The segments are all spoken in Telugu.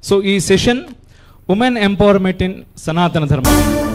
సో ఈ సెషన్ ఉమెన్ ఎంపవర్మెంట్ ఇన్ సనాతన ధర్మం.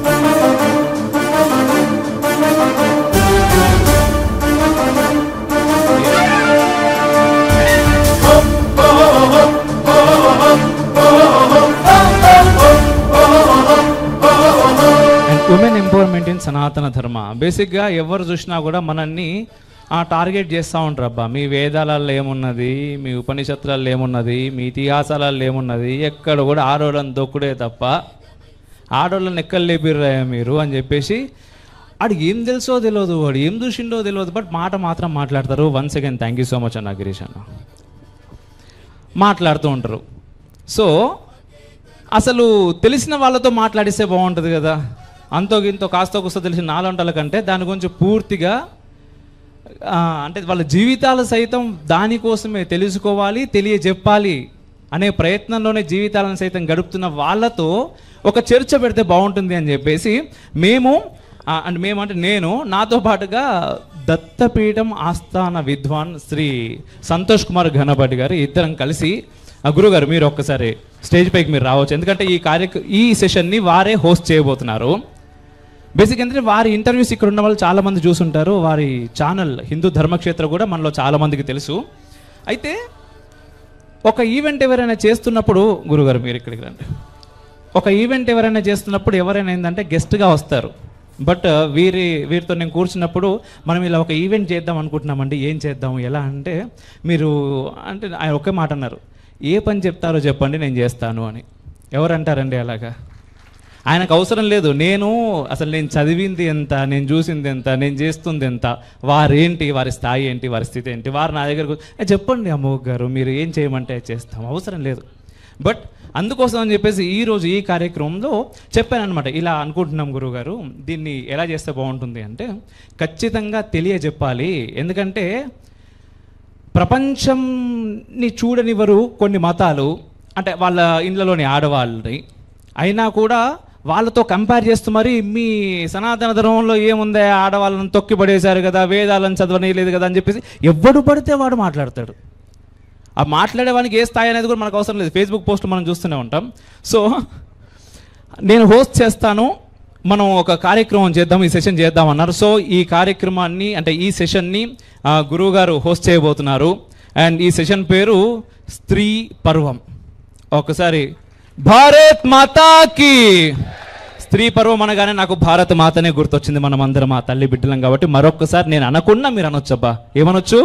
ఉమెన్ ఎంపవర్మెంట్ ఇన్ సనాతన ధర్మ. బేసిక్గా ఎవరు చూసినా కూడా మనల్ని టార్గెట్ చేస్తూ ఉంటారు. అబ్బా మీ వేదాలలో ఏమున్నది, మీ ఉపనిషత్తులలో ఏమున్నది, మీ ఇతిహాసాలలో ఏమున్నది, ఎక్కడ కూడా ఆడోళ్ళని దొక్కుడే తప్ప ఆడోళ్ళని ఎక్కడ లేపిర్రా మీరు అని చెప్పేసి వాడికి ఏం తెలుసో తెలియదు, వాడు ఏం చూసిండో తెలియదు, బట్ మాట మాత్రం మాట్లాడతారు. Once again thank you so much అన్న గిరీష్ అన్న. మాట్లాడుతూ ఉంటారు. సో అసలు తెలిసిన వాళ్ళతో మాట్లాడిస్తే బాగుంటుంది కదా. అంతో గింతో కాస్తో కూస్తో తెలిసిన నాలుంటల కంటే దాని గురించి పూర్తిగా అంటే వాళ్ళ జీవితాలు సైతం దానికోసమే తెలుసుకోవాలి, తెలియజెప్పాలి అనే ప్రయత్నంలోనే జీవితాలను సైతం గడుపుతున్న వాళ్ళతో ఒక చర్చ పెడితే బాగుంటుంది అని చెప్పేసి నేను నాతో పాటుగా దత్తపీఠం ఆస్థాన విద్వాన్ శ్రీ సంతోష్ కుమార్ ఘనపాటి గారు ఇద్దరం కలిసి, గురుగారు మీరు ఒక్కసారి స్టేజ్ పైకి మీరు రావచ్చు, ఎందుకంటే ఈ సెషన్ని వారే హోస్ట్ చేయబోతున్నారు. బేసిక్ ఏంటంటే వారి ఇంటర్వ్యూస్ ఇక్కడ ఉన్న వాళ్ళు చాలామంది చూసుంటారు. వారి ఛానల్ హిందూ ధర్మక్షేత్ర కూడా మనలో చాలామందికి తెలుసు. అయితే ఒక ఈవెంట్ ఎవరైనా చేస్తున్నప్పుడు, గురుగారు మీరు ఇక్కడికి రండి, ఒక ఈవెంట్ ఎవరైనా చేస్తున్నప్పుడు ఎవరైనా ఏంటంటే గెస్ట్గా వస్తారు. బట్ వీరితో నేను కూర్చున్నప్పుడు మనం ఇలా ఒక ఈవెంట్ చేద్దాం అనుకుంటున్నామండి, ఏం చేద్దాం ఎలా అంటే ఆయన ఒకే మాట అన్నారు, ఏ పని చెప్తారో చెప్పండి నేను చేస్తాను అని. ఎవరంటారండి అలాగా? ఆయనకు అవసరం లేదు నేను చదివింది ఎంత, నేను చూసింది ఎంత, నేను చేస్తుంది ఎంత, వారేంటి, వారి స్థాయి ఏంటి, వారి స్థితి ఏంటి, వారు నా దగ్గరకు చెప్పండి అమ్మోగ్ గారు మీరు ఏం చేయమంటే చేస్తాం, అవసరం లేదు. బట్ అందుకోసం అని చెప్పేసి ఈరోజు ఈ కార్యక్రమంలో చెప్పానమాట, ఇలా అనుకుంటున్నాం గురువుగారు, దీన్ని ఎలా చేస్తే బాగుంటుంది అంటే ఖచ్చితంగా తెలియజెప్పాలి. ఎందుకంటే ప్రపంచంని చూడనివ్వరు కొన్ని మతాలు, అంటే వాళ్ళ ఇండ్లలోని ఆడవాళ్ళని, అయినా కూడా వాళ్ళతో కంపేర్ చేస్తూ మరి మీ సనాతన ధర్మంలో ఏముంది, ఆడవాళ్ళని తొక్కిపడేశారు కదా, వేదాలను చదవనీయలేదు కదా అని చెప్పేసి ఎవడు పడితే వాడు మాట్లాడతాడు. ఆ మాట్లాడేవానికి ఏ స్థాయి అనేది కూడా మనకు అవసరం లేదు, ఫేస్బుక్ పోస్ట్ మనం చూస్తూనే ఉంటాం. సో నేను హోస్ట్ చేస్తాను, మనం ఒక కార్యక్రమం చేద్దాం, ఈ సెషన్ చేద్దామన్నారు. సో ఈ కార్యక్రమాన్ని అంటే ఈ సెషన్ని గురువు గారు హోస్ట్ చేయబోతున్నారు. అండ్ ఈ సెషన్ పేరు స్త్రీ పర్వం. ఒకసారి భారత్ మాతాకి. స్త్రీ పర్వం అనగానే నాకు భారత మాతనే గుర్తొచ్చింది, మనం అందరం మా తల్లి బిడ్డలం కాబట్టి మరొక్కసారి నేను అనకున్నా మీరు అనొచ్చబ్బా, ఏమనొచ్చు?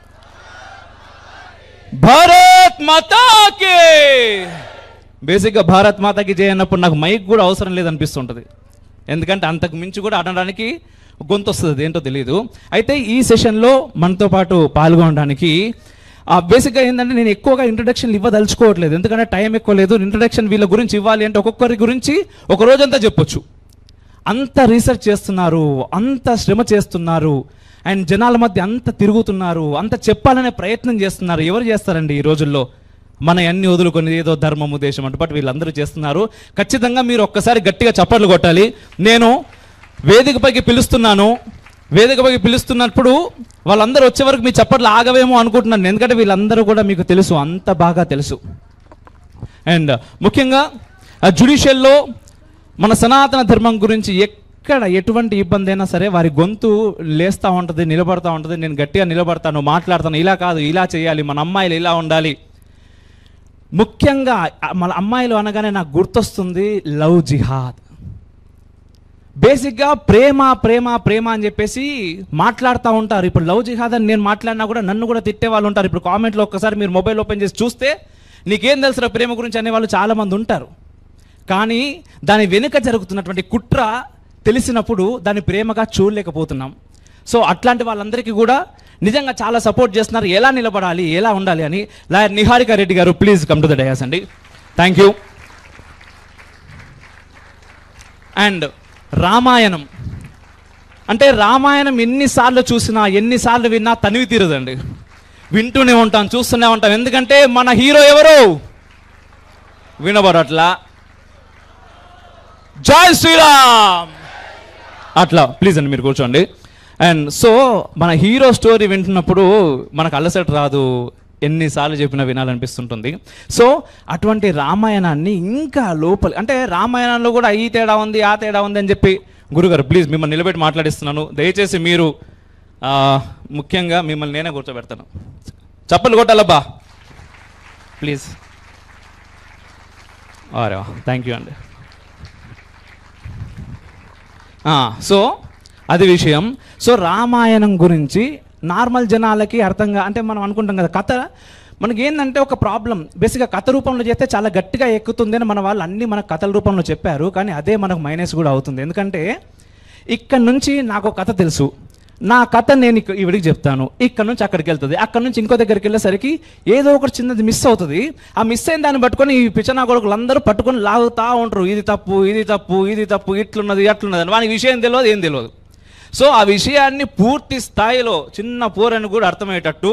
భారత్ మాతాకి. బేసిక్గా భారత్ మాతాకి జై అన్నప్పుడు నాకు మైక్ కూడా అవసరం లేదనిపిస్తుంటుంది, ఎందుకంటే అంతకు మించి కూడా అనడానికి గొంతు వస్తుంది, ఏంటో తెలియదు. అయితే ఈ సెషన్లో మనతో పాటు పాల్గొనడానికి బేసిక్గా ఏంటంటే నేను ఎక్కువగా ఇంట్రడక్షన్లు ఇవ్వదలుచుకోవట్లేదు, ఎందుకంటే టైం ఎక్కువ లేదు. ఇంట్రడక్షన్ వీళ్ళ గురించి ఇవ్వాలి అంటే ఒక్కొక్కరి గురించి ఒక రోజంతా చెప్పొచ్చు. అంత రీసెర్చ్ చేస్తున్నారు, అంత శ్రమ చేస్తున్నారు, అండ్ జనాల మధ్య అంత తిరుగుతున్నారు, అంత చెప్పాలనే ప్రయత్నం చేస్తున్నారు. ఎవరు చేస్తారండి ఈ రోజుల్లో? మన అన్ని వదులుకొని ఏదో ధర్మము దేశం అంటే, బట్ వీళ్ళందరూ చేస్తున్నారు. ఖచ్చితంగా మీరు ఒక్కసారి గట్టిగా చప్పట్లు కొట్టాలి. నేను వేదికపైకి పిలుస్తున్నాను, వేదికపైకి పిలుస్తున్నప్పుడు వాళ్ళందరూ వచ్చే వరకు మీ చప్పట్లు ఆగవేమో అనుకుంటున్నాను, ఎందుకంటే వీళ్ళందరూ కూడా మీకు తెలుసు, అంత బాగా తెలుసు. అండ్ ముఖ్యంగా జ్యుడిషియల్లో మన సనాతన ధర్మం గురించి ఎక్కడ ఎటువంటి ఇబ్బంది అయినా సరే వారి గొంతు లేస్తూ ఉంటుంది, నిలబడతా ఉంటుంది. నేను గట్టిగా నిలబడతాను, మాట్లాడతాను, ఇలా కాదు ఇలా చేయాలి, మన అమ్మాయిలు ఇలా ఉండాలి. ముఖ్యంగా మన అమ్మాయిలు అనగానే నాకు గుర్తొస్తుంది లవ్ జిహాద్. బేసిక్గా ప్రేమ ప్రేమ ప్రేమ అని చెప్పేసి మాట్లాడుతూ ఉంటారు. ఇప్పుడు లవ్ జిహాద్ అని నేను మాట్లాడినా కూడా నన్ను కూడా తిట్టే వాళ్ళు ఉంటారు. ఇప్పుడు కామెంట్లో ఒక్కసారి మీరు మొబైల్ ఓపెన్ చేసి చూస్తే నీకేం తెలుసురా ప్రేమ గురించి అనేవాళ్ళు చాలామంది ఉంటారు. కానీ దాని వెనుక జరుగుతున్నటువంటి కుట్ర తెలిసినప్పుడు దాన్ని ప్రేమగా చూడలేకపోతున్నాం. సో అట్లాంటి వాళ్ళందరికీ కూడా నిజంగా చాలా సపోర్ట్ చేస్తున్నారు, ఎలా నిలబడాలి, ఎలా ఉండాలి అని. లాయర్ నిహారిక రెడ్డి గారు please come to the dais అండి. Thank you. అండ్ రామాయణం అంటే రామాయణం ఎన్నిసార్లు చూసినా ఎన్నిసార్లు విన్నా తనివి తీరదండి, వింటూనే ఉంటాం, చూస్తూనే ఉంటాం. ఎందుకంటే మన హీరో ఎవరు వినబడట్లా, జై శ్రీరామ్ అట్లా. ప్లీజ్ అండి మీరు కూర్చోండి. అండ్ సో మన హీరో స్టోరీ వింటున్నప్పుడు మనకు అలసట రాదు, ఎన్నిసార్లు చెప్పినా వినాలనిపిస్తుంటుంది. సో అటువంటి రామాయణాన్ని ఇంకా లోపల, అంటే రామాయణంలో కూడా ఈ తేడా ఉంది ఆ తేడా ఉంది అని చెప్పి, గురుగారు ప్లీజ్ మిమ్మల్ని నిలబెట్టి మాట్లాడిస్తున్నాను, దయచేసి మీరు ముఖ్యంగా మిమ్మల్ని నేనే కూర్చోబెడతాను. చప్పలు కొట్టాలబ్బా ప్లీజ్. అరే థ్యాంక్ యూ అండి. సో అది విషయం. సో రామాయణం గురించి నార్మల్ జనాలకి అర్థంగా, అంటే మనం అనుకుంటాం కదా కథ మనకి ఏంటంటే ఒక ప్రాబ్లం, బేసిక్గా కథ రూపంలో చేస్తే చాలా గట్టిగా ఎక్కుతుంది అని మన వాళ్ళు అన్నీ మన కథల రూపంలో చెప్పారు. కానీ అదే మనకు మైనస్ కూడా అవుతుంది. ఎందుకంటే ఇక్కడ నుంచి నాకు కథ తెలుసు, నా కథ నేను ఇవిడికి చెప్తాను, ఇక్కడ నుంచి అక్కడికి వెళ్తుంది, అక్కడ నుంచి ఇంకో దగ్గరికి వెళ్ళేసరికి ఏదో ఒకటి చిన్నది మిస్ అవుతుంది. ఆ మిస్ అయిన దాన్ని పట్టుకొని ఈ పిచ్చనా కొడుకులు అందరూ పట్టుకొని లాగుతూ ఉంటారు, ఇది తప్పు ఇది తప్పు ఇది తప్పు, ఇట్లున్నది అట్లున్నది అని. వానికి విషయం తెలియదు, ఏం తెలియదు. సో ఆ విషయాన్ని పూర్తి స్థాయిలో చిన్న పూరని కూడా అర్థమయ్యేటట్టు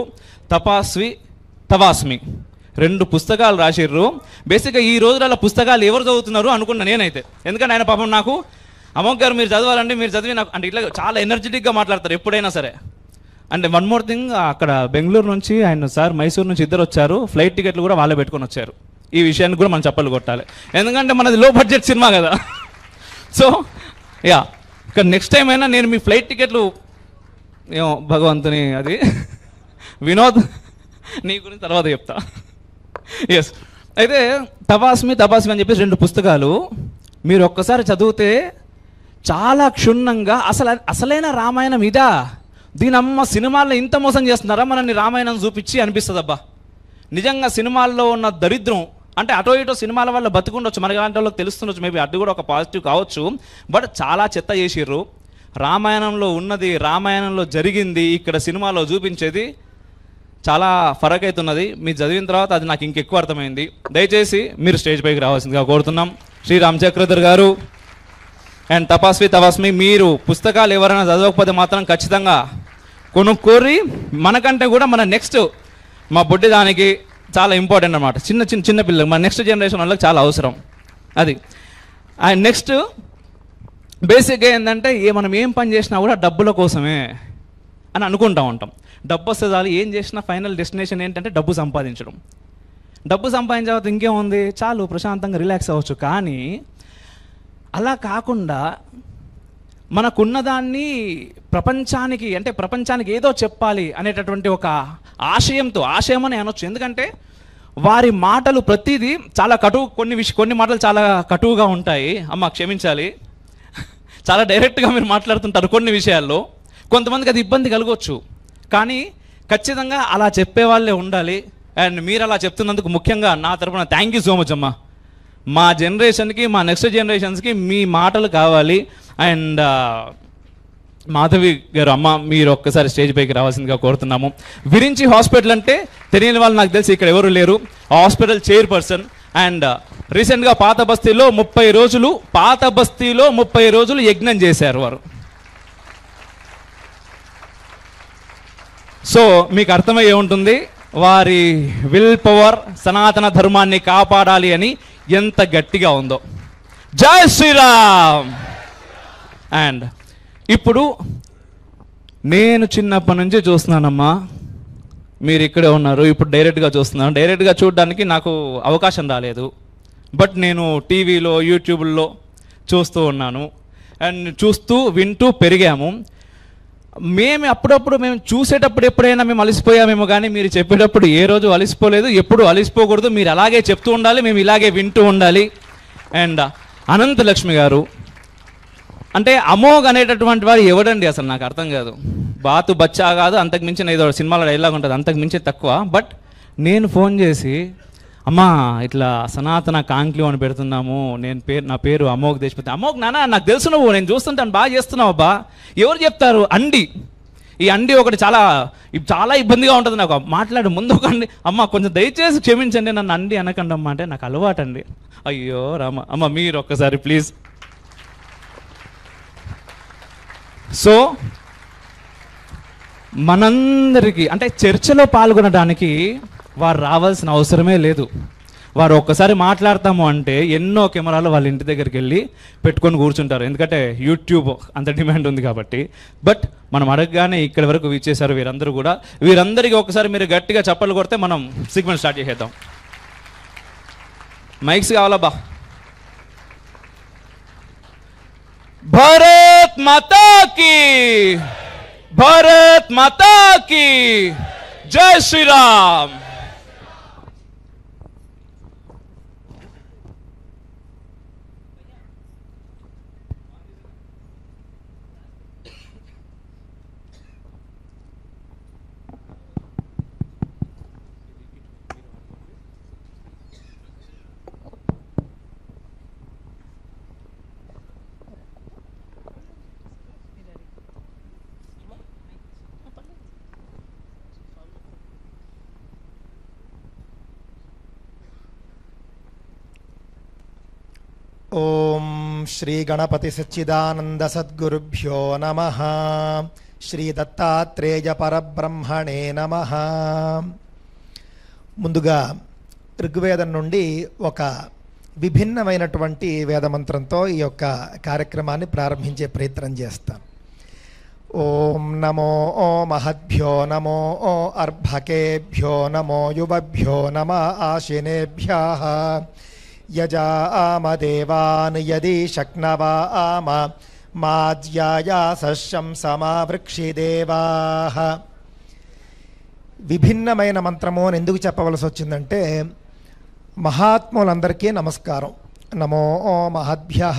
తవాస్మి 2 పుస్తకాలు రాసిర్రు. బేసిక్గా ఈ రోజులలో పుస్తకాలు ఎవరు చదువుతున్నారు అనుకున్నా నేనైతే. ఎందుకంటే ఆయన పాపం నాకు అమోఘ్ గారు మీరు చదవాలండి, మీరు చదివి నాకు అంటే ఇట్లా చాలా ఎనర్జెటిక్గా మాట్లాడతారు ఎప్పుడైనా సరే. అంటే వన్ మోర్ థింగ్, అక్కడ బెంగళూరు నుంచి ఆయన సార్ మైసూరు నుంచి ఇద్దరు వచ్చారు, ఫ్లైట్ టికెట్లు కూడా వాళ్ళే పెట్టుకొని వచ్చారు. ఈ విషయాన్ని కూడా మనం చప్పలు కొట్టాలి, ఎందుకంటే మనది లో బడ్జెట్ సినిమా కదా. సో యా, ఇక్కడ నెక్స్ట్ టైం అయినా నేను మీ ఫ్లైట్ టికెట్లు ఏమో భగవంతుని అది వినోద్ నీ గురించి తర్వాత చెప్తా. ఎస్, అయితే తవాస్మి అని చెప్పేసి 2 పుస్తకాలు మీరు ఒక్కసారి చదివితే చాలా క్షుణ్ణంగా అసలైన రామాయణం ఇదా, దీనమ్మ సినిమాల్లో ఇంత మోసం చేస్తున్నారా మనల్ని రామాయణం చూపించి అనిపిస్తుంది. అబ్బా నిజంగా సినిమాల్లో ఉన్న దరిద్రం, అంటే అటో ఇటో సినిమాల వల్ల బతుకుండొచ్చు, మనకి అలాంటి వాళ్ళకి తెలుస్తుండొచ్చు, మేబీ అది కూడా ఒక పాజిటివ్ కావచ్చు. బట్ చాలా చెత్త చేసిర్రు. రామాయణంలో ఉన్నది, రామాయణంలో జరిగింది ఇక్కడ సినిమాలో చూపించేది చాలా ఫరక్ అవుతున్నది. మీరు చదివిన తర్వాత అది నాకు ఇంకెక్కువ అర్థమైంది. దయచేసి మీరు స్టేజ్ పైకి రావాల్సిందిగా కోరుతున్నాం. శ్రీ రామచక్రధర్ గారు అండ్ తవాస్మి, మీరు పుస్తకాలు ఎవరైనా చదవకపోతే మాత్రం ఖచ్చితంగా కొనుక్కోరి. మనకంటే కూడా మన నెక్స్ట్ మా బొడ్డి దానికి చాలా ఇంపార్టెంట్ అన్నమాట. చిన్న పిల్లలు, మన నెక్స్ట్ జనరేషన్ వాళ్ళకి చాలా అవసరం అది. అండ్ నెక్స్ట్ బేసిక్గా ఏంటంటే మనం ఏం పని చేసినా కూడా డబ్బుల కోసమే అని అనుకుంటూ ఉంటాం. డబ్బు వస్తే చాలు, ఏం చేసినా ఫైనల్ డెస్టినేషన్ ఏంటంటే డబ్బు సంపాదించడం. డబ్బు సంపాదించిన తర్వాత ఇంకేముంది, చాలు ప్రశాంతంగా రిలాక్స్ అవ్వచ్చు. కానీ అలా కాకుండా మనకున్నదాన్ని ప్రపంచానికి ఏదో చెప్పాలి అనేటటువంటి ఒక ఆశయం అని అనొచ్చు. ఎందుకంటే వారి మాటలు ప్రతిదీ చాలా కటువు, కొన్ని మాటలు చాలా కటువుగా ఉంటాయి. అమ్మ క్షమించాలి, చాలా డైరెక్ట్గా మీరు మాట్లాడుతుంటారు కొన్ని విషయాల్లో. కొంతమందికి అది ఇబ్బంది కలగవచ్చు, కానీ ఖచ్చితంగా అలా చెప్పేవాళ్ళే ఉండాలి. అండ్ మీరు అలా చెప్తున్నందుకు ముఖ్యంగా నా తరపున థ్యాంక్ యూ సో మచ్ అమ్మ. మా జనరేషన్కి, మా నెక్స్ట్ జనరేషన్స్కి మీ మాటలు కావాలి. అండ్ మాధవి గారు, అమ్మ మీరు ఒక్కసారి స్టేజ్ పైకి రావాల్సిందిగా కోరుతున్నాము. విరించి హాస్పిటల్ అంటే తెలియని వాళ్ళు నాకు తెలిసి ఇక్కడ ఎవరు లేరు, హాస్పిటల్ చైర్పర్సన్. అండ్ రీసెంట్గా పాత బస్తీలో 30 రోజులు యజ్ఞం చేశారు వారు. సో మీకు అర్థమయ్యే ఉంటుంది వారి విల్ పవర్ సనాతన ధర్మాన్ని కాపాడాలి అని ఎంత గట్టిగా ఉందో. జై శ్రీరామ్. అండ్ ఇప్పుడు నేను చిన్నప్పటి నుంచి చూస్తున్నానమ్మా, మీరు ఇక్కడే ఉన్నారు, ఇప్పుడు డైరెక్ట్గా చూస్తున్నాను. డైరెక్ట్గా చూడడానికి నాకు అవకాశం రాలేదు, బట్ నేను టీవీలో యూట్యూబ్లో చూస్తూ ఉన్నాను. అండ్ చూస్తూ వింటూ పెరిగాము. అప్పుడప్పుడు మేము చూసేటప్పుడు ఎప్పుడైనా మేము అలసిపోయామేమో, కానీ మీరు చెప్పేటప్పుడు ఏ రోజు అలసిపోలేదు, ఎప్పుడు అలసిపోకూడదు. మీరు అలాగే చెప్తూ ఉండాలి, మేము ఇలాగే వింటూ ఉండాలి. అండ్ అనంత లక్ష్మి గారు అంటే అమోఘ్ అనేటటువంటి వారు ఎవడండి అసలు నాకు అర్థం కాదు. బాతు బచ్చా కాదు, అంతకు మించిన ఏదో సినిమాలో డైలాగ్ ఉంటుంది, అంతకు మించి తక్కువ. బట్ నేను ఫోన్ చేసి అమ్మా ఇట్లా సనాతన కాంక్లివ్ అని పెడుతున్నాము, నా పేరు అమోఘ్ దేశపతి. అమోఘ్ నాన్న నాకు తెలుసు, నేను చూస్తుంటాను, బాగా చేస్తున్నావు అబ్బా. ఎవరు చెప్తారు? ఈ అండి ఒకటి చాలా ఇబ్బందిగా ఉంటుంది నాకు. మాట్లాడు ముందు ఒక అండి, అమ్మ కొంచెం దయచేసి క్షమించండి, నన్ను అండి అనకండి అమ్మ అంటే నాకు అలవాటు అండి. అయ్యో రామ, అమ్మ మీరు ఒక్కసారి ప్లీజ్. సో మనందరికీ అంటే చర్చలో పాల్గొనడానికి వారు రావాల్సిన అవసరమే లేదు. వారు ఒక్కసారి మాట్లాడతాము అంటే ఎన్నో కెమెరాలు వాళ్ళ ఇంటి దగ్గరికి వెళ్ళి పెట్టుకొని కూర్చుంటారు, ఎందుకంటే యూట్యూబ్ అంత డిమాండ్ ఉంది కాబట్టి. బట్ మనం అడగగానే ఇక్కడి వరకు విచ్చేశారు వీరందరూ కూడా. వీరందరికీ ఒకసారి మీరు గట్టిగా చప్పట్లు కొడితే మనం సిగ్మెంట్ స్టార్ట్ చేసేద్దాం. మైక్స్ కావాలా బా? భారత్ మాతా కీ, భారత్ మాతా కీ జై శ్రీరామ్. ఓం శ్రీ గణపతి సచ్చిదానంద సద్గురుభ్యో నమః. శ్రీ దత్తాత్రేయ పరబ్రహ్మణే నమః. ముందుగా ఋగ్వేదం నుండి ఒక విభిన్నమైనటువంటి వేదమంత్రంతో ఈ యొక్క కార్యక్రమాన్ని ప్రారంభించే ప్రయత్నం చేస్తాం. ఓం నమో ఓ మహద్భ్యో నమో ఓ అర్భకేభ్యో నమో యువభ్యో నమ ఆశినేభ్యః. యజామదేవాన్ యది శక్నవామ మాజ్యాయాసస్యం సమావృక్షిదేవాః. విభిన్నమైన మంత్రము అని ఎందుకు చెప్పవలసి వచ్చిందంటే, మహాత్ములందరికీ నమస్కారం. నమో మహద్భ్యః.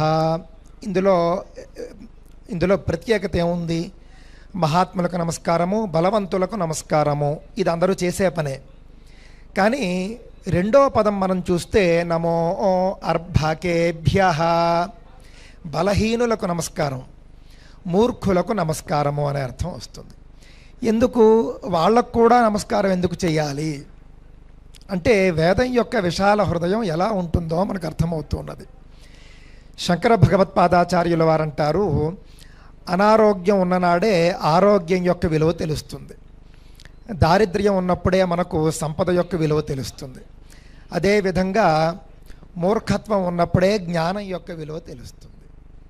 ఇందులో ప్రత్యేకత ఏముంది? మహాత్ములకు నమస్కారము, బలవంతులకు నమస్కారము, ఇది అందరూ చేసే పనే. కానీ రెండో పదం మనం చూస్తే నమో అర్భకేభ్యః, బలహీనులకు నమస్కారం, మూర్ఖులకు నమస్కారము అనే అర్థం వస్తుంది. ఎందుకు వాళ్ళకు కూడా నమస్కారం ఎందుకు చేయాలి అంటే, వేదం యొక్క విశాల హృదయం ఎలా ఉంటుందో మనకు అర్థమవుతున్నది. శంకర భగవత్పాదాచార్యుల వారంటారు, అనారోగ్యం ఉన్ననాడే ఆరోగ్యం యొక్క విలువ తెలుస్తుంది, దారిద్ర్యం ఉన్నప్పుడే మనకు సంపద యొక్క విలువ తెలుస్తుంది, అదేవిధంగా మూర్ఖత్వం ఉన్నప్పుడే జ్ఞానం యొక్క విలువ తెలుస్తుంది.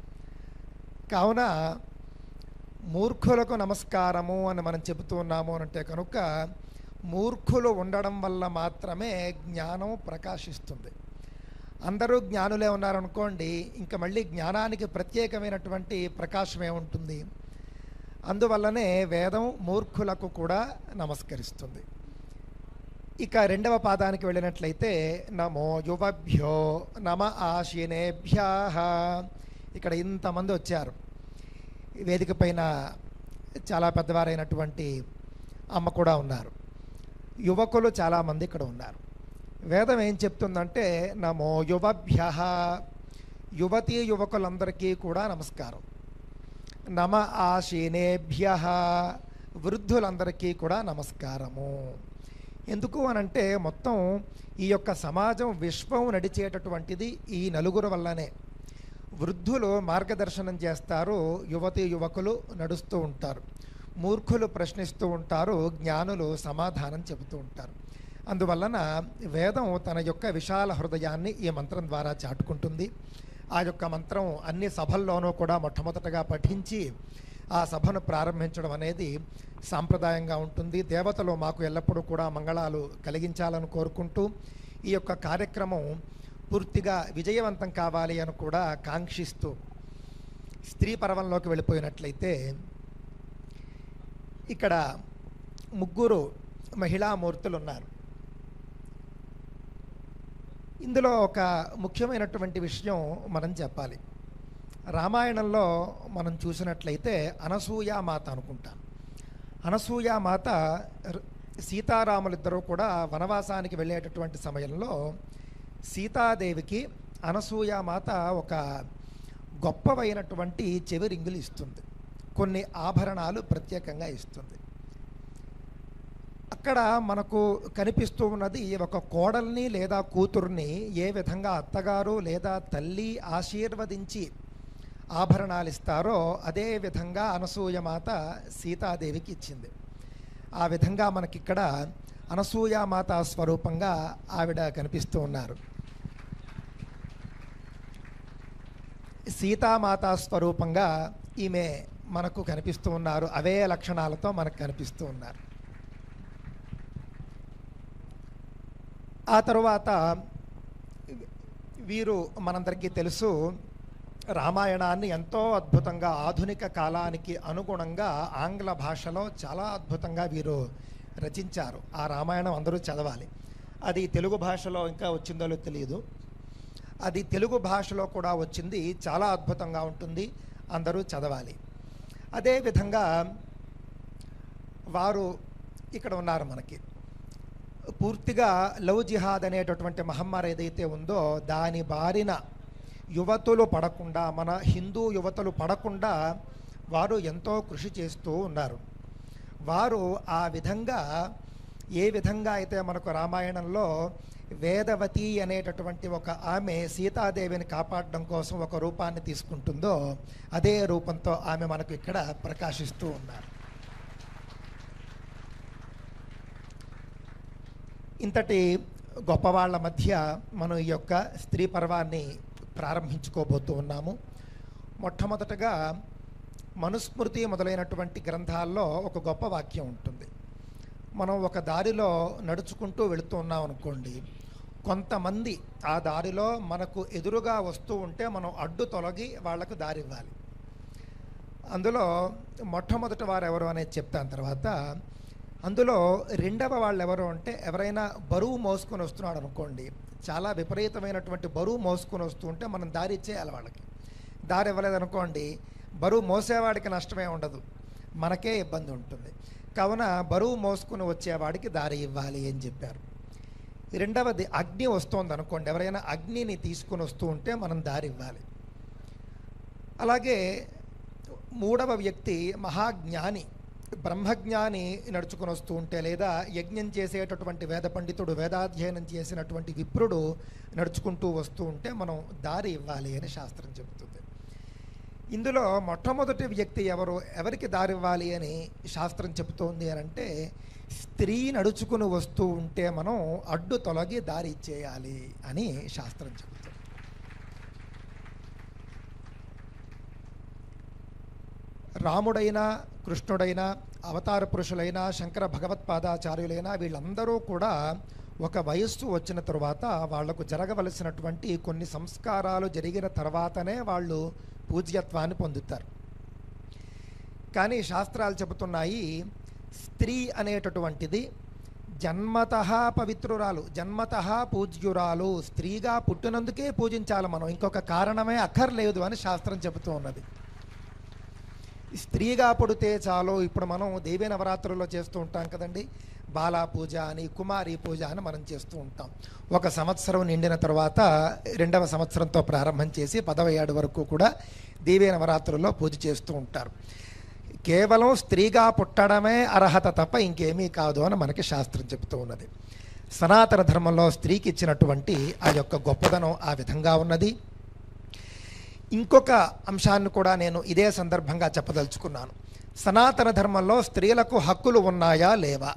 కావున మూర్ఖులకు నమస్కారము అని మనం చెబుతూ ఉన్నాము అంటే కనుక, మూర్ఖులు ఉండడం వల్ల మాత్రమే జ్ఞానం ప్రకాశిస్తుంది. అందరూ జ్ఞానులే ఉన్నారనుకోండి, ఇంకా మళ్ళీ జ్ఞానానికి ప్రత్యేకమైనటువంటి ప్రకాశం ఏముంటుంది? అందువల్లనే వేదం మూర్ఖులకు కూడా నమస్కరిస్తుంది. ఇక రెండవ పాదానికి వెళ్ళినట్లయితే నమో యువభ్యో నమ ఆశినేభ్యః. ఇక్కడ ఇంతమంది వచ్చారు. వేదిక పైన చాలా పెద్దవారైనటువంటి అమ్మ కూడా ఉన్నారు, యువకులు చాలామంది ఇక్కడ ఉన్నారు. వేదం ఏం చెప్తుందంటే, నమో యువభ్యః, యువతీ యువకులందరికీ కూడా నమస్కారం. నమ ఆశీనేభ్యః, వృద్ధులందరికీ కూడా నమస్కారము. ఎందుకు అనంటే, మొత్తం ఈ యొక్క సమాజం విశ్వం నడిచేటటువంటిది ఈ నలుగురు వల్లనే. వృద్ధులు మార్గదర్శనం చేస్తారు, యువతీ యువకులు నడుస్తూ ఉంటారు, మూర్ఖులు ప్రశ్నిస్తూ ఉంటారు, జ్ఞానులు సమాధానం చెబుతూ ఉంటారు. అందువలన వేదం తన యొక్క విశాల హృదయాన్ని ఈ మంత్రం ద్వారా చాటుకుంటుంది. ఆ యొక్క మంత్రం అన్ని సభల్లోనూ కూడా మొట్టమొదటగా పఠించి ఆ సభను ప్రారంభించడం అనేది సాంప్రదాయంగా ఉంటుంది. దేవతలు మాకు ఎల్లప్పుడూ కూడా మంగళాలు కలిగించాలని కోరుకుంటూ ఈ యొక్క కార్యక్రమం పూర్తిగా విజయవంతం కావాలి అని కూడా కాంక్షిస్తూ స్త్రీ పర్వంలోకి వెళ్ళిపోయినట్లయితే, ఇక్కడ ముగ్గురు మహిళామూర్తులు ఉన్నారు. ఇందులో ఒక ముఖ్యమైనటువంటి విషయం మనం చెప్పాలి. రామాయణంలో మనం చూసినట్లయితే అనసూయామాత అనుకుంటాను. అనసూయామాత సీతారాములిద్దరూ కూడా వనవాసానికి వెళ్ళేటటువంటి సమయంలో సీతాదేవికి అనసూయామాత ఒక గొప్పవైనటువంటి చెవి రింగులు ఇస్తుంది, కొన్ని ఆభరణాలు ప్రత్యేకంగా ఇస్తుంది. అక్కడ మనకు కనిపిస్తూ ఉన్నది ఒక కోడల్ని లేదా కూతుర్ని ఏ విధంగా అత్తగారు లేదా తల్లి ఆశీర్వదించి ఆభరణాలు ఇస్తారో అదే విధంగా అనసూయమాత సీతాదేవికి ఇచ్చింది. ఆ విధంగా మనకిక్కడ అనసూయామాత స్వరూపంగా ఆవిడ కనిపిస్తూ ఉన్నారు. సీతామాత స్వరూపంగా ఈమె మనకు కనిపిస్తూ ఉన్నారు. అవే లక్షణాలతో మనకు కనిపిస్తూ ఉన్నారు. ఆ తరువాత వీరు మనందరికీ తెలుసు, రామాయణాన్ని ఎంతో అద్భుతంగా ఆధునిక కాలానికి అనుగుణంగా ఆంగ్ల భాషలో చాలా అద్భుతంగా వీరు రచించారు. ఆ రామాయణం అందరూ చదవాలి. అది తెలుగు భాషలో ఇంకా వచ్చిందో తెలియదు. అది తెలుగు భాషలో కూడా వచ్చింది. చాలా అద్భుతంగా ఉంటుంది, అందరూ చదవాలి. అదేవిధంగా వారు ఇక్కడ ఉన్నారు. మనకి పూర్తిగా లవ్ జిహాద్ అనేటటువంటి మహమ్మారి ఏదైతే ఉందో దాని బారిన యువతులు పడకుండా, మన హిందూ యువతులు పడకుండా వారు ఎంతో కృషి చేస్తూ ఉన్నారు. వారు ఆ విధంగా ఏ విధంగా అయితే మనకు రామాయణంలో వేదవతి అనేటటువంటి ఒక ఆమె సీతాదేవిని కాపాడడం కోసం ఒక రూపాన్ని తీసుకుంటుందో అదే రూపంతో ఆమె మనకు ఇక్కడ ప్రకాశిస్తూ ఉన్నారు. ఇంతటి గొప్పవాళ్ల మధ్య మనం ఈ యొక్క స్త్రీ పర్వాన్ని ప్రారంభించుకోబోతూ ఉన్నాము. మొట్టమొదటగా మనుస్మృతి మొదలైనటువంటి గ్రంథాల్లో ఒక గొప్ప వాక్యం ఉంటుంది. మనం ఒక దారిలో నడుచుకుంటూ వెళుతూ ఉన్నాం అనుకోండి, కొంతమంది ఆ దారిలో మనకు ఎదురుగా వస్తూ ఉంటే మనం అడ్డు తొలగి వాళ్లకు దారి ఇవ్వాలి. అందులో మొట్టమొదటి వారు ఎవరు అనేది చెప్తాను. తర్వాత అందులో రెండవ వాళ్ళు ఎవరు అంటే, ఎవరైనా బరువు మోసుకొని వస్తున్నాడు అనుకోండి, చాలా విపరీతమైనటువంటి బరువు మోసుకొని వస్తూ ఉంటే మనం దారి ఇచ్చేయాలి. వాళ్ళకి దారి ఇవ్వలేదనుకోండి, బరువు మోసేవాడికి నష్టమే ఉండదు, మనకే ఇబ్బంది ఉంటుంది. కావున బరువు మోసుకుని వచ్చేవాడికి దారి ఇవ్వాలి అని చెప్పారు. రెండవది, అగ్ని వస్తోంది అనుకోండి, ఎవరైనా అగ్నిని తీసుకుని వస్తూ ఉంటే మనం దారి ఇవ్వాలి. అలాగే మూడవ వ్యక్తి మహాజ్ఞాని, బ్రహ్మజ్ఞాని నడుచుకుని వస్తూ ఉంటే, లేదా యజ్ఞం చేసేటటువంటి వేద పండితుడు, వేదాధ్యయనం చేసినటువంటి విప్రుడు నడుచుకుంటూ వస్తూ ఉంటే మనం దారి ఇవ్వాలి అని శాస్త్రం చెబుతుంది. ఇందులో మొట్టమొదటి వ్యక్తి ఎవరికి దారి ఇవ్వాలి అని శాస్త్రం చెబుతోంది అని అంటే, స్త్రీ నడుచుకుని వస్తూ ఉంటే మనం అడ్డు తొలగి దారి ఇచ్చేయాలి అని శాస్త్రం చెబుతుంది. రాముడైనా, కృష్ణుడైనా, అవతార పురుషులైనా, శంకర భగవత్పాదాచార్యులైనా వీళ్ళందరూ కూడా ఒక వయస్సు వచ్చిన తరువాత వాళ్లకు జరగవలసినటువంటి కొన్ని సంస్కారాలు జరిగిన తర్వాతనే వాళ్ళు పూజ్యత్వాన్ని పొందుతారు. కానీ శాస్త్రాలు చెబుతున్నాయి, స్త్రీ అనేటటువంటిది జన్మతః పవిత్రురాలు, జన్మతః పూజ్యురాలు. స్త్రీగా పుట్టినందుకే పూజించాలి మనం, ఇంకొక కారణమే అక్కర్లేదు అని శాస్త్రం చెబుతూ ఉన్నది. స్త్రీగా పుడితే చాలు. ఇప్పుడు మనం దేవీ నవరాత్రుల్లో చేస్తూ ఉంటాం కదండి, బాలా పూజ అని, కుమారి పూజ అని మనం చేస్తూ ఉంటాం. ఒక సంవత్సరం నిండిన తర్వాత రెండవ సంవత్సరంతో ప్రారంభం చేసి 10వ ఏడు వరకు కూడా దేవీ నవరాత్రుల్లో పూజ చేస్తూ ఉంటారు. కేవలం స్త్రీగా పుట్టడమే అర్హత తప్ప ఇంకేమీ కాదు అని మనకి శాస్త్రం చెబుతూ ఉన్నది. సనాతన ధర్మంలో స్త్రీకి ఇచ్చినటువంటి ఆ యొక్క గొప్పదనం ఆ విధంగా ఉన్నది. ఇంకొక అంశాన్ని కూడా నేను ఇదే సందర్భంగా చెప్పదలుచుకున్నాను. సనాతన ధర్మంలో స్త్రీలకు హక్కులు ఉన్నాయా లేవా?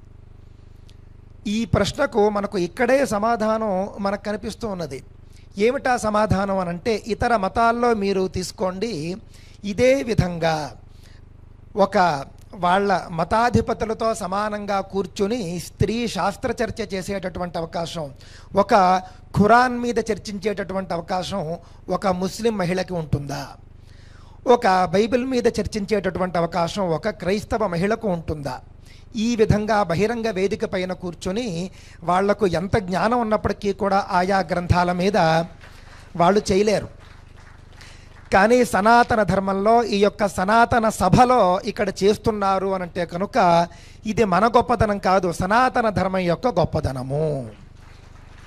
ఈ ప్రశ్నకు మనకు ఇక్కడే సమాధానం మనకు కనిపిస్తూ ఉన్నది. ఏమిటా సమాధానం అనంటే, ఇతర మతాల్లో మీరు తీసుకోండి, ఇదే విధంగా ఒక వాళ్ళ మతాధిపతులతో సమానంగా కూర్చుని స్త్రీ శాస్త్ర చర్చ చేసేటటువంటి అవకాశం, ఒక ఖురాన్ మీద చర్చించేటటువంటి అవకాశం ఒక ముస్లిం మహిళకి ఉంటుందా? ఒక బైబిల్ మీద చర్చించేటటువంటి అవకాశం ఒక క్రైస్తవ మహిళకు ఉంటుందా? ఈ విధంగా బహిరంగ వేదిక పైన కూర్చొని వాళ్లకు ఎంత జ్ఞానం ఉన్నప్పటికీ కూడా ఆయా గ్రంథాల మీద వాళ్ళు చేయలేరు. కానీ సనాతన ధర్మంలో ఈ యొక్క సనాతన సభలో ఇక్కడ చేస్తున్నారు అనంటే కనుక ఇది మన గొప్పదనం కాదు, సనాతన ధర్మం యొక్క గొప్పదనము.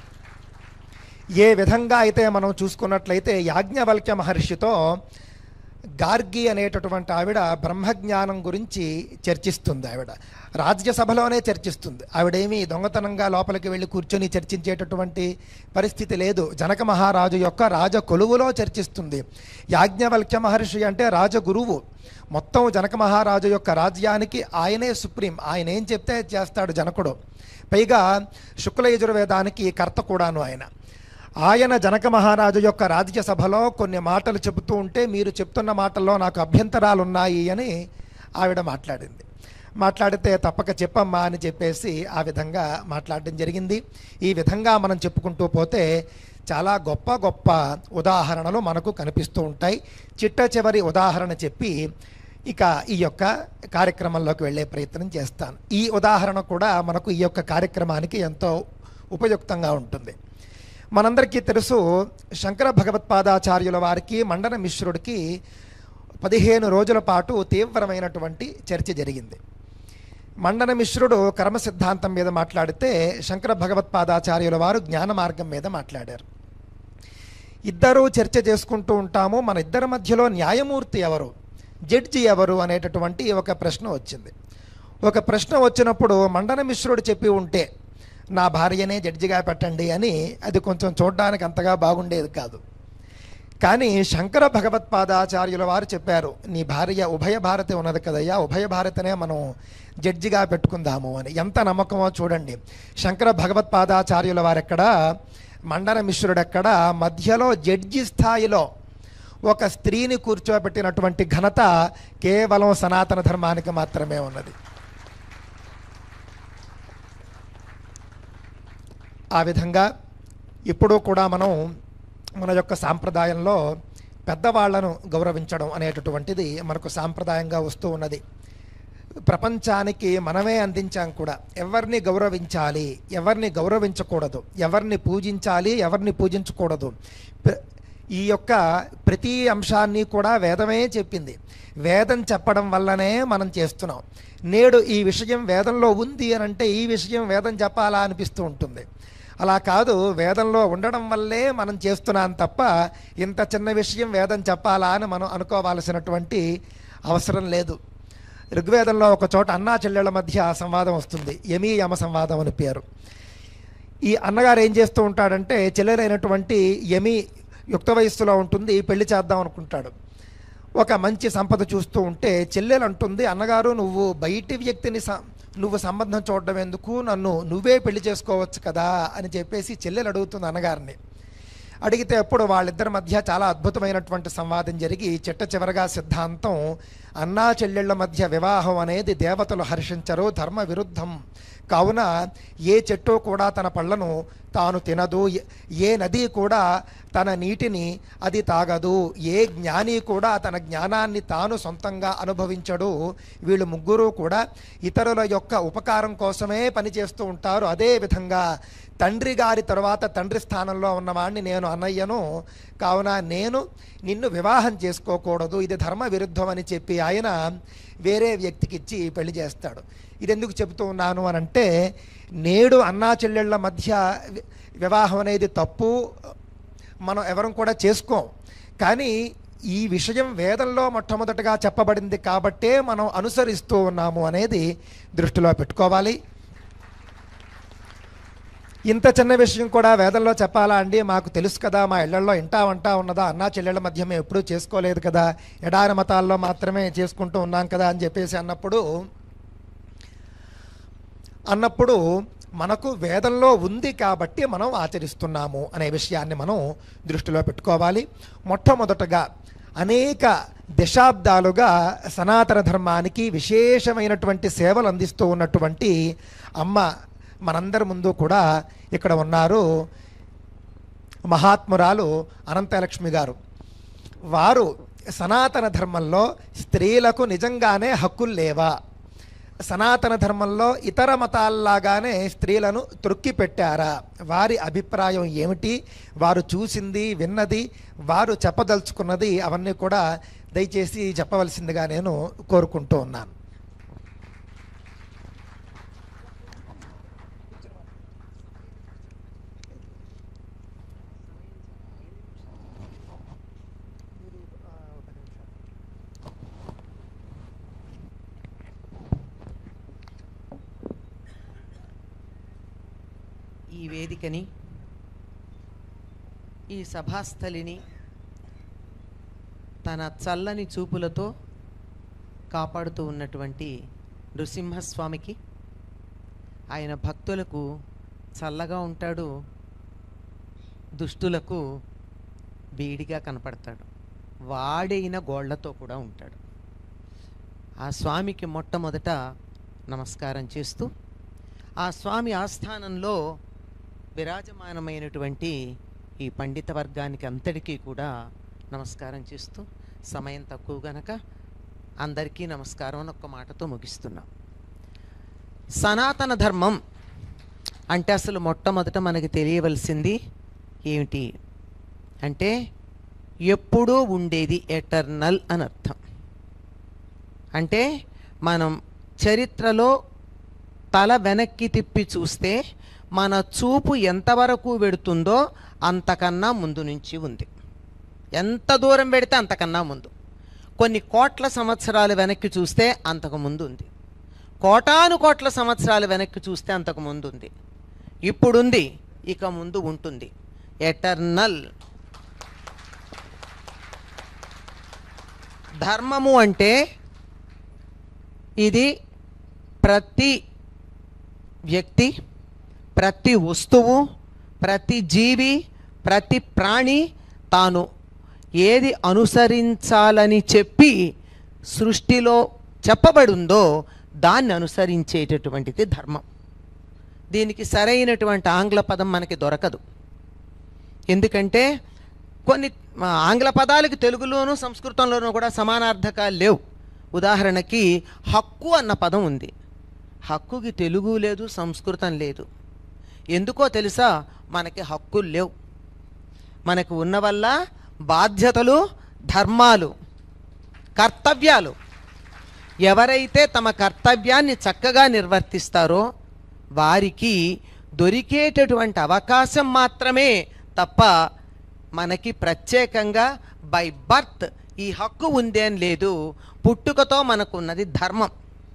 ఏ విధంగా అయితే మనం చూసుకున్నట్లయితే యాజ్ఞవల్క్య మహర్షితో గార్గి అనేటటువంటి ఆవిడ బ్రహ్మజ్ఞానం గురించి చర్చిస్తుంది. ఆవిడ రాజ్యసభలోనే చర్చిస్తుంది. ఆవిడేమీ దొంగతనంగా లోపలికి వెళ్ళి కూర్చొని చర్చించేటటువంటి పరిస్థితి లేదు. జనక మహారాజు యొక్క రాజ కొలువులో చర్చిస్తుంది. యాజ్ఞవల్క్య మహర్షి అంటే రాజగురువు. మొత్తం జనక మహారాజు యొక్క రాజ్యానికి ఆయనే సుప్రీం. ఆయన ఏం చెప్తే చేస్తాడు జనకుడు. పైగా శుక్ల యజుర్వేదానికి కర్త కూడాను ఆయన జనక మహారాజు యొక్క రాజ్యసభలో కొన్ని మాటలు చెబుతూ ఉంటే, మీరు చెప్తున్న మాటల్లో నాకు అభ్యంతరాలు ఉన్నాయి అని ఆవిడ మాట్లాడింది. మాట్లాడితే తప్పక చెప్పమ్మా అని చెప్పేసి ఆ విధంగా మాట్లాడడం జరిగింది. ఈ విధంగా మనం చెప్పుకుంటూ పోతే చాలా గొప్ప గొప్ప ఉదాహరణలు మనకు కనిపిస్తూ ఉంటాయి. చిట్ట చివరి ఉదాహరణ చెప్పి ఇక ఈ యొక్క కార్యక్రమంలోకి వెళ్ళే ప్రయత్నం చేస్తాను. ఈ ఉదాహరణ కూడా మనకు ఈ యొక్క కార్యక్రమానికి ఎంతో ఉపయుక్తంగా ఉంటుంది. మనందరికీ తెలుసు, శంకర భగవత్పాదాచార్యుల వారికి మండన మిశ్రుడికి 15 రోజుల పాటు తీవ్రమైనటువంటి చర్చ జరిగింది. మండన మిశ్రుడు కర్మ సిద్ధాంతం మీద మాట్లాడితే, శంకర భగవత్పాదాచార్యుల వారు జ్ఞాన మార్గం మీద మాట్లాడారు. ఇద్దరూ చర్చ చేసుకుంటూ ఉంటాము. మన ఇద్దరి మధ్యలో న్యాయమూర్తి ఎవరు, జడ్జి ఎవరు అనేటటువంటి ఒక ప్రశ్న వచ్చింది. ఒక ప్రశ్న వచ్చినప్పుడు మండన మిశ్రుడు చెప్పి ఉంటే, నా భార్యనే జడ్జిగా పెట్టండి అని, అది కొంచెం చూడడానికి అంతగా బాగుండేది కాదు. కానీ శంకర భగవత్పాదాచార్యుల వారు చెప్పారు, నీ భార్య ఉభయ భారతి ఉన్నది కదయ్యా, ఉభయ భారతనే మనం జడ్జిగా పెట్టుకుందాము అని. ఎంత నమ్మకమో చూడండి. శంకర భగవత్పాదాచార్యుల వారు ఎక్కడ, మండన మిశ్రుడు ఎక్కడ, మధ్యలో జడ్జి స్థాయిలో ఒక స్త్రీని కూర్చోబెట్టినటువంటి ఘనత కేవలం సనాతన ధర్మానికి మాత్రమే ఉన్నది. ఆ విధంగా ఇప్పుడు కూడా మనం మన యొక్క సాంప్రదాయంలో పెద్దవాళ్లను గౌరవించడం అనేటటువంటిది మనకు సాంప్రదాయంగా వస్తూ ఉన్నది. ప్రపంచానికి మనమే అందించాం కూడా. ఎవరిని గౌరవించాలి, ఎవరిని గౌరవించకూడదు, ఎవరిని పూజించాలి, ఎవరిని పూజించకూడదు, ఈ యొక్క ప్రతి అంశాన్ని కూడా వేదమే చెప్పింది. వేదం చెప్పడం వల్లనే మనం చేస్తున్నాం. నేడు ఈ విషయం వేదంలో ఉంది అని అంటే ఈ విషయం వేదం చెప్పాలా అనిపిస్తూ ఉంటుంది. అలా కాదు, వేదంలో ఉండడం వల్లే మనం చేస్తున్నాం తప్ప ఇంత చిన్న విషయం వేదం చెప్పాలా అని మనం అనుకోవాల్సినటువంటి అవసరం లేదు. ఋగ్వేదంలో ఒక చోట అన్నా చెల్లెళ్ళ మధ్య సంవాదం వస్తుంది. యమీ యమ సంవాదం అని పేరు. ఈ అన్నగారు ఏం చేస్తూ ఉంటాడంటే, చెల్లెలైనటువంటి యమి యుక్త వయస్సులో ఉంటుంది, పెళ్లి చేద్దాం అనుకుంటాడు. ఒక మంచి సంపద చూస్తూ ఉంటే చెల్లెలు అంటుంది, అన్నగారు నువ్వు బయటి వ్యక్తిని నువ్వు సంబంధం చూడడం ఎందుకు, నన్ను నువ్వే పెళ్లి చేసుకోవచ్చు కదా అని చెప్పేసి చెల్లెలు అడుగుతుంది అన్నగారిని. అడిగితే అప్పుడు వాళ్ళిద్దరి మధ్య చాలా అద్భుతమైనటువంటి సంవాదం జరిగి చిట్ట చివరగా సిద్ధాంతం, అన్నా చెల్లెళ్ళ మధ్య వివాహం అనేది దేవతలు హర్షించరు, ధర్మ విరుద్ధం. కావున ఏ చెట్టు కూడా తన పళ్ళను తాను తినదు, ఏ నది కూడా తన నీటిని అది తాగదు, ఏ జ్ఞాని కూడా తన జ్ఞానాన్ని తాను సొంతంగా అనుభవించడు. వీళ్ళు ముగ్గురు కూడా ఇతరుల యొక్క ఉపకారం కోసమే పనిచేస్తూ ఉంటారు. అదేవిధంగా తండ్రి గారి తర్వాత తండ్రి స్థానంలో ఉన్నవాడిని నేను అన్నయ్యను, కావున నేను నిన్ను వివాహం చేసుకోకూడదు, ఇది ధర్మ విరుద్ధం అని చెప్పి ఆయన వేరే వ్యక్తికి ఇచ్చి పెళ్లి చేస్తాడు. ఇది ఎందుకు చెబుతూ ఉన్నాను అని అంటే, నేడు అన్నా చెల్లెళ్ళ మధ్య వివాహం అనేది తప్పు, మనం ఎవరం కూడా చేసుకోం. కానీ ఈ విషయం వేదంలో మొట్టమొదటిగా చెప్పబడింది కాబట్టే మనం అనుసరిస్తూ ఉన్నాము అనేది దృష్టిలో పెట్టుకోవాలి. ఇంత చిన్న విషయం కూడా వేదంలో చెప్పాలా అండి, మాకు తెలుసు కదా, మా ఇళ్లలో ఇంటా వంటా ఉన్నదా, అన్నా చెల్లెళ్ళ మధ్య మేము ఎప్పుడూ చేసుకోలేదు కదా, ఎడారి మతాల్లో మాత్రమే చేసుకుంటూ ఉన్నాం కదా అని చెప్పేసి అన్నప్పుడు మనకు వేదంలో ఉంది కాబట్టి మనం ఆచరిస్తున్నాము అనే విషయాన్ని మనం దృష్టిలో పెట్టుకోవాలి. మొట్టమొదటగా అనేక దశాబ్దాలుగా సనాతన ధర్మానికి విశేషమైనటువంటి సేవలు అందిస్తూ ఉన్నటువంటి అమ్మ మనందరి ముందు కూడా ఇక్కడ ఉన్నారు. మహాత్మురాలు అనంతలక్ష్మి గారు. వారు సనాతన ధర్మంలో స్త్రీలకు నిజంగానే హక్కులు లేవా, సనాతన ధర్మంలో ఇతర మతాల్లాగానే స్త్రీలను త్రొక్కి పెట్టారా, వారి అభిప్రాయం ఏమిటి, వారు చూసింది విన్నది వారు చెప్పదలుచుకున్నది అవన్నీ కూడా దయచేసి చెప్పవలసిందిగా నేను కోరుకుంటూ ఉన్నాను. ఈ వేదికని, ఈ సభాస్థలిని తన చల్లని చూపులతో కాపాడుతూ ఉన్నటువంటి నృసింహస్వామికి, ఆయన భక్తులకు చల్లగా ఉంటాడు, దుష్టులకు వేడిగా కనపడతాడు, వాడైన గోళ్లతో కూడా ఉంటాడు. ఆ స్వామికి మొట్టమొదట నమస్కారం చేస్తూ, ఆ స్వామి ఆస్థానంలో విరాజమానమైనటువంటి ఈ పండిత వర్గానికి అంతటికీ కూడా నమస్కారం చేస్తూ, సమయం తక్కువ గనక అందరికీ నమస్కారం అని ఒక్క మాటతో ముగిస్తున్నాం. సనాతన ధర్మం అంటే అసలు మొట్టమొదట మనకి తెలియవలసింది ఏమిటి అంటే ఎప్పుడూ ఉండేది, ఎటర్నల్ అని అర్థం. అంటే మనం చరిత్రలో తల వెనక్కి తిప్పి చూస్తే మన చూపు ఎంతవరకు వెడుతుందో అంతకన్నా ముందు నుంచి ఉంది. ఎంత దూరం పెడితే అంతకన్నా ముందు. కొన్ని కోట్ల సంవత్సరాలు వెనక్కి చూస్తే అంతకు ముందు ఉంది, కోటాను కోట్ల సంవత్సరాలు వెనక్కి చూస్తే అంతకు ముందు ఉంది, ఇప్పుడుంది, ఇక ముందు ఉంటుంది. ఎటర్నల్. ధర్మము అంటే ఇది ప్రతి వ్యక్తి, ప్రతి వస్తువు, ప్రతి జీవి, ప్రతి ప్రాణి తాను ఏది అనుసరించాలని చెప్పి సృష్టిలో చెప్పబడిందో దాన్ని అనుసరించేటటువంటిది ధర్మం. దీనికి సరైనటువంటి ఆంగ్ల పదం మనకి దొరకదు. ఎందుకంటే కొన్ని ఆంగ్ల పదాలకి తెలుగులోనూ సంస్కృతంలోనూ కూడా సమానార్థకాలు లేవు. ఉదాహరణకి హక్కు అన్న పదం ఉంది, హక్కుకి తెలుగు లేదు, సంస్కృతం లేదు. ఎందుకో తెలుసా? మనకి హక్కులు లేవు. మనకు ఉన్న వల్ల బాధ్యతలు, ధర్మాలు, కర్తవ్యాలు. ఎవరైతే తమ కర్తవ్యాన్ని చక్కగా నిర్వర్తిస్తారో వారికి దొరికేటటువంటి అవకాశం మాత్రమే తప్ప మనకి ప్రత్యేకంగా బై బర్త్ ఈ హక్కు ఉందేం లేదు. పుట్టుకతో మనకున్నది ధర్మం.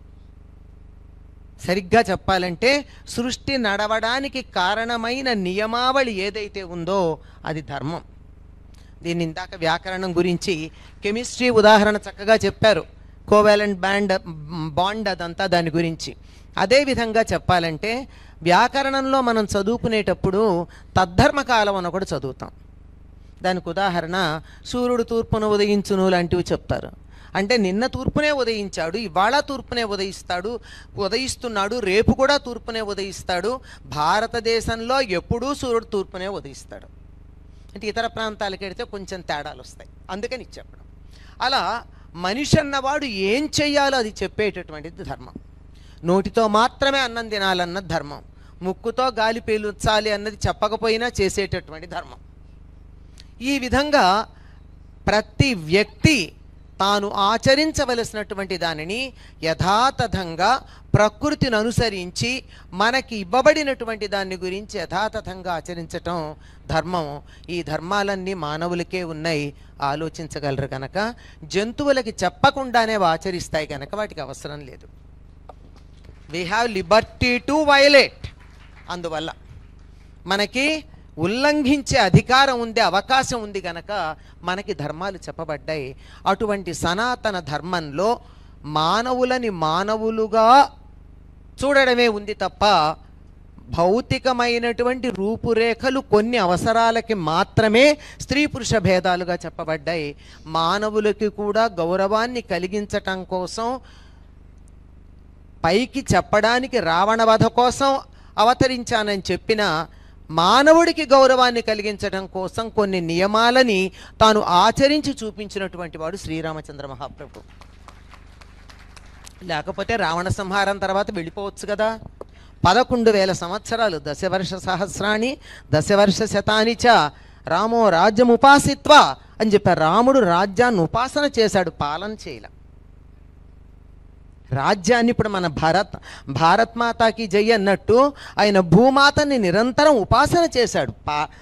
సరిగ్గా చెప్పాలంటే సృష్టి నడవడానికి కారణమైన నియమావళి ఏదైతే ఉందో అది ధర్మం. దీన్ని ఇందాక వ్యాకరణం గురించి కెమిస్ట్రీ ఉదాహరణ చక్కగా చెప్పారు, కోవాలెంట్ బాండ్ అదంతా దాని గురించి. అదేవిధంగా చెప్పాలంటే వ్యాకరణంలో మనం చదువుకునేటప్పుడు తద్ధర్మకాలం అని కూడా చదువుతాం. దానికి ఉదాహరణ సూర్యుడు తూర్పున ఉదయించును లాంటివి చెప్తారు. అంటే నిన్న తూర్పునే ఉదయించాడు, ఇవాళ తూర్పునే ఉదయిస్తున్నాడు, రేపు కూడా తూర్పునే ఉదయిస్తాడు. భారతదేశంలో ఎప్పుడూ సూర్యుడు తూర్పునే ఉదయిస్తాడు. అంటే ఇతర ప్రాంతాలకు వెడితే కొంచెం తేడాలు వస్తాయి, అందుకని చెప్పడం. అలా మనిషి అన్నవాడు ఏం చెయ్యాలో అది చెప్పేటటువంటిది ధర్మం. నోటితో మాత్రమే అన్నం తినాలన్నది ధర్మం, ముక్కుతో గాలి పీల్చాలి అన్నది చెప్పకపోయినా చేసేటటువంటి ధర్మం. ఈ విధంగా ప్రతి వ్యక్తి తాను ఆచరించవలసినటువంటి దానిని యథాతథంగా ప్రకృతిని అనుసరించి మనకి ఇవ్వబడినటువంటి దాని గురించి యథాతథంగా ఆచరించటం ధర్మం. ఈ ధర్మాలన్నీ మానవులకే ఉన్నాయి, ఆలోచించగలరు కనుక. జంతువులకి చెప్పకుండానే ఆచరిస్తాయి కనుక వాటికి అవసరం లేదు. We have liberty to violate. అందువల్ల మనకి ఉల్లంఘించే అధికారం ఉంది, అవకాశం ఉంది కనుక మనకి ధర్మాలు చెప్పబడ్డాయి. అటువంటి సనాతన ధర్మంలో మానవులని మానవులుగా చూడడమే ఉంది తప్ప భౌతికమైనటువంటి రూపురేఖలు కొన్ని అవసరాలకి మాత్రమే స్త్రీ పురుష భేదాలుగా చెప్పబడ్డాయి. మానవులకి కూడా గౌరవాన్ని కలిగించటం కోసం, పైకి చెప్పడానికి రావణ వధ కోసం అవతరించానని చెప్పిన మానవుడికి గౌరవాన్ని కలిగించడం కోసం కొన్ని నియమాలని తాను ఆచరించి చూపించినటువంటి వాడు శ్రీరామచంద్ర మహాప్రభు. లేకపోతే రావణ సంహారం తర్వాత వెళ్ళిపోవచ్చు కదా. 11,000 సంవత్సరాలు, దశవర్ష సహస్రాణి దశవర్ష శతాని చ రామో రాజ్యముపాసిత్వ అని చెప్పారు. రాముడు రాజ్యాన్ని ఉపాసన చేశాడు, పాలన చేయలే. రాజ్యాన్ని ఇప్పుడు మన భారత్ మాతాకి జై అన్నట్టు ఆయన భూమాతని నిరంతరం ఉపాసన చేశాడు,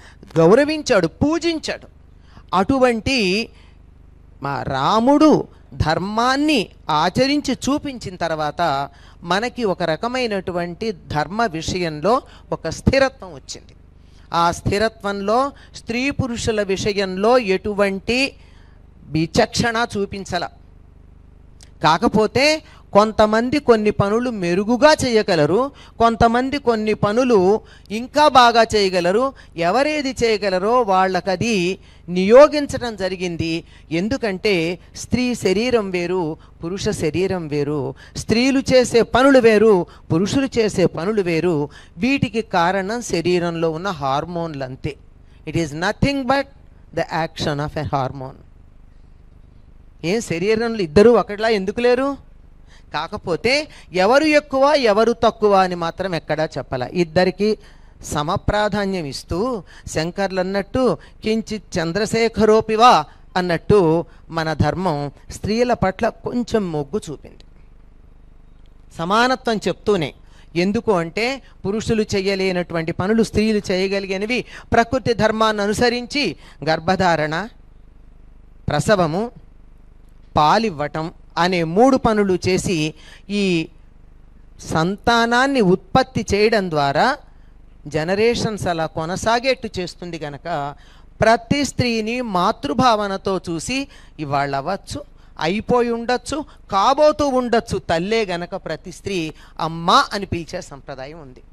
గౌరవించాడు, పూజించాడు. అటువంటి మా రాముడు ధర్మాన్ని ఆచరించి చూపించిన తర్వాత మనకి ఒక రకమైనటువంటి ధర్మ విషయంలో ఒక స్థిరత్వం వచ్చింది. ఆ స్థిరత్వంలో స్త్రీ పురుషుల విషయంలో ఎటువంటి విచక్షణ చూపించాల. కాకపోతే కొంతమంది కొన్ని పనులు మెరుగుగా చేయగలరు, కొంతమంది కొన్ని పనులు ఇంకా బాగా చేయగలరు. ఎవరేది చేయగలరో వాళ్ళకది నియోగించడం జరిగింది. ఎందుకంటే స్త్రీ శరీరం వేరు, పురుష శరీరం వేరు. స్త్రీలు చేసే పనులు వేరు, పురుషులు చేసే పనులు వేరు. వీటికి కారణం శరీరంలో ఉన్న హార్మోన్లు అంతే. It is nothing but the action of a hormone. ఏం శరీరంలో ఇద్దరూ ఒకటిలా ఎందుకు లేరు? కాకపోతే ఎవరు ఎక్కువ ఎవరు తక్కువ అని మాత్రం ఎక్కడా చెప్పాల. ఇద్దరికి సమప్రాధాన్యం ఇస్తూ శంకర్లు అన్నట్టు కించిత్ చంద్రశేఖరోపివా అన్నట్టు మన ధర్మం స్త్రీల పట్ల కొంచెం మొగ్గు చూపింది, సమానత్వం చెప్తూనే. ఎందుకు అంటే పురుషులు చేయలేనటువంటి పనులు స్త్రీలు చేయగలిగినవి ప్రకృతి ధర్మాన్ని అనుసరించి గర్భధారణ, ప్రసవము, పాలివ్వటం అనే 3 పనులు చేసి ఈ సంతానాన్ని ఉత్పత్తి చేయడం ద్వారా జనరేషన్స్ అలా కొనసాగేట్టు చేస్తుంది. గనక ప్రతి స్త్రీని మాతృభావనతో చూసి ఇవాళ అవ్వచ్చు, అయిపోయి ఉండొచ్చు, కాబోతూ ఉండొచ్చు తల్లే గనక ప్రతి స్త్రీ అమ్మ అని పిలిచే సంప్రదాయం ఉంది.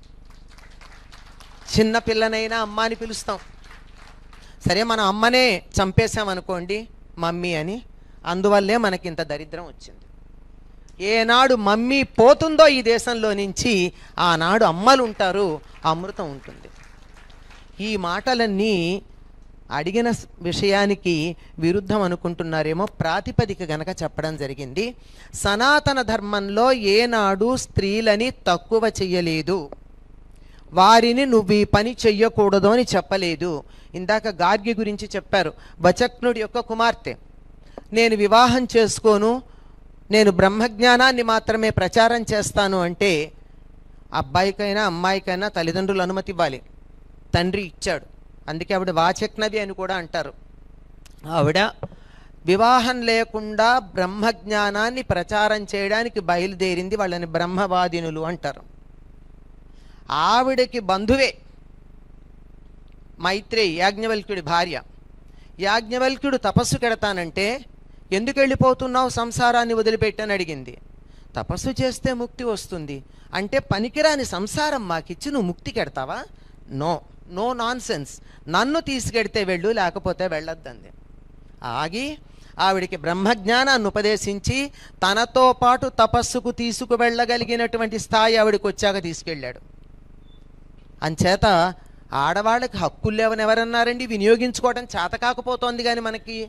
చిన్న పిల్లనైనా అమ్మ అని పిలుస్తాం. సరే, మన అమ్మనే చంపేశామనుకోండి మమ్మీ అని, అందువల్లే మనకింత దరిద్రం వచ్చింది. ఏనాడు మమ్మీ పోతుందో ఈ దేశంలో నుంచి ఆనాడు అమ్మలు ఉంటారు, అమృతం ఉంటుంది. ఈ మాటలన్నీ అడిగిన విషయానికి విరుద్ధం అనుకుంటున్నారేమో, ప్రాతిపదిక గనక చెప్పడం జరిగింది. సనాతన ధర్మంలో ఏనాడు స్త్రీలని తక్కువ చెయ్యలేదు, వారిని నువ్వు ఈ పని చెయ్యకూడదు అని చెప్పలేదు. ఇందాక గార్గి గురించి చెప్పారు, వచక్నుడి యొక్క కుమార్తె. నేను వివాహం చేసుకోను, నేను బ్రహ్మజ్ఞానాన్ని మాత్రమే ప్రచారం చేస్తాను అంటే అబ్బాయికైనా అమ్మాయికైనా తల్లిదండ్రులు అనుమతి ఇవ్వాలి. తండ్రి ఇచ్చాడు, అందుకే ఆవిడ వాచక్నవి అని కూడా అంటారు. ఆవిడ వివాహం లేకుండా బ్రహ్మజ్ఞానాన్ని ప్రచారం చేయడానికి బయలుదేరింది. వాళ్ళని బ్రహ్మవాదినులు అంటారు. ఆవిడకి బంధువే మైత్రేయి, యాజ్ఞవల్క్యుడి భార్య. యాజ్ఞవల్క్యుడు తపస్సు కెడతానంటే ఎందుకు వెళ్ళిపోతున్నావు సంసారాన్ని వదిలిపెట్టని అడిగింది. తపస్సు చేస్తే ముక్తి వస్తుంది అంటే పనికిరాని సంసారం మాకిచ్చి నువ్వు ముక్తి కెడతావా? నో నో నాన్ సెన్స్, నన్ను తీసుకెడితే వెళ్ళు, లేకపోతే వెళ్ళొద్దంది. ఆగి ఆవిడికి బ్రహ్మజ్ఞానాన్ని ఉపదేశించి తనతో పాటు తపస్సుకు తీసుకువెళ్ళగలిగినటువంటి స్థాయి ఆవిడికి వచ్చాక తీసుకెళ్ళాడు. అంచేత ఆడవాళ్ళకి హక్కులు లేవని ఎవరన్నారండి? వినియోగించుకోవడం చేత కాకపోతోంది. కానీ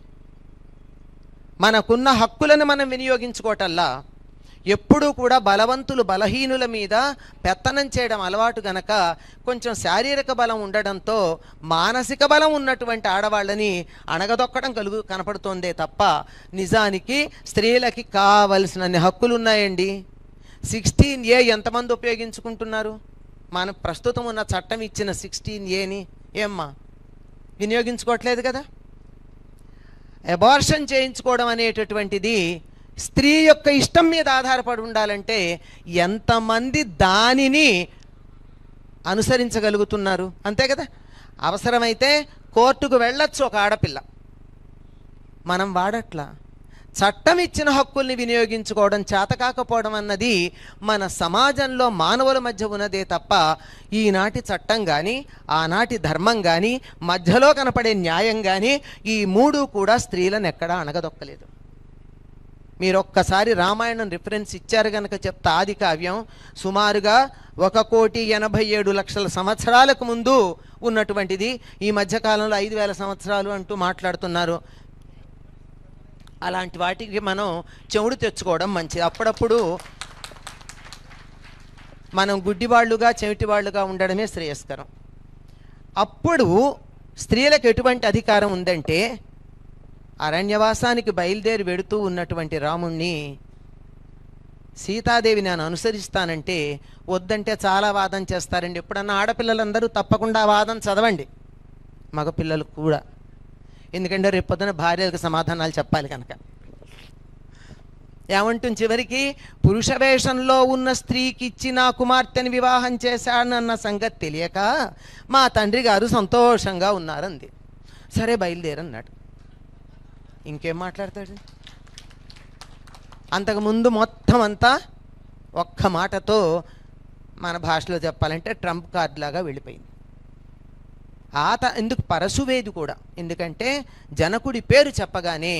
మనకున్న హక్కులను మనం వినియోగించుకోవటల్లా ఎప్పుడూ కూడా బలవంతులు బలహీనుల మీద పెత్తనం చేయడం అలవాటు గనక కొంచెం శారీరక బలం ఉండడంతో మానసిక బలం ఉన్నటువంటి ఆడవాళ్ళని అణగదొక్కడం కనపడుతోందే తప్ప నిజానికి స్త్రీలకి కావలసినన్ని హక్కులు ఉన్నాయండి. 16A ఎంతమంది ఉపయోగించుకుంటున్నారు? మన ప్రస్తుతం ఉన్న చట్టం ఇచ్చిన 16Aని ఏమ్మా వినియోగించుకోవట్లేదు కదా. అబార్షన్ చేయించుకోవడం అనేటటువంటిది స్త్రీ యొక్క ఇష్టం మీద ఆధారపడి ఉండాలంటే ఎంతమంది దానిని అనుసరించగలుగుతున్నారు? అంతే కదా. అవసరమైతే కోర్టుకు వెళ్ళొచ్చు ఒక ఆడపిల్ల, మనం వాడట్లా. చట్టం ఇచ్చిన హక్కుల్ని వినియోగించుకోవడం చేతకాకపోవడం అన్నది మన సమాజంలో మానవుల మధ్య ఉన్నదే తప్ప ఈనాటి చట్టం కానీ ఆనాటి ధర్మం కానీ మధ్యలో కనపడే న్యాయం కానీ ఈ 3 కూడా స్త్రీలను ఎక్కడా అణగదొక్కలేదు. మీరు ఒక్కసారి రామాయణం రిఫరెన్స్ ఇచ్చారు కనుక చెప్తా. ఆది కావ్యం సుమారుగా 1,87,00,000 సంవత్సరాలకు ముందు ఉన్నటువంటిది. ఈ మధ్యకాలంలో 5,000 సంవత్సరాలు అంటూ మాట్లాడుతున్నారు. అలాంటి వాటికి మనం చెవుడు తెచ్చుకోవడం మంచిది. అప్పుడప్పుడు మనం గుడ్డివాళ్లుగా చెవిటివాళ్లుగా ఉండడమే శ్రేయస్కరం. అప్పుడు స్త్రీలకు ఎటువంటి అధికారం ఉందంటే అరణ్యవాసానికి బయలుదేరి వెడుతూ ఉన్నటువంటి రాముణ్ణి సీతాదేవి నేను అనుసరిస్తానంటే వద్దంటే చాలా వాదన చేస్తారండి. ఎప్పుడన్నా ఆడపిల్లలందరూ తప్పకుండా వాదన చదవండి, మగపిల్లలు కూడా. ఎందుకంటే రేపు పొద్దున భార్యలకు సమాధానాలు చెప్పాలి కనుక. ఏమంటుంది చివరికి, పురుష వేషంలో ఉన్న స్త్రీకి ఇచ్చి నా కుమార్తెని వివాహం చేశానన్న సంగతి తెలియక మా తండ్రి గారు సంతోషంగా ఉన్నారంది. సరే బయలుదేరన్నాడు. ఇంకేం మాట్లాడతాడు? అంతకుముందు మొత్తం అంతా ఒక్క మాటతో మన భాషలో చెప్పాలంటే ట్రంప్ కార్డ్ లాగా వెళ్ళిపోయింది. ఎందుకు పరశువేది కూడా, ఎందుకంటే జనకుడి పేరు చెప్పగానే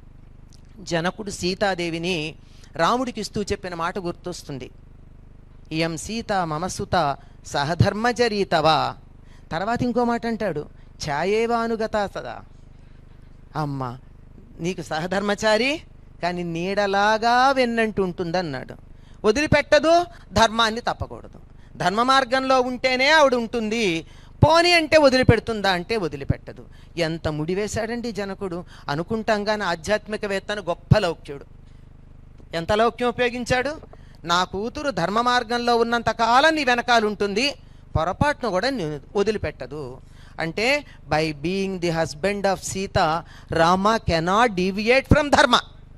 జనకుడు సీతాదేవిని రాముడికి ఇస్తూ చెప్పిన మాట గుర్తొస్తుంది. ఇయం సీత మమసుత సహధర్మచరీతవా. తర్వాత ఇంకో మాట అంటాడు, ఛాయేవానుగత సదా. అమ్మ నీకు సహధర్మచారి కానీ నీడలాగా వెన్నంటూ ఉంటుందన్నాడు. వదిలిపెట్టదు, ధర్మాన్ని తప్పకూడదు. ధర్మ మార్గంలో ఉంటేనే ఆవిడ ఉంటుంది, పోని అంటే వదిలిపెడుతుందా అంటే వదిలిపెట్టదు. ఎంత ముడివేశాడండి జనకుడు. అనుకుంటాం కానీ ఆధ్యాత్మికవేత్తను గొప్ప లౌక్యుడు. ఎంత లౌక్యం ఉపయోగించాడు. నా కూతురు ధర్మ మార్గంలో ఉన్నంతకాలం నీ వెనకాల ఉంటుంది, పొరపాటును కూడా వదిలిపెట్టదు. అంటే by being the husband of Sita Rama cannot deviate from dharma.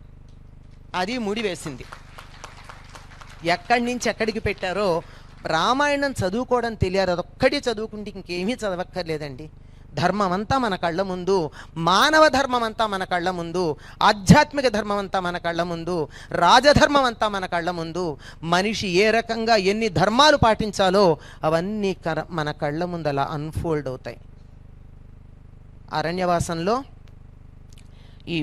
అది ముడివేసింది. ఎక్కడి నుంచి ఎక్కడికి పెట్టారో రామాయణం చదువుకోవడం తెలియదు, అదొక్కటి చదువుకుంటే ఇంకేమీ చదవక్కర్లేదండి. ధర్మం అంతా మన కళ్ళ ముందు, మానవ ధర్మం అంతా మన కళ్ళ ముందు, ఆధ్యాత్మిక ధర్మం అంతా మన కళ్ళ ముందు, రాజధర్మం అంతా మన కళ్ళ ముందు. మనిషి ఏ రకంగా ఎన్ని ధర్మాలు పాటించాలో అవన్నీ మన కళ్ళ ముందు అలా అన్ఫోల్డ్ అవుతాయి. అరణ్యవాసంలో ఈ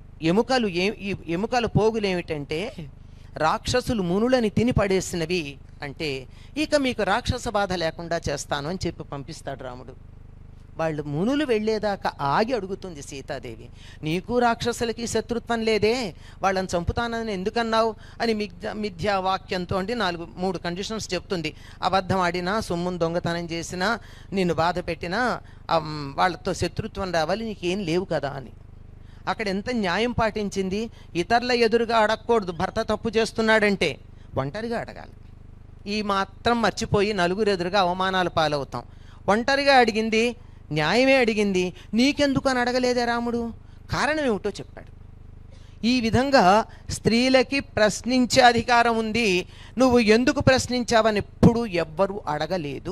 ఎముకల పోగులు ఏమిటంటే, రాక్షసులు మునులని తిని పడేసినవి. అంటే ఇక మీకు రాక్షస బాధ లేకుండా చేస్తాను అని చెప్పి పంపిస్తాడు రాముడు. వాళ్ళు మునులు వెళ్ళేదాకా ఆగి అడుగుతుంది సీతాదేవి, నీకు రాక్షసులకి శత్రుత్వం లేదే, వాళ్ళని చంపుతానని ఎందుకన్నావు అని మిథ్యా వాక్యంతో అంటే 3 కండిషన్స్ చెప్తుంది. అబద్ధం ఆడినా, సొమ్మును దొంగతనం చేసినా, నిన్ను బాధ పెట్టినా వాళ్ళతో శత్రుత్వం రావాలి, నీకేం లేవు కదా అని. అక్కడ ఎంత న్యాయం పాటించింది. ఇతరుల ఎదురుగా అడగకూడదు. భర్త తప్పు చేస్తున్నాడంటే ఒంటరిగా అడగాలి. ఈ మాత్రం మర్చిపోయి నలుగురు ఎదురుగా అవమానాలు పాలవుతాం. ఒంటరిగా అడిగింది, న్యాయమే అడిగింది. నీకెందుకు అని అడగలేదే రాముడు, కారణం ఏమిటో చెప్పాడు. ఈ విధంగా స్త్రీలకి ప్రశ్నించే అధికారం ఉంది. నువ్వు ఎందుకు ప్రశ్నించావని ఎప్పుడూ ఎవ్వరూ అడగలేదు.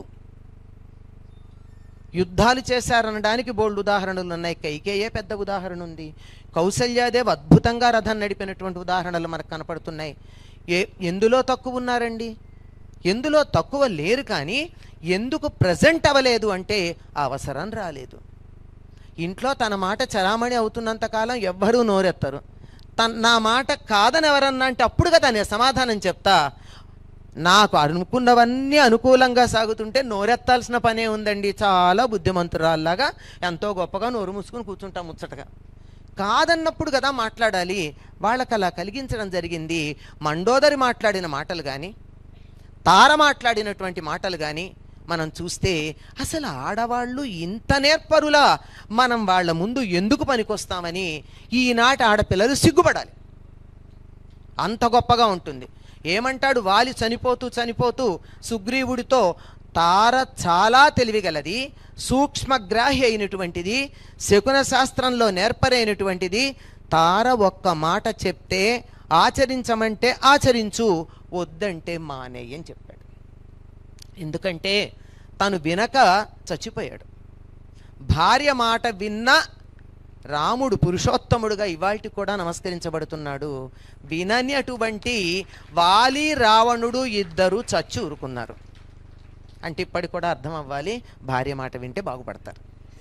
యుద్ధాలు చేశారనడానికి బోల్డ్ ఉదాహరణలు ఉన్నాయి. కైకేయే పెద్ద ఉదాహరణ ఉంది. కౌసల్యాదేవి అద్భుతంగా రథం నడిపినటువంటి ఉదాహరణలు మనకు కనపడుతున్నాయి. ఎందులో తక్కువ ఉన్నారండి? ఎందులో తక్కువ లేరు, కానీ ఎందుకు ప్రజెంట్ అవ్వలేదు అంటే అవసరం రాలేదు. ఇంట్లో తన మాట చలామణి అవుతున్నంతకాలం ఎవ్వరూ నోరెత్తరు. నా మాట కాదని ఎవరన్నా అంటే అప్పుడు కదా నేను సమాధానం చెప్తా. నాకు అనుకున్నవన్నీ అనుకూలంగా సాగుతుంటే నోరెత్తాల్సిన పనే ఉందండి. చాలా బుద్ధిమంతురాల్లాగా ఎంతో గొప్పగా నోరు మూసుకుని కూర్చుంటాం ముచ్చటగా. కాదన్నప్పుడు కదా మాట్లాడాలి. వాళ్ళకి అలా కలిగించడం జరిగింది. మండోదరి మాట్లాడిన మాటలు కానీ, తార మాట్లాడినటువంటి మాటలు కానీ మనం చూస్తే అసలు ఆడవాళ్ళు ఇంత నేర్పరులా, మనం వాళ్ళ ముందు ఎందుకు పనికొస్తామని ఈనాటి ఆడపిల్లలు సిగ్గుపడాలి. అంత గొప్పగా ఉంటుంది. ఏమంటాడు వాలి చనిపోతూ సుగ్రీవుడితో, తార చాలా తెలివిగలది, సూక్ష్మగ్రాహి అయినటువంటిది, శకున శాస్త్రంలో నేర్పరైనటువంటిది. తార ఒక్క మాట చెప్తే ఆచరించమంటే ఆచరించు, వద్దంటే మానేయ్ అని చెప్పాడు. ఎందుకంటే తను వినక చచ్చిపోయాడు. భార్య మాట విన్న రాముడు పురుషోత్తముడుగా ఇవాల్టి కూడా నమస్కరించబడుతున్నాడు. వినని అటువంటి వాలి రావణుడు ఇద్దరు చచ్చి ఊరుకున్నారు. అంటే ఇప్పటికి కూడా అర్థం అవ్వాలి, భార్య మాట వింటే బాగుపడతారు.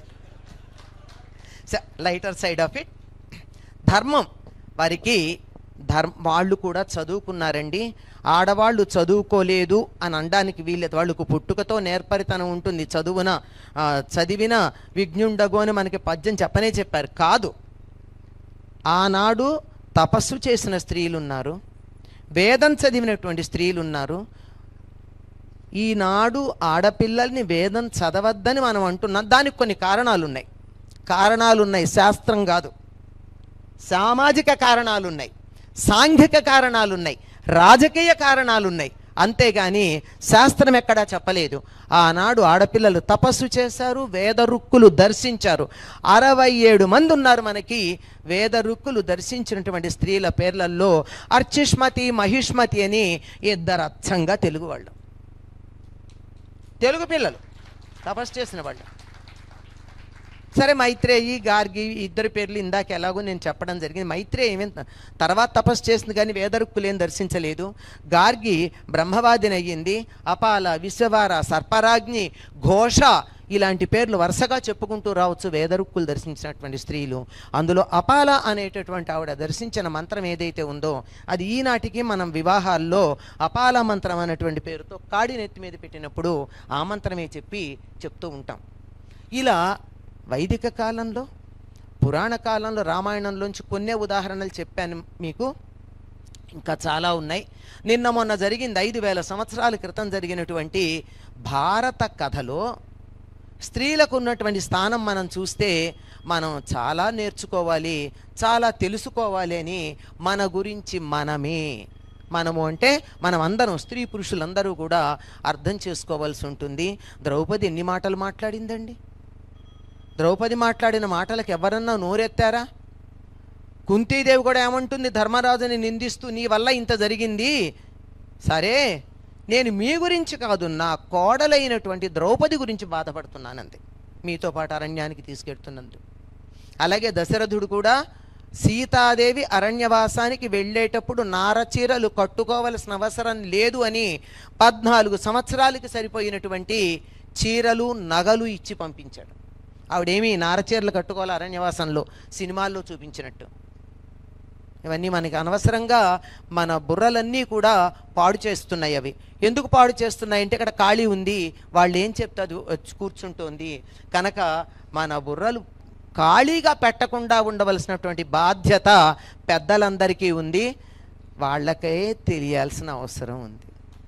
లైటర్ సైడ్ ఆఫ్ ఇట్, ధర్మం వారికి వాళ్ళు కూడా చదువుకున్నారండి. ఆడవాళ్ళు చదువుకోలేదు అని అనడానికి వీళ్ళది. వాళ్ళకు పుట్టుకతో నేర్పరితనం ఉంటుంది. చదివిన విజ్ఞుండగు అని మనకి పద్యం చెప్పనే చెప్పారు. కాదు, ఆనాడు తపస్సు చేసిన స్త్రీలు ఉన్నారు, వేదం చదివినటువంటి స్త్రీలు ఉన్నారు. ఈనాడు ఆడపిల్లల్ని వేదం చదవద్దని మనం అంటున్నాం. దానికి కొన్ని కారణాలు ఉన్నాయి. శాస్త్రం కాదు, సామాజిక కారణాలు ఉన్నాయి, సాంఘిక కారణాలు ఉన్నాయి, రాజకీయ కారణాలు ఉన్నాయి. అంతేగాని శాస్త్రం ఎక్కడా చెప్పలేదు. ఆనాడు ఆడపిల్లలు తపస్సు చేశారు, వేద రుక్కులు దర్శించారు. 67 మంది ఉన్నారు మనకి వేద రుక్కులు దర్శించినటువంటి స్త్రీల పేర్లలో. అర్చిష్మతి, మహిష్మతి అని 2 అచ్చంగా తెలుగు వాళ్ళు, తెలుగు పిల్లలు తపస్సు చేసిన వాళ్ళు. సరే, మైత్రేయి, గార్గి 2 పేర్లు ఇందాక ఎలాగో నేను చెప్పడం జరిగింది. మైత్రేయి ఏమీ తర్వాత తపస్సు చేసింది కానీ వేదరుక్కులేం దర్శించలేదు. గార్గి బ్రహ్మవాదిని అయ్యింది. అపాల, విశ్వవార, సర్పరాజ్ఞి, ఘోష ఇలాంటి పేర్లు వరుసగా చెప్పుకుంటూ రావచ్చు వేదరుక్కులు దర్శించినటువంటి స్త్రీలు. అందులో అపాల అనేటటువంటి ఆవిడ దర్శించిన మంత్రం ఏదైతే ఉందో అది ఈనాటికి మనం వివాహాల్లో అపాల మంత్రం అనేటువంటి పేరుతో కాడి నెత్తి మీద పెట్టినప్పుడు ఆ మంత్రమే చెప్తూ ఉంటాం. ఇలా వైదిక కాలంలో, పురాణ కాలంలో, రామాయణంలోంచి కొన్నే ఉదాహరణలు చెప్పాను మీకు. ఇంకా చాలా ఉన్నాయి. నిన్న మొన్న జరిగింది 5000 సంవత్సరాల క్రితం జరిగినటువంటి భారత కథలో స్త్రీలకు ఉన్నటువంటి స్థానం మనం చూస్తే మనం చాలా నేర్చుకోవాలి, చాలా తెలుసుకోవాలి అని మన గురించి మనము అంటే మనం అందరం, స్త్రీ పురుషులందరూ కూడా అర్థం చేసుకోవాల్సి ఉంటుంది. ద్రౌపది ఎన్ని మాటలు మాట్లాడిందండి? ద్రౌపది మాట్లాడిన మాటలకు ఎవరన్నా నోరెత్తారా? కుంతీదేవి కూడా ఏమంటుంది ధర్మరాజుని నిందిస్తూ, నీ వల్ల ఇంత జరిగింది, సరే నేను మీ గురించి కాదు నా కోడలైనటువంటి ద్రౌపది గురించి బాధపడుతున్నానంతే, మీతో పాటు అరణ్యానికి తీసుకెళ్తున్నందుకు. అలాగే దశరథుడు కూడా సీతాదేవి అరణ్యవాసానికి వెళ్ళేటప్పుడు నారచీరలు కట్టుకోవలసిన అవసరం లేదు అని 14 సంవత్సరాలకి సరిపోయినటువంటి చీరలు, నగలు ఇచ్చి పంపించాడు. ఆవిడేమీ నారచీరలు కట్టుకోవాలి అరణ్యవాసంలో సినిమాల్లో చూపించినట్టు. ఇవన్నీ మనకి అనవసరంగా మన బుర్రలన్నీ కూడా పాడు చేస్తున్నాయి. అవి ఎందుకు పాడు చేస్తున్నాయి అంటే ఇక్కడ ఖాళీ ఉంది, వాళ్ళు ఏం చెప్తే అది కూర్చుంటోంది కనుక మన బుర్రలు ఖాళీగా పెట్టకుండా ఉండవలసినటువంటి బాధ్యత పెద్దలందరికీ ఉంది. వాళ్ళకే తెలియాల్సిన అవసరం ఉంది.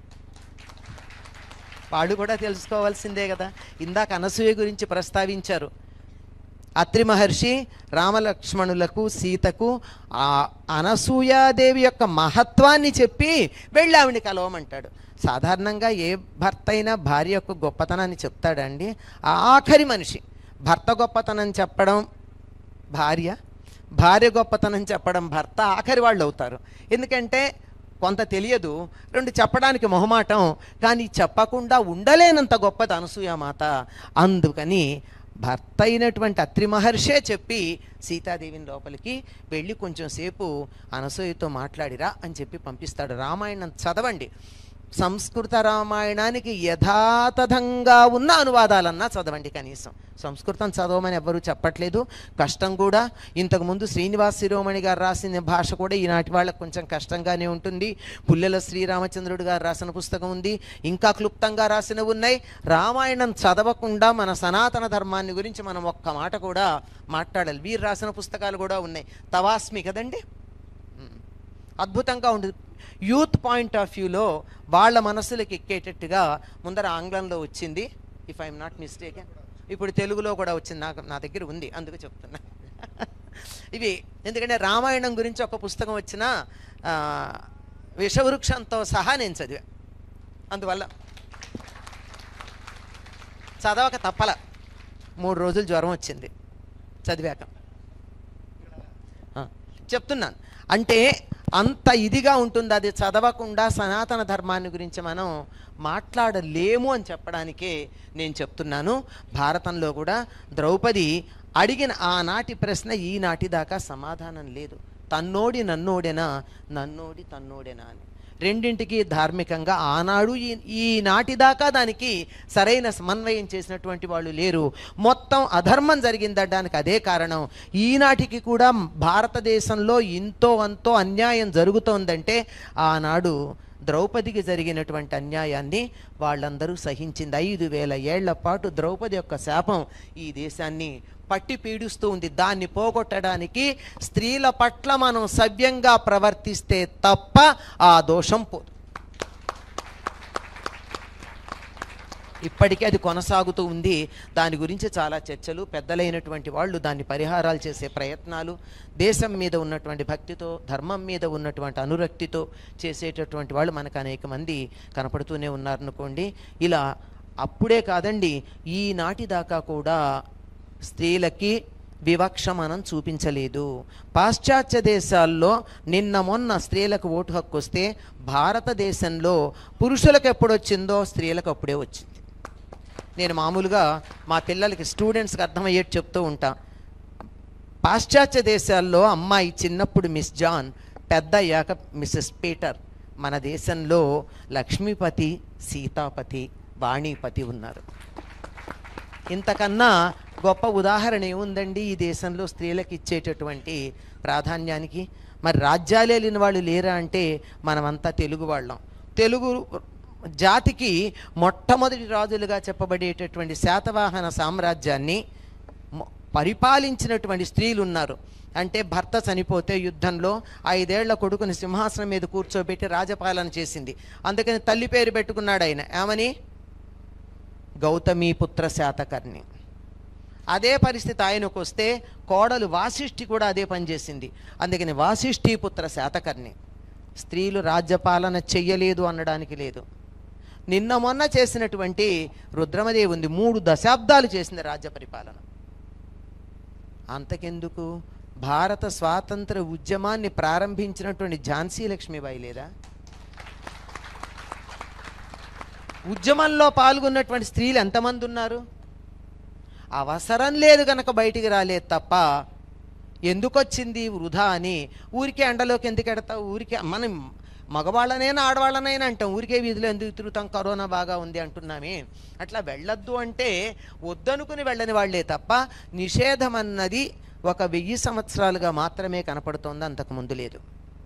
వాళ్ళు కూడా తెలుసుకోవాల్సిందే కదా. ఇందాక అనసూయ గురించి ప్రస్తావించారు. అత్రి మహర్షి రామలక్ష్మణులకు, సీతకు ఆ అనసూయాదేవి యొక్క మహత్వాన్ని చెప్పి వెళ్ళి ఆవిడని కలవమంటాడు. సాధారణంగా ఏ భర్త అయినా భార్య యొక్క గొప్పతనాన్ని చెప్తాడండి. ఆఖరి మనిషి భర్త గొప్పతనం చెప్పడం భార్య, భార్య గొప్పతనం చెప్పడం భర్త, ఆఖరి వాళ్ళు అవుతారు. ఎందుకంటే కొంత తెలియదు, 2 చెప్పడానికి మొహమాటం, కానీ చెప్పకుండా ఉండలేనంత గొప్పది అనసూయమాత. అందుకని భర్త అయినటువంటి అత్రి మహర్షే చెప్పి సీతాదేవిని లోపలికి వెళ్ళి కొంచెం సేపు అనసూయతో మాట్లాడిరా అని చెప్పి పంపిస్తాడు. రామాయణం చదవండి. సంస్కృత రామాయణానికి యథాతథంగా ఉన్న అనువాదాలన్నా చదవండి. కనీసం సంస్కృతం చదవమని ఎవ్వరూ చెప్పట్లేదు, కష్టం కూడా. ఇంతకుముందు శ్రీనివాస్ శిరోమణి గారు రాసిన భాష కూడా ఈనాటి వాళ్ళకు కొంచెం కష్టంగానే ఉంటుంది. పుల్లెల శ్రీరామచంద్రుడు గారు రాసిన పుస్తకం ఉంది, ఇంకా క్లుప్తంగా రాసినవి ఉన్నాయి. రామాయణం చదవకుండా మన సనాతన ధర్మాన్ని గురించి మనం ఒక్క మాట కూడా మాట్లాడాలి. వీరు రాసిన పుస్తకాలు కూడా ఉన్నాయి. తవాస్మి కదండి, అద్భుతంగా ఉంటుంది. యూత్ పాయింట్ ఆఫ్ వ్యూలో వాళ్ళ మనస్సులకు ఎక్కేటట్టుగా ముందర ఆంగ్లంలో వచ్చింది, ఇఫ్ ఐఎమ్ నాట్ మిస్టేకెన్. ఇప్పుడు తెలుగులో కూడా వచ్చింది, నా దగ్గర ఉంది, అందుకు చెప్తున్నా. ఇవి ఎందుకంటే రామాయణం గురించి ఒక పుస్తకం వచ్చిన విషవృక్షంతో సహా నేను చదివా. అందువల్ల చదవక తప్పల. 3 రోజులు జ్వరం వచ్చింది చదివాక. చెప్తున్నాను అంటే అంత ఇదిగా ఉంటుంది. అది చదవకుండా సనాతన ధర్మాన్ని గురించి మనం మాట్లాడలేము అని చెప్పడానికే నేను చెప్తున్నాను. భారతంలో కూడా ద్రౌపది అడిగిన ఆనాటి ప్రశ్న ఈనాటి దాకా సమాధానం లేదు. తన్నోడి నన్నోడెనా, నన్నోడి తన్నోడెనా అని. రెండింటికి ధార్మికంగా ఆనాడు ఈనాటి దాకా దానికి సరైన సమన్వయం చేసినటువంటి వాళ్ళు లేరు. మొత్తం అధర్మం జరిగిందడానికి అదే కారణం. ఈనాటికి కూడా భారతదేశంలో ఇంతో అంతో అన్యాయం జరుగుతోందంటే ఆనాడు ద్రౌపదికి జరిగినటువంటి అన్యాయాన్ని వాళ్ళందరూ సహించింది. 5000 ఏళ్ల పాటు ద్రౌపది యొక్క శాపం ఈ దేశాన్ని పట్టి పీడిస్తూ ఉంది. దాన్ని పోగొట్టడానికి స్త్రీల పట్ల మనం సవ్యంగా ప్రవర్తిస్తే తప్ప ఆ దోషం పోదు. ఇప్పటికీ అది కొనసాగుతూ ఉంది. దాని గురించి చాలా చర్చలు, పెద్దలైనటువంటి వాళ్ళు దాన్ని పరిహారాలు చేసే ప్రయత్నాలు, దేశం మీద ఉన్నటువంటి భక్తితో, ధర్మం మీద ఉన్నటువంటి అనురక్తితో చేసేటటువంటి వాళ్ళు మనకు అనేక మంది కనపడుతూనే ఉన్నారనుకోండి. ఇలా అప్పుడే కాదండి, ఈనాటి దాకా కూడా స్త్రీలకి వివక్ష మనం చూపించలేదు. పాశ్చాత్య దేశాల్లో నిన్న మొన్న స్త్రీలకు ఓటు హక్కు వస్తే, భారతదేశంలో పురుషులకు ఎప్పుడొచ్చిందో స్త్రీలకు అప్పుడే వచ్చింది. నేను మామూలుగా మా పిల్లలకి, స్టూడెంట్స్కి అర్థమయ్యేట్టు చెప్తూ ఉంటా. పాశ్చాత్య దేశాల్లో అమ్మాయి చిన్నప్పుడు మిస్ జాన్, పెద్ద అయ్యాక మిస్సెస్ పీటర్. మన దేశంలో లక్ష్మీపతి, సీతాపతి, వాణీపతి ఉన్నారు. ఇంతకన్నా గొప్ప ఉదాహరణ ఏముందండి ఈ దేశంలో స్త్రీలకు ఇచ్చేటటువంటి ప్రాధాన్యానికి? మరి రాజ్యాలు వెళ్ళిన వాళ్ళు లేరా అంటే మనమంతా తెలుగు వాళ్ళం. తెలుగు జాతికి మొట్టమొదటి రాజులుగా చెప్పబడేటటువంటి శాతవాహన సామ్రాజ్యాన్ని పరిపాలించినటువంటి స్త్రీలు ఉన్నారు. అంటే భర్త చనిపోతే యుద్ధంలో 5 ఏళ్ల కొడుకుని సింహాసనం మీద కూర్చోబెట్టి రాజపాలన చేసింది. అందుకని తల్లి పేరు పెట్టుకున్నాడు ఆయన. ఏమని? గౌతమీపుత్ర శాతకర్ణి. అదే పరిస్థితి ఆయనకు వస్తే కోడలు వాసిష్ఠి కూడా అదే పనిచేసింది. అందుకని వాసిష్ఠీపుత్ర శాతకర్ణి. స్త్రీలు రాజ్యపాలన చెయ్యలేదు అనడానికి లేదు. నిన్న మొన్న చేసినటువంటి రుద్రమదేవి ఉంది, 3 దశాబ్దాలు చేసింది రాజ్య పరిపాలన. అంతకెందుకు? భారత స్వాతంత్ర ఉద్యమాన్ని ప్రారంభించినటువంటి ఝాన్సీ లక్ష్మీబాయి లేదా? ఉద్యమంలో పాల్గొన్నటువంటి స్త్రీలు ఎంతమంది ఉన్నారు? అవసరం లేదు కనుక బయటికి రాలేదు తప్ప ఎందుకు వచ్చింది వృధా అని ఊరికే ఎండలోకి ఎందుకు ఎడతావు? ఊరికే మనం మగవాళ్ళనైనా ఆడవాళ్ళనైనా అంటాం, ఊరికే వీధిలో ఎందుకు తిరుగుతాం, కరోనా బాగా ఉంది అంటున్నామే. అట్లా వెళ్ళొద్దు అంటే వద్దనుకుని వెళ్ళని వాళ్లే తప్ప నిషేధం అన్నది ఒక 1000 సంవత్సరాలుగా మాత్రమే కనపడుతోంది, అంతకుముందు లేదు.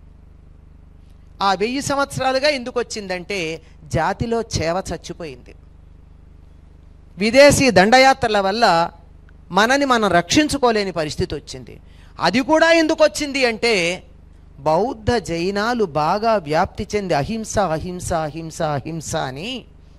ఆ 1000 సంవత్సరాలుగా ఎందుకు వచ్చిందంటే జాతిలో చేవ చచ్చిపోయింది. విదేశీ దండయాత్రల వల్ల మనని మనం రక్షించుకోలేని పరిస్థితి వచ్చింది. అది కూడా ఎందుకు వచ్చింది అంటే బౌద్ధ జైనాలు బాగా వ్యాప్తి చెంది అహింస అహింస అహింస అహింస అని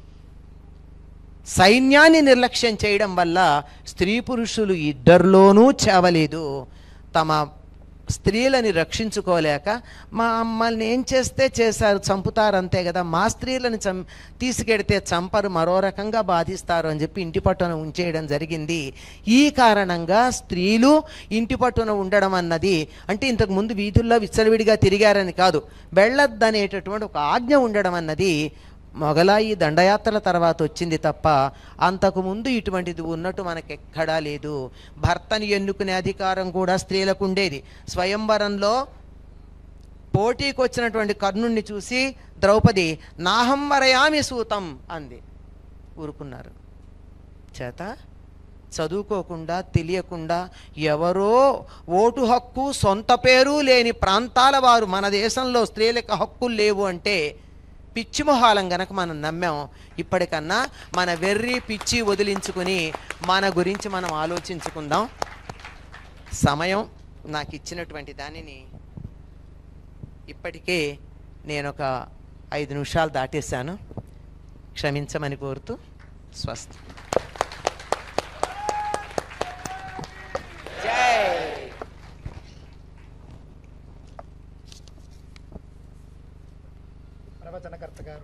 సైన్యాన్ని నిర్లక్ష్యం చేయడం వల్ల స్త్రీ పురుషులు ఇద్దరిలోనూ చేవలేదు. తమ స్త్రీలని రక్షించుకోలేక మమ్మల్ని ఏం చేస్తే చేశారు, చంపుతారు అంతే కదా, మా స్త్రీలను తీసుకెడితే చంపరు, మరో రకంగా బాధిస్తారు అని చెప్పి ఇంటి పట్టున ఉంచేయడం జరిగింది. ఈ కారణంగా స్త్రీలు ఇంటి పట్టున ఉండడం అన్నది అంటే ఇంతకుముందు వీధుల్లో విచ్చలవిడిగా తిరిగారని కాదు, వెళ్ళొద్దనేటటువంటి ఒక ఆజ్ఞ ఉండడం అన్నది మొగలాయి దండయాత్రల తర్వాత వచ్చింది తప్ప అంతకుముందు ఇటువంటిది ఉన్నట్టు మనకెక్కడా లేదు. భర్తని ఎన్నుకునే అధికారం కూడా స్త్రీలకు ఉండేది. స్వయంవరంలో పోటీకి వచ్చినటువంటి కర్ణుణ్ణి చూసి ద్రౌపది నాహం వరయామి సూతం అంది. ఊరుకున్నారు. చేత చదువుకోకుండా తెలియకుండా ఎవరో ఓటు హక్కు సొంత పేరు లేని ప్రాంతాల వారు మన దేశంలో స్త్రీలకు హక్కులు లేవు అంటే పిచ్చి మొహాలం గనక మనం నమ్మాం. ఇప్పటికన్నా మన వెర్రి పిచ్చి వదిలించుకుని మన గురించి మనం ఆలోచించుకుందాం. సమయం నాకు ఇచ్చినటువంటి దానిని ఇప్పటికే నేను ఒక 5 నిమిషాలు దాటేశాను, క్షమించమని కోరుతూ స్వస్తి. ప్రవచనకర్త గారు,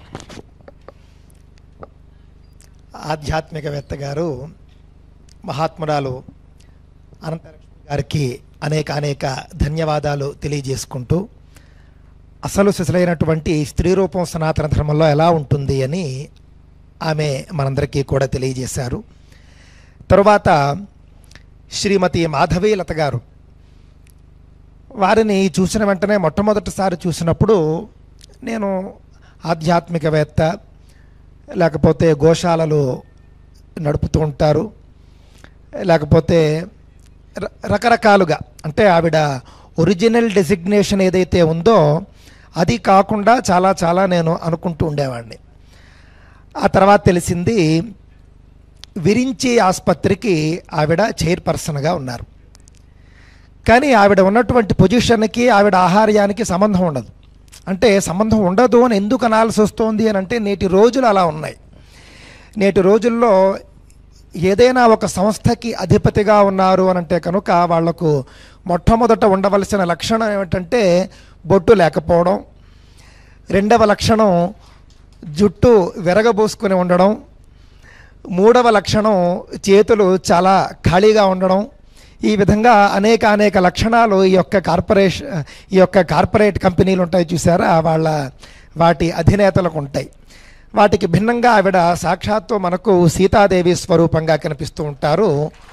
ఆధ్యాత్మికవేత్త గారు, మహాత్మురాలు అనంతలక్ష్మి గారికి అనేక ధన్యవాదాలు తెలియజేసుకుంటూ అసలు సిసలైనటువంటి స్త్రీ రూపం సనాతన ధర్మంలో ఎలా ఉంటుంది అని ఆమె మనందరికీ కూడా తెలియజేశారు. తరువాత శ్రీమతి మాధవీలత గారు, వారిని చూసిన వెంటనే మొట్టమొదటిసారి చూసినప్పుడు నేను ఆధ్యాత్మికవేత్త, లేకపోతే గోశాలలు నడుపుతూ ఉంటారు, లేకపోతే రకరకాలుగా అంటే ఆవిడ ఒరిజినల్ డెసిగ్నేషన్ ఏదైతే ఉందో అది కాకుండా చాలా నేను అనుకుంటూ ఉండేవాడిని. ఆ తర్వాత తెలిసింది విరించి ఆసుపత్రికి ఆవిడ చైర్పర్సన్గా ఉన్నారు. కానీ ఆవిడ ఉన్నటువంటి పొజిషన్కి ఆవిడ ఆహార్యానికి సంబంధం ఉండదు. అంటే సంబంధం ఉండదు అని ఎందుకు అనాల్సి వస్తుంది అని అంటే నేటి రోజులు అలా ఉన్నాయి. నేటి రోజుల్లో ఏదైనా ఒక సంస్థకి అధిపతిగా ఉన్నారు అని అంటే కనుక వాళ్లకు మొట్టమొదట ఉండవలసిన లక్షణం ఏమిటంటే బొట్టు లేకపోవడం, రెండవ లక్షణం జుట్టు విరగబోసుకుని ఉండడం, మూడవ లక్షణం చేతులు చాలా ఖాళీగా ఉండడం. ఈ విధంగా అనేక లక్షణాలు ఈ యొక్క కార్పొరేట్ కంపెనీలు ఉంటాయి చూసారా, వాటి అధినేతలకు ఉంటాయి. వాటికి భిన్నంగా ఆవిడ సాక్షాత్తు మనకు సీతాదేవి స్వరూపంగా కనిపిస్తూ ఉంటారు.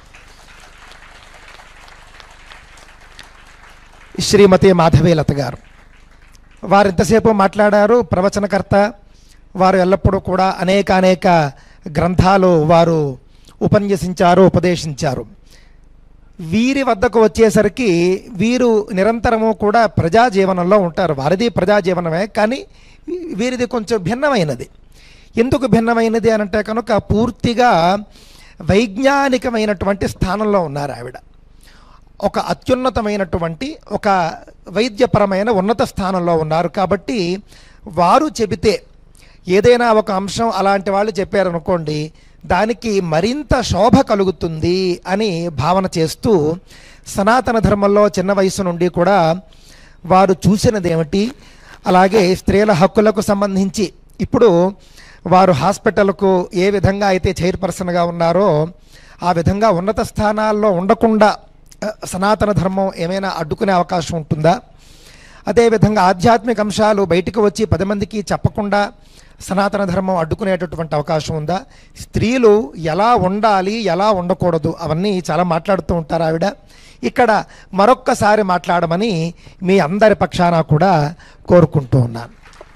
శ్రీమతి మాధవీలత గారు వారు ఇంతసేపు మాట్లాడారు, ప్రవచనకర్త. వారు ఎల్లప్పుడూ కూడా అనేక గ్రంథాలు వారు ఉపన్యసించారు, ఉపదేశించారు. వీరి వద్దకు వచ్చేసరికి వీరు నిరంతరము కూడా ప్రజాజీవనంలో ఉంటారు. వారిది ప్రజాజీవనమే, కానీ వీరిది కొంచెం భిన్నమైనది. ఎందుకు భిన్నమైనది అని అంటే కనుక పూర్తిగా వైజ్ఞానికమైనటువంటి స్థానంలో ఉన్నారు ఆవిడ. ఒక అత్యున్నతమైనటువంటి ఒక వైద్యపరమైన ఉన్నత స్థానంలో ఉన్నారు. కాబట్టి వారు చెబితే ఏదైనా ఒక అంశం అలాంటి వాళ్ళు చెప్పారనుకోండి, దానికి మరింత శోభ కలుగుతుంది అని భావన చేస్తూ సనాతన ధర్మంలో చిన్న వయసు నుండి కూడా వారు చూసినదేమిటి, అలాగే స్త్రీల హక్కులకు సంబంధించి ఇప్పుడు వారు హాస్పిటల్కు ఏ విధంగా అయితే చైర్పర్సన్గా ఉన్నారో ఆ విధంగా ఉన్నత స్థానాల్లో ఉండకుండా సనాతన ధర్మం ఏమైనా అడ్డుకునే అవకాశం ఉంటుందా? అదేవిధంగా ఆధ్యాత్మిక అంశాలు బయటకు వచ్చి 10 మందికి చెప్పకుండా సనాతన ధర్మం అడ్డుకునేటటువంటి అవకాశం ఉందా? స్త్రీలు ఎలా ఉండాలి, ఎలా ఉండకూడదు, అవన్నీ చాలా మాట్లాడుతూ ఉంటారు ఆవిడ. ఇక్కడ మరొక్కసారి మాట్లాడమని మీ అందరి పక్షాన కూడా కోరుకుంటూ ఉన్నాను.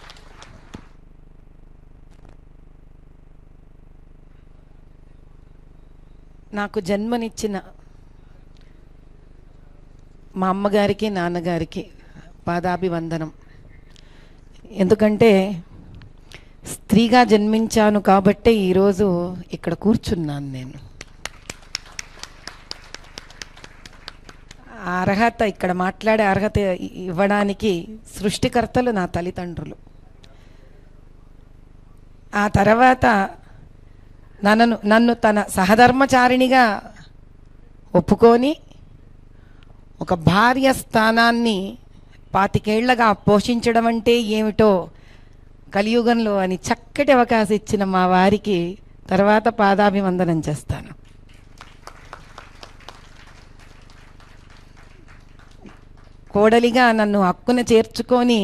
నాకు జన్మనిచ్చిన మా అమ్మగారికి నాన్నగారికి పాదాభివందనం. ఎందుకంటే స్త్రీగా జన్మించాను కాబట్టే ఈరోజు ఇక్కడ కూర్చున్నాను నేను. ఆ అర్హత, ఇక్కడ మాట్లాడే అర్హత ఇవ్వడానికి సృష్టికర్తలు నా తల్లిదండ్రులు. ఆ తర్వాత నన్ను తన సహధర్మచారిణిగా ఒప్పుకొని ఒక భార్య స్థానాన్ని 25 ఏళ్లగా పోషించడం అంటే ఏమిటో కలియుగంలో అని చక్కటి అవకాశం ఇచ్చిన మా వారికి తర్వాత పాదాభివందనం చేస్తాను. కోడలిగా నన్ను హక్కున చేర్చుకొని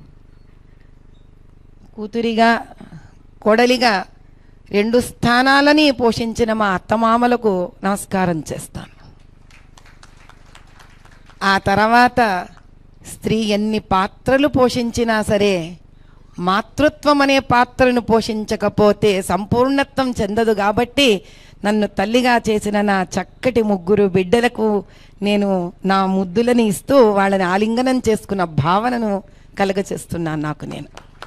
కూతురిగా కోడలిగా 2 స్థానాలని పోషించిన మా అత్తమామలకు నమస్కారం చేస్తాను. ఆ తర్వాత స్త్రీ ఎన్ని పాత్రలు పోషించినా సరే మాతృత్వం అనే పాత్రను పోషించకపోతే సంపూర్ణత్వం చెందదు. కాబట్టి నన్ను తల్లిగా చేసిన నా చక్కటి 3 బిడ్డలకు నేను నా ముద్దులని ఇస్తూ వాళ్ళని ఆలింగనం చేసుకున్న భావనను కలగచేస్తున్నాను నాకు నేను.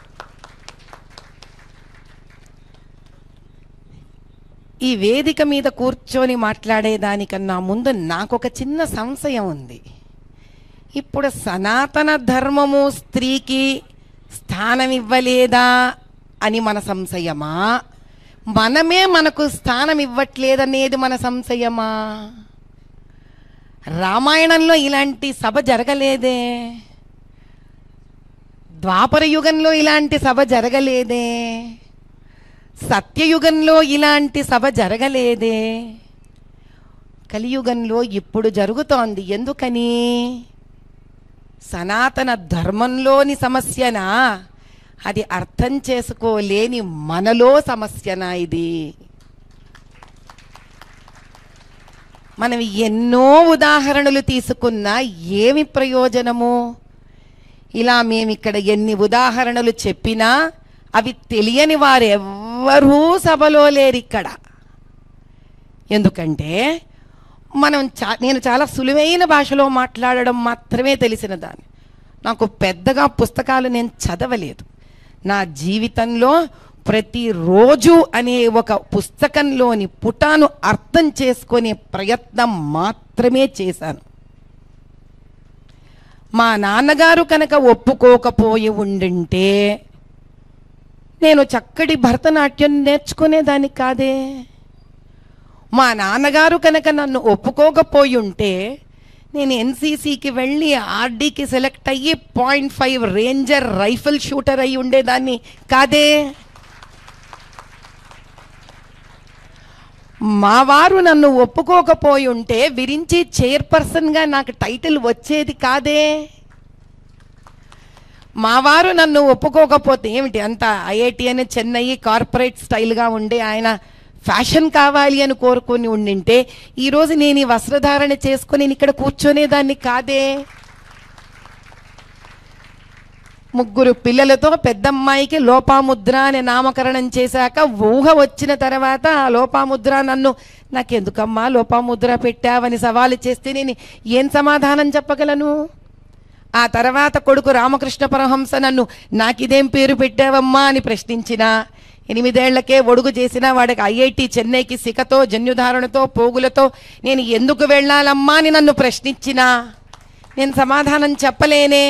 ఈ వేదిక మీద కూర్చొని మాట్లాడేదానికన్నా ముందు నాకు ఒక చిన్న సంశయం ఉంది. ఇప్పుడు సనాతన ధర్మము స్త్రీకి స్థానం ఇవ్వలేదా అని మన సంశయమా, మనమే మనకు స్థానం ఇవ్వట్లేదనేది మన సంశయమా? రామాయణంలో ఇలాంటి సభ జరగలేదే, ద్వాపర యుగంలో ఇలాంటి సభ జరగలేదే, సత్యయుగంలో ఇలాంటి సభ జరగలేదే, కలియుగంలో ఇప్పుడు జరుగుతోంది. ఎందుకని? సనాతన ధర్మంలోని సమస్యనా, అది అర్థం చేసుకోలేని మనలో సమస్యనా? ఇది మనం ఎన్నో ఉదాహరణలు తీసుకున్నా ఏమి ప్రయోజనము? ఇలా మేమిక్కడ ఎన్ని ఉదాహరణలు చెప్పినా అవి తెలియని వారెవ్వరూ సభలో లేరు ఇక్కడ. ఎందుకంటే నేను చాలా సులువైన భాషలో మాట్లాడడం మాత్రమే తెలిసిన దాన్ని. నాకు పెద్దగా పుస్తకాలు నేను చదవలేదు. నా జీవితంలో ప్రతిరోజు అనే ఒక పుస్తకంలోని పుటాను అర్థం చేసుకునే ప్రయత్నం మాత్రమే చేశాను. మా నాన్నగారు కనుక ఒప్పుకోకపోయి ఉండింటే నేను చక్కటి భరతనాట్యం నేర్చుకునేదాన్ని కాదే. మా నాన్నగారు కనుక నన్ను ఒప్పుకోకపోయి ఉంటే నేను ఎన్సీసీకి వెళ్ళి ఆర్డీకి సెలెక్ట్ అయ్యి 0.5 రేంజర్ రైఫిల్ షూటర్ అయి ఉండేదాన్ని కాదే. మా వారు నన్ను ఒప్పుకోకపోయి ఉంటే విరించి చైర్పర్సన్గా నాకు టైటిల్ వచ్చేది కాదే. మా వారు నన్ను ఒప్పుకోకపోతే ఏమిటి అంత ఐఐటి అని చెన్నై కార్పొరేట్ స్టైల్గా ఉండే ఆయన ఫ్యాషన్ కావాలి అని కోరుకొని ఉండింటే ఈరోజు నేను ఈ వస్త్రధారణ చేసుకొని నేను ఇక్కడ కూర్చొనేదాన్ని కాదే. 3 పిల్లలతో పెద్దమ్మాయికి లోపాముద్ర అనే నామకరణం చేశాక ఊహ వచ్చిన తర్వాత ఆ లోపాముద్ర నన్ను నాకెందుకమ్మా లోపాముద్ర పెట్టావని సవాలు చేస్తే నేను ఏం సమాధానం చెప్పగలను? ఆ తర్వాత కొడుకు రామకృష్ణ పరమహంస నన్ను నాకిదేం పేరు పెట్టావమ్మా అని ప్రశ్నించిన 8 ఏళ్లకే ఒడుగు చేసిన వాడికి ఐఐటి చెన్నైకి సికతో జన్యుధారణతో పోగులతో నేను ఎందుకు వెళ్ళాలమ్మా అని నన్ను ప్రశ్నించినా నేను సమాధానం చెప్పలేనే.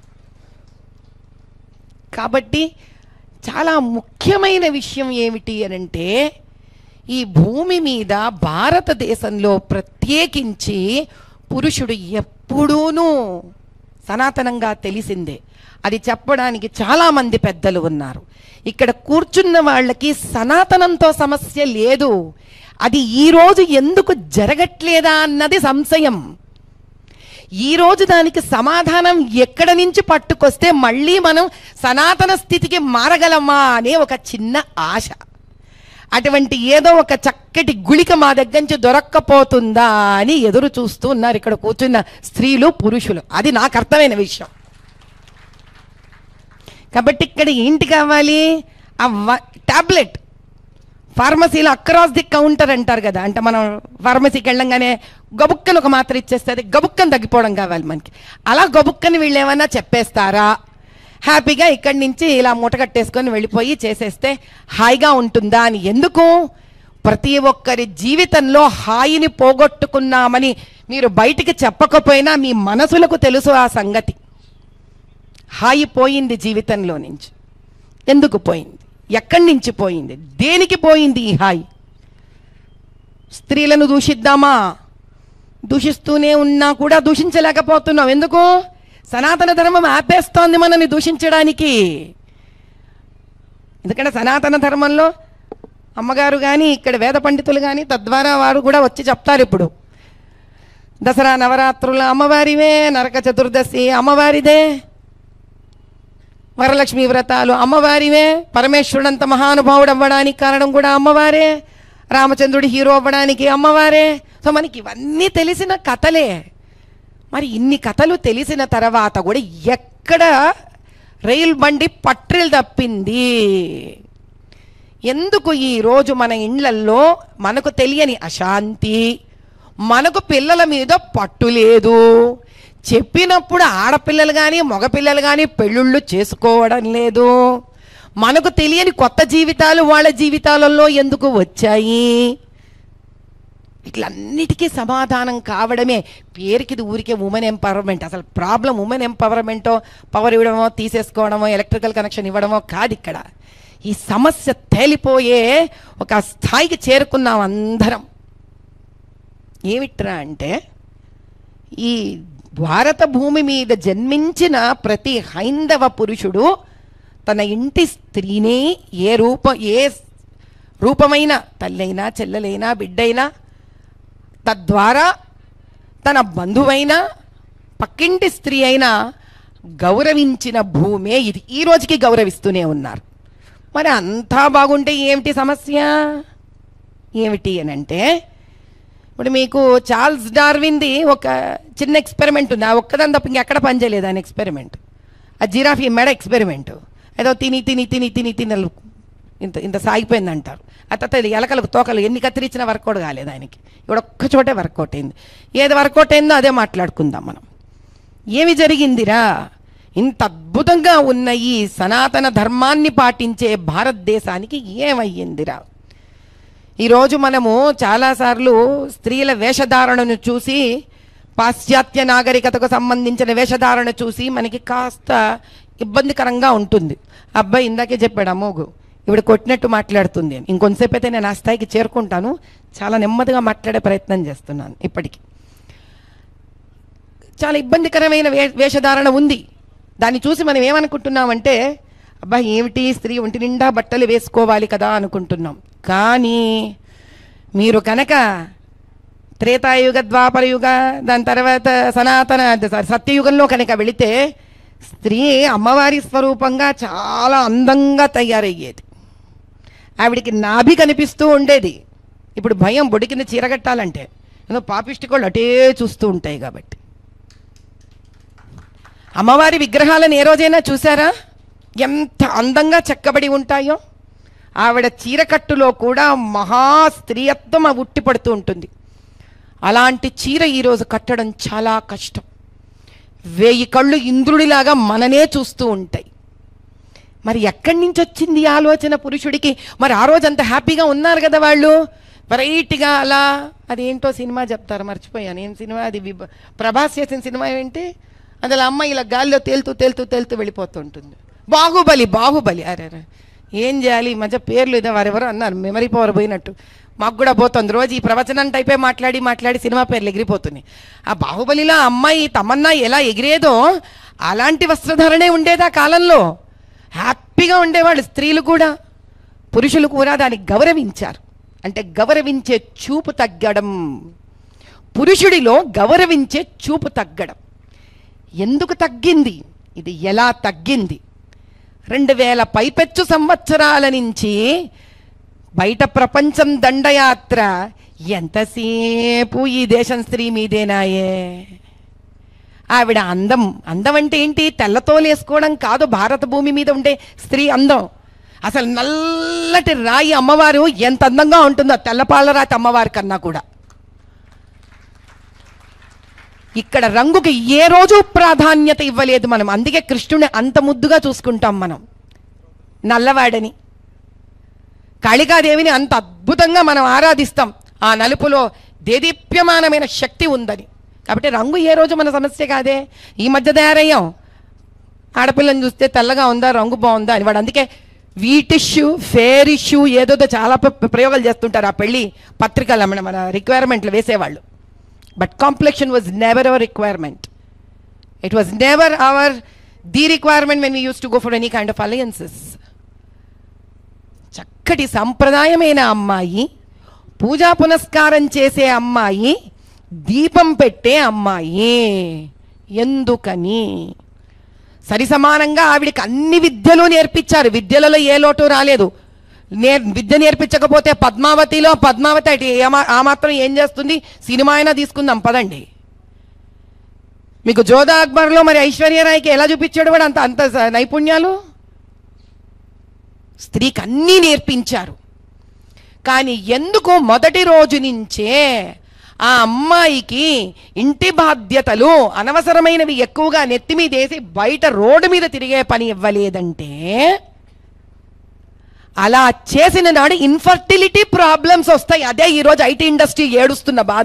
కాబట్టి చాలా ముఖ్యమైన విషయం ఏమిటి అనంటే ఈ భూమి మీద భారతదేశంలో ప్రత్యేకించి పురుషుడు ఎప్పుడూనూ సనాతనంగా తెలిసిందే. అది చెప్పడానికి చాలామంది పెద్దలు ఉన్నారు. ఇక్కడ కూర్చున్న వాళ్ళకి సనాతనంతో సమస్య లేదు. అది ఈరోజు ఎందుకు జరగట్లేదా అన్నది సంశయం. ఈరోజు దానికి సమాధానం ఎక్కడ నుంచి పట్టుకొస్తే మళ్ళీ మనం సనాతన స్థితికి మారగలమా అనే ఒక చిన్న ఆశ. అటువంటి ఏదో ఒక చక్కటి గుళిక మా దగ్గర నుంచి దొరక్కపోతుందా అని ఎదురు చూస్తూ ఉన్నారు ఇక్కడ కూర్చున్న స్త్రీలు పురుషులు. అది నాకు అర్థమైన విషయం. కాబట్టి ఇక్కడ ఏంటి కావాలి? ఆ టాబ్లెట్ ఫార్మసీలో అక్రాస్ ది కౌంటర్ అంటారు కదా, అంటే మనం ఫార్మసీకి వెళ్ళంగానే గబుక్కని ఒక మాత్ర ఇచ్చేస్తే అది గబుక్కని తగ్గిపోవడం కావాలి మనకి. అలా గబుక్కని వీళ్ళు ఏమన్నా చెప్పేస్తారా? హ్యాపీగా ఇక్కడి నుంచి ఇలా మూట కట్టేసుకొని వెళ్ళిపోయి చేసేస్తే హాయిగా ఉంటుందా అని. ఎందుకు? ప్రతి ఒక్కరి జీవితంలో హాయిని పోగొట్టుకున్నామని మీరు బయటికి చెప్పకపోయినా మీ మనసులకు తెలుసు ఆ సంగతి. హాయి పోయింది జీవితంలో నుంచి. ఎందుకు పోయింది? ఎక్కడి నుంచి పోయింది? దేనికి పోయింది ఈ హాయి? స్త్రీలను దూషిద్దామా? దూషిస్తూనే ఉన్నా కూడా దూషించలేకపోతున్నాం. ఎందుకు? సనాతన ధర్మం ఆపేస్తోంది మనని దూషించడానికి. ఎందుకంటే సనాతన ధర్మంలో అమ్మగారు కానీ ఇక్కడ వేద పండితులు కానీ తద్వారా వారు కూడా వచ్చి చెప్తారు. ఇప్పుడు దసరా నవరాత్రుల అమ్మవారివే, నరక చతుర్దశి అమ్మవారిదే, వరలక్ష్మి వ్రతాలు అమ్మవారివే, పరమేశ్వరుడంత మహానుభావుడు అవ్వడానికి కారణం కూడా అమ్మవారే, రామచంద్రుడి హీరో అవ్వడానికి అమ్మవారే. సో మనకి ఇవన్నీ తెలిసిన కథలే. మరి ఇన్ని కథలు తెలిసిన తర్వాత కూడా ఎక్కడ రైలు బండి పట్రిలు తప్పింది? ఎందుకు ఈరోజు మన ఇండ్లల్లో మనకు తెలియని అశాంతి, మనకు పిల్లల మీద పట్టు లేదు? చెప్పినప్పుడు ఆడపిల్లలు కానీ మగపిల్లలు కానీ పెళ్ళిళ్ళు చేసుకోవడం లేదు. మనకు తెలియని కొత్త జీవితాలు వాళ్ళ జీవితాలలో ఎందుకు వచ్చాయి? ఇట్లన్నిటికీ సమాధానం కావడమే పేరుకి ఊరికే ఉమెన్ ఎంపవర్మెంట్. అసలు ప్రాబ్లం ఉమెన్ ఎంపవర్మెంటో పవర్ ఇవ్వడమో తీసేసుకోవడమో ఎలక్ట్రికల్ కనెక్షన్ ఇవ్వడమో కాదు. ఇక్కడ ఈ సమస్య తేలిపోయే ఒక స్థాయికి చేరుకున్నాం అందరం. ఏమిట్రా అంటే ఈ భారత భూమి మీద జన్మించిన ప్రతి హైందవ పురుషుడు తన ఇంటి స్త్రీని ఏ రూపమైన తల్లైనా చెల్లెలైనా బిడ్డైనా తద్వారా తన బంధువైనా పక్కింటి స్త్రీ అయినా గౌరవించిన భూమే ఇది. ఈ రోజుకి గౌరవిస్తూనే ఉన్నారు. మరి అంతా బాగుంటే ఏమిటి సమస్య? ఏమిటి అని అంటే ఇప్పుడు మీకు చార్ల్స్ డార్విన్ది ఒక చిన్న ఎక్స్పెరిమెంట్ ఉంది. ఆ ఒక్కదాని తప్ప ఇంకెక్కడ పనిచేయలేదు ఆయన ఎక్స్పెరిమెంట్. ఆ జిరాఫీ మెడ ఎక్స్పెరిమెంట్ ఏదో తిని తిని తిని తిని తినలు ఇంత ఇంత సాగిపోయింది అంటారు. ఆ తర్వాత ఎలకలకు తోకలు ఎన్ని కత్తిరించినా వర్కౌట్ కాలేదు ఆయనకి. ఇప్పుడు ఒక్క చోటే వర్కౌట్ అయింది. ఏది వర్కౌట్ అయిందో అదే మాట్లాడుకుందాం మనం. ఏమి జరిగిందిరా? ఇంత అద్భుతంగా ఉన్న ఈ సనాతన ధర్మాన్ని పాటించే భారతదేశానికి ఏమయ్యిందిరా? ఈరోజు మనము చాలాసార్లు స్త్రీల వేషధారణను చూసి, పాశ్చాత్య నాగరికతకు సంబంధించిన వేషధారణ చూసి మనకి కాస్త ఇబ్బందికరంగా ఉంటుంది. అబ్బాయి ఇందాకే చెప్పాడు అమ్మోగు, ఇవిడ కొట్టినట్టు మాట్లాడుతుంది అని. ఇంకొంతసేపు అయితే నేను ఆ స్థాయికి చేరుకుంటాను. చాలా నెమ్మదిగా మాట్లాడే ప్రయత్నం చేస్తున్నాను. ఇప్పటికి చాలా ఇబ్బందికరమైన వేషధారణ ఉంది. దాన్ని చూసి మనం ఏమనుకుంటున్నామంటే, అబ్బా ఏమిటి స్త్రీ ఒంటి నిండా బట్టలు వేసుకోవాలి కదా అనుకుంటున్నాం. కానీ మీరు కనుక త్రేతాయుగ, ద్వాపరయుగ, దాని తర్వాత సనాతన సత్యయుగంలో కనుక వెళితే స్త్రీ అమ్మవారి స్వరూపంగా చాలా అందంగా తయారయ్యేది. ఆవిడికి నాభి కనిపిస్తూ ఉండేది. ఇప్పుడు భయం బొడి కింద చీరగట్టాలంటే, ఏదో పాపిష్టికోళ్ళు అటే చూస్తూ ఉంటాయి. కాబట్టి అమ్మవారి విగ్రహాలను ఏ రోజైనా చూసారా ఎంత అందంగా చెక్కబడి ఉంటాయో? ఆవిడ చీరకట్టులో కూడా మహా స్త్రీయత్వం ఉట్టి పడుతూ ఉంటుంది. అలాంటి చీర ఈరోజు కట్టడం చాలా కష్టం. 1000 కళ్ళు ఇంద్రుడిలాగా మననే చూస్తూ ఉంటాయి. మరి ఎక్కడి నుంచి వచ్చింది ఆలోచన పురుషుడికి? మరి ఆ రోజు అంత హ్యాపీగా ఉన్నారు కదా వాళ్ళు, వెరైటీగా అలా. అదేంటో సినిమా చెప్తారు, మర్చిపోయాను ఏం సినిమా అది. ప్రభాస్ చేసిన సినిమా ఏంటి? అందులో అమ్మాయి ఇలా గాల్లో తేలుతూ తేలుతూ తేలుతూ వెళ్ళిపోతుంటుంది. బాహుబలి. అరే ఏం చేయాలి? ఈ మధ్య పేర్లు ఇదే వారెవరో అన్నారు, మెమరీ పవర్ పోయినట్టు. మాకు కూడా పోతుంది. రోజు ఈ ప్రవచనం టైపే మాట్లాడి సినిమా పేర్లు ఎగిరిపోతున్నాయి. ఆ బాహుబలిలో అమ్మాయి తమన్నా ఎలా ఎగిరేదో అలాంటి వస్త్రధారణే ఉండేది ఆ కాలంలో. హ్యాపీగా ఉండేవాళ్ళు స్త్రీలు కూడా, పురుషులు కూడా. దాన్ని గౌరవించారు. అంటే గౌరవించే చూపు తగ్గడం, పురుషుడిలో గౌరవించే చూపు తగ్గడం. ఎందుకు తగ్గింది? ఇది ఎలా తగ్గింది? 2000 పైపెచ్చు సంవత్సరాల నుంచి బయట ప్రపంచం దండయాత్ర ఎంతసేపు ఈ దేశం స్త్రీ మీదేనాయే. ఆవిడ అందం అంటే ఏంటి? తెల్లతోలేసుకోవడం కాదు భారత భూమి మీద ఉండే స్త్రీ అందం. అసలు నల్లటి రాయి అమ్మవారు ఎంత అందంగా ఉంటుందో తెల్లపాలరాతి అమ్మవారి కన్నా కూడా. ఇక్కడ రంగుకి ఏ రోజు ప్రాధాన్యత ఇవ్వలేదు మనం. అందుకే కృష్ణుని అంత ముద్దుగా చూసుకుంటాం మనం, నల్లవాడని. కాళికాదేవిని అంత అద్భుతంగా మనం ఆరాధిస్తాం. ఆ నలుపులో దేదీప్యమానమైన శక్తి ఉందని. కాబట్టి రంగు ఏ రోజు మన సమస్య కాదే. ఈ మధ్య తయారయ్యాం. ఆడపిల్లని చూస్తే తెల్లగా ఉందా, రంగు బాగుందా అని. వాడు అందుకే వీట్ ఇష్యూ, ఫేర్ ఇష్యూ ఏదోదో చాలా ప్రయోగాలు చేస్తుంటారు ఆ పెళ్లి పత్రికలు మన రిక్వైర్మెంట్లు వేసేవాళ్ళు. But complexion was never our requirement. It was never the requirement when we used to go for any kind of alliances. చక్కటి సంప్రదాయమైన అమ్మాయి, పూజా పునస్కారం చేసే అమ్మాయి, దీపం పెట్టే అమ్మాయి. ఎందుకని? సరి సమానంగా ఆవిడికి అన్ని విద్యలు నేర్పించారు. విద్యలలో ఏ లోటు రాలేదు. విద్య నేర్పించకపోతే పద్మావతి ఆ మాత్రం ఏం చేస్తుంది? సినిమా అయినా తీసుకుందాం పదండి. మీకు జోధా అక్బర్లో మరి ఐశ్వర్యరాయ్కి ఎలా చూపించాడు వాడు అంత నైపుణ్యాలు? స్త్రీకి అన్నీ నేర్పించారు. కానీ ఎందుకు మొదటి రోజు నుంచే ఆ అమ్మాయికి ఇంటి బాధ్యతలు అనవసరమైనవి ఎక్కువగా నెత్తి మీద వేసి బయట రోడ్డు మీద తిరిగే పని ఇవ్వలేదంటే, అలా చేసిన నాడు ఇన్ఫర్టిలిటీ ప్రాబ్లమ్స్ వస్తాయి. అదే ఈరోజు ఐటీ ఇండస్ట్రీ ఏడుస్తున్న బాధ.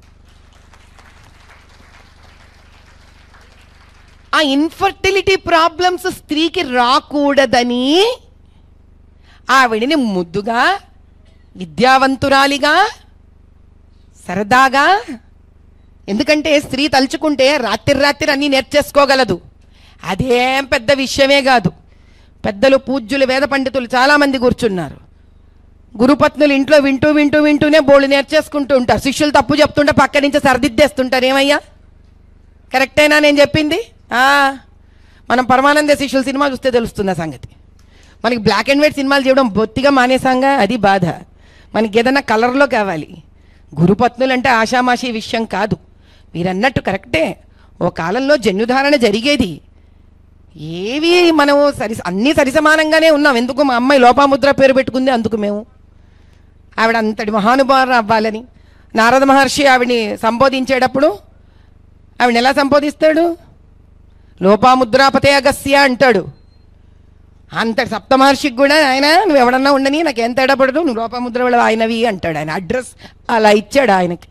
ఆ ఇన్ఫర్టిలిటీ ప్రాబ్లమ్స్ స్త్రీకి రాకూడదని ఆవిడిని ముద్దుగా, విద్యావంతురాలిగా, సరదాగా. ఎందుకంటే స్త్రీ తలుచుకుంటే రాత్రి అన్నీ నేర్చేసుకోగలదు. అదేం పెద్ద విషయమే కాదు. పెద్దలు, పూజ్యులు, వేద పండితులు చాలామంది కూర్చున్నారు. గురుపత్నులు ఇంట్లో వింటూనే బోళ్ళు నేర్చేసుకుంటూ ఉంటారు. శిష్యులు తప్పు చెప్తుంటే పక్క నుంచి సరిదిద్దేస్తుంటారు. ఏమయ్యా కరెక్టేనా నేను చెప్పింది? మనం పరమానంద శిష్యుల సినిమా చూస్తే తెలుస్తుంది ఆ సంగతి. మనకి బ్లాక్ అండ్ వైట్ సినిమాలు చేయడం బొత్తిగా మానేసాంగా, అది బాధ. మనకి ఏదైనా కలర్లో కావాలి. గురుపత్నులు అంటే ఆషామాషి విషయం కాదు. మీరన్నట్టు కరెక్టే. ఓ కాలంలో జన్యుధారణ జరిగేది. ఏవి మనం అన్నీ సరిసమానంగానే ఉన్నాం. ఎందుకు? మా అమ్మాయి లోపాముద్ర పేరు పెట్టుకుంది అందుకు. మేము ఆవిడ అంతటి మహానుభావులు అవ్వాలని. నారద మహర్షి ఆవిడని సంబోధించేటప్పుడు ఆవిడని ఎలా సంబోధిస్తాడు? లోపాముద్రాపతే అగస్య అంటాడు. అంతటి సప్త మహర్షికి కూడా ఆయన నువ్వు ఎవడన్నా ఉండని, నాకేం తేడా పడదు, నువ్వు లోపాముద్ర వాళ్ళు ఆయనవి అంటాడు. ఆయన అడ్రస్ అలా ఇచ్చాడు ఆయనకి.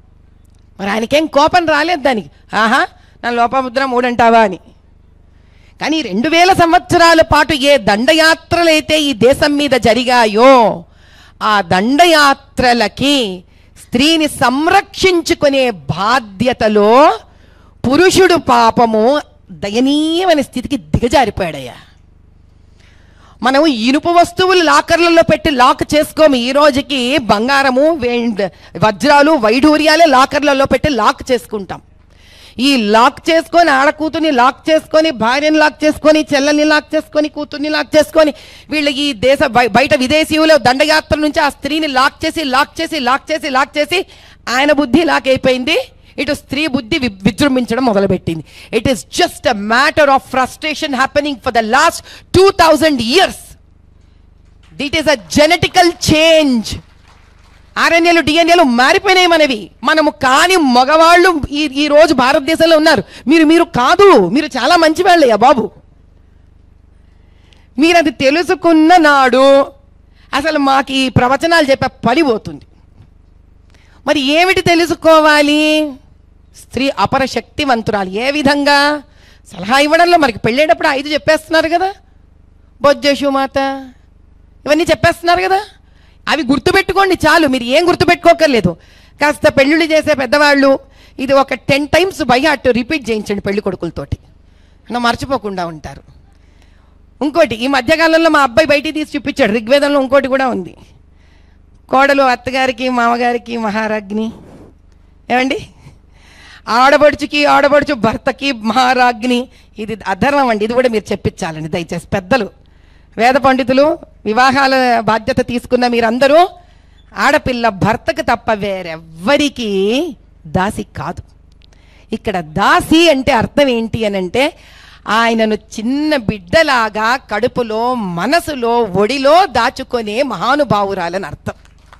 మరి ఆయనకేం కోపం రాలేదు దానికి. ఆహా నా లోపాముద్ర 3 అంటావా అని. కానీ 2000 సంవత్సరాల పాటు ఏ దండయాత్రలైతే ఈ దేశం మీద జరిగాయో ఆ దండయాత్రలకి స్త్రీని సంరక్షించుకునే బాధ్యతలో పురుషుడు పాపము దయనీయమైన స్థితికి దిగజారిపోయాడయ్యా. మనం ఇనుప వస్తువులు లాకర్లలో పెట్టి లాక్ చేసుకోము. ఈ రోజుకి బంగారము వజ్రాలు వైఢూర్యాలే లాకర్లలో పెట్టి లాక్ చేసుకుంటాం. ఈ లాక్ చేసుకొని ఆడకూతుర్ని లాక్ చేసుకొని భార్యని లాక్ చేసుకొని చెల్లెల్ని లాక్ చేసుకొని కూతుర్ని లాక్ చేసుకొని వీళ్ళు ఈ దేశ బయట విదేశీయుల దండయాత్ర నుంచి ఆ స్త్రీని లాక్ చేసి లాక్ చేసి లాక్ చేసి లాక్ చేసి ఆయన బుద్ధి లాక్ అయిపోయింది. ఇటు స్త్రీ బుద్ధి విజృంభించడం మొదలుపెట్టింది. It is just a matter of frustration happening for the last 2000 years. It is a genetical change. ఆర్ఎన్ఏలు డిఎన్ఏలు మారిపోయినాయి మనవి. మనము కాని మగవాళ్ళు ఈ రోజు భారతదేశంలో ఉన్నారు. మీరు కాదు, మీరు చాలా మంచి వాళ్ళయ్యా బాబు. మీరు అది తెలుసుకున్న నాడు అసలు మాకు ఈ ప్రవచనాలు చెప్పే పడిపోతుంది. మరి ఏమిటి తెలుసుకోవాలి? స్త్రీ అపర శక్తివంతురాలు. ఏ విధంగా? సలహా ఇవ్వడంలో మనకి పెళ్ళేటప్పుడు 5 చెప్పేస్తున్నారు కదా, బొజ్జేషుమాత ఇవన్నీ చెప్పేస్తున్నారు కదా. అవి గుర్తుపెట్టుకోండి చాలు, మీరు ఏం గుర్తుపెట్టుకోకర్లేదు. కాస్త పెళ్ళిళ్ళు చేసే పెద్దవాళ్ళు ఇది ఒక 10 times బై హార్ట్ రిపీట్ చేయించండి పెళ్లి కొడుకులతోటి, అన్న మర్చిపోకుండా ఉంటారు. ఇంకోటి ఈ మధ్యకాలంలో మా అబ్బాయి బయటికి తీసి చూపించాడు, ఋగ్వేదంలో ఇంకోటి కూడా ఉంది. కోడలు అత్తగారికి మామగారికి మహారాజ్ఞి. ఏమండి? ఆడబడుచు భర్తకి మహారాజ్ఞి. ఇది అధర్మం అండి. ఇది కూడా మీరు చెప్పించాలండి దయచేసి. పెద్దలు, వేద పండితులు, వివాహాల బాధ్యత తీసుకున్న మీరందరూ ఆడపిల్ల భర్తకు తప్ప వేరెవ్వరికి దాసి కాదు. ఇక్కడ దాసి అంటే అర్థం ఏంటి అని అంటే ఆయనను చిన్న బిడ్డలాగా కడుపులో మనసులో ఒడిలో దాచుకునే మహానుభావురాలని అర్థం.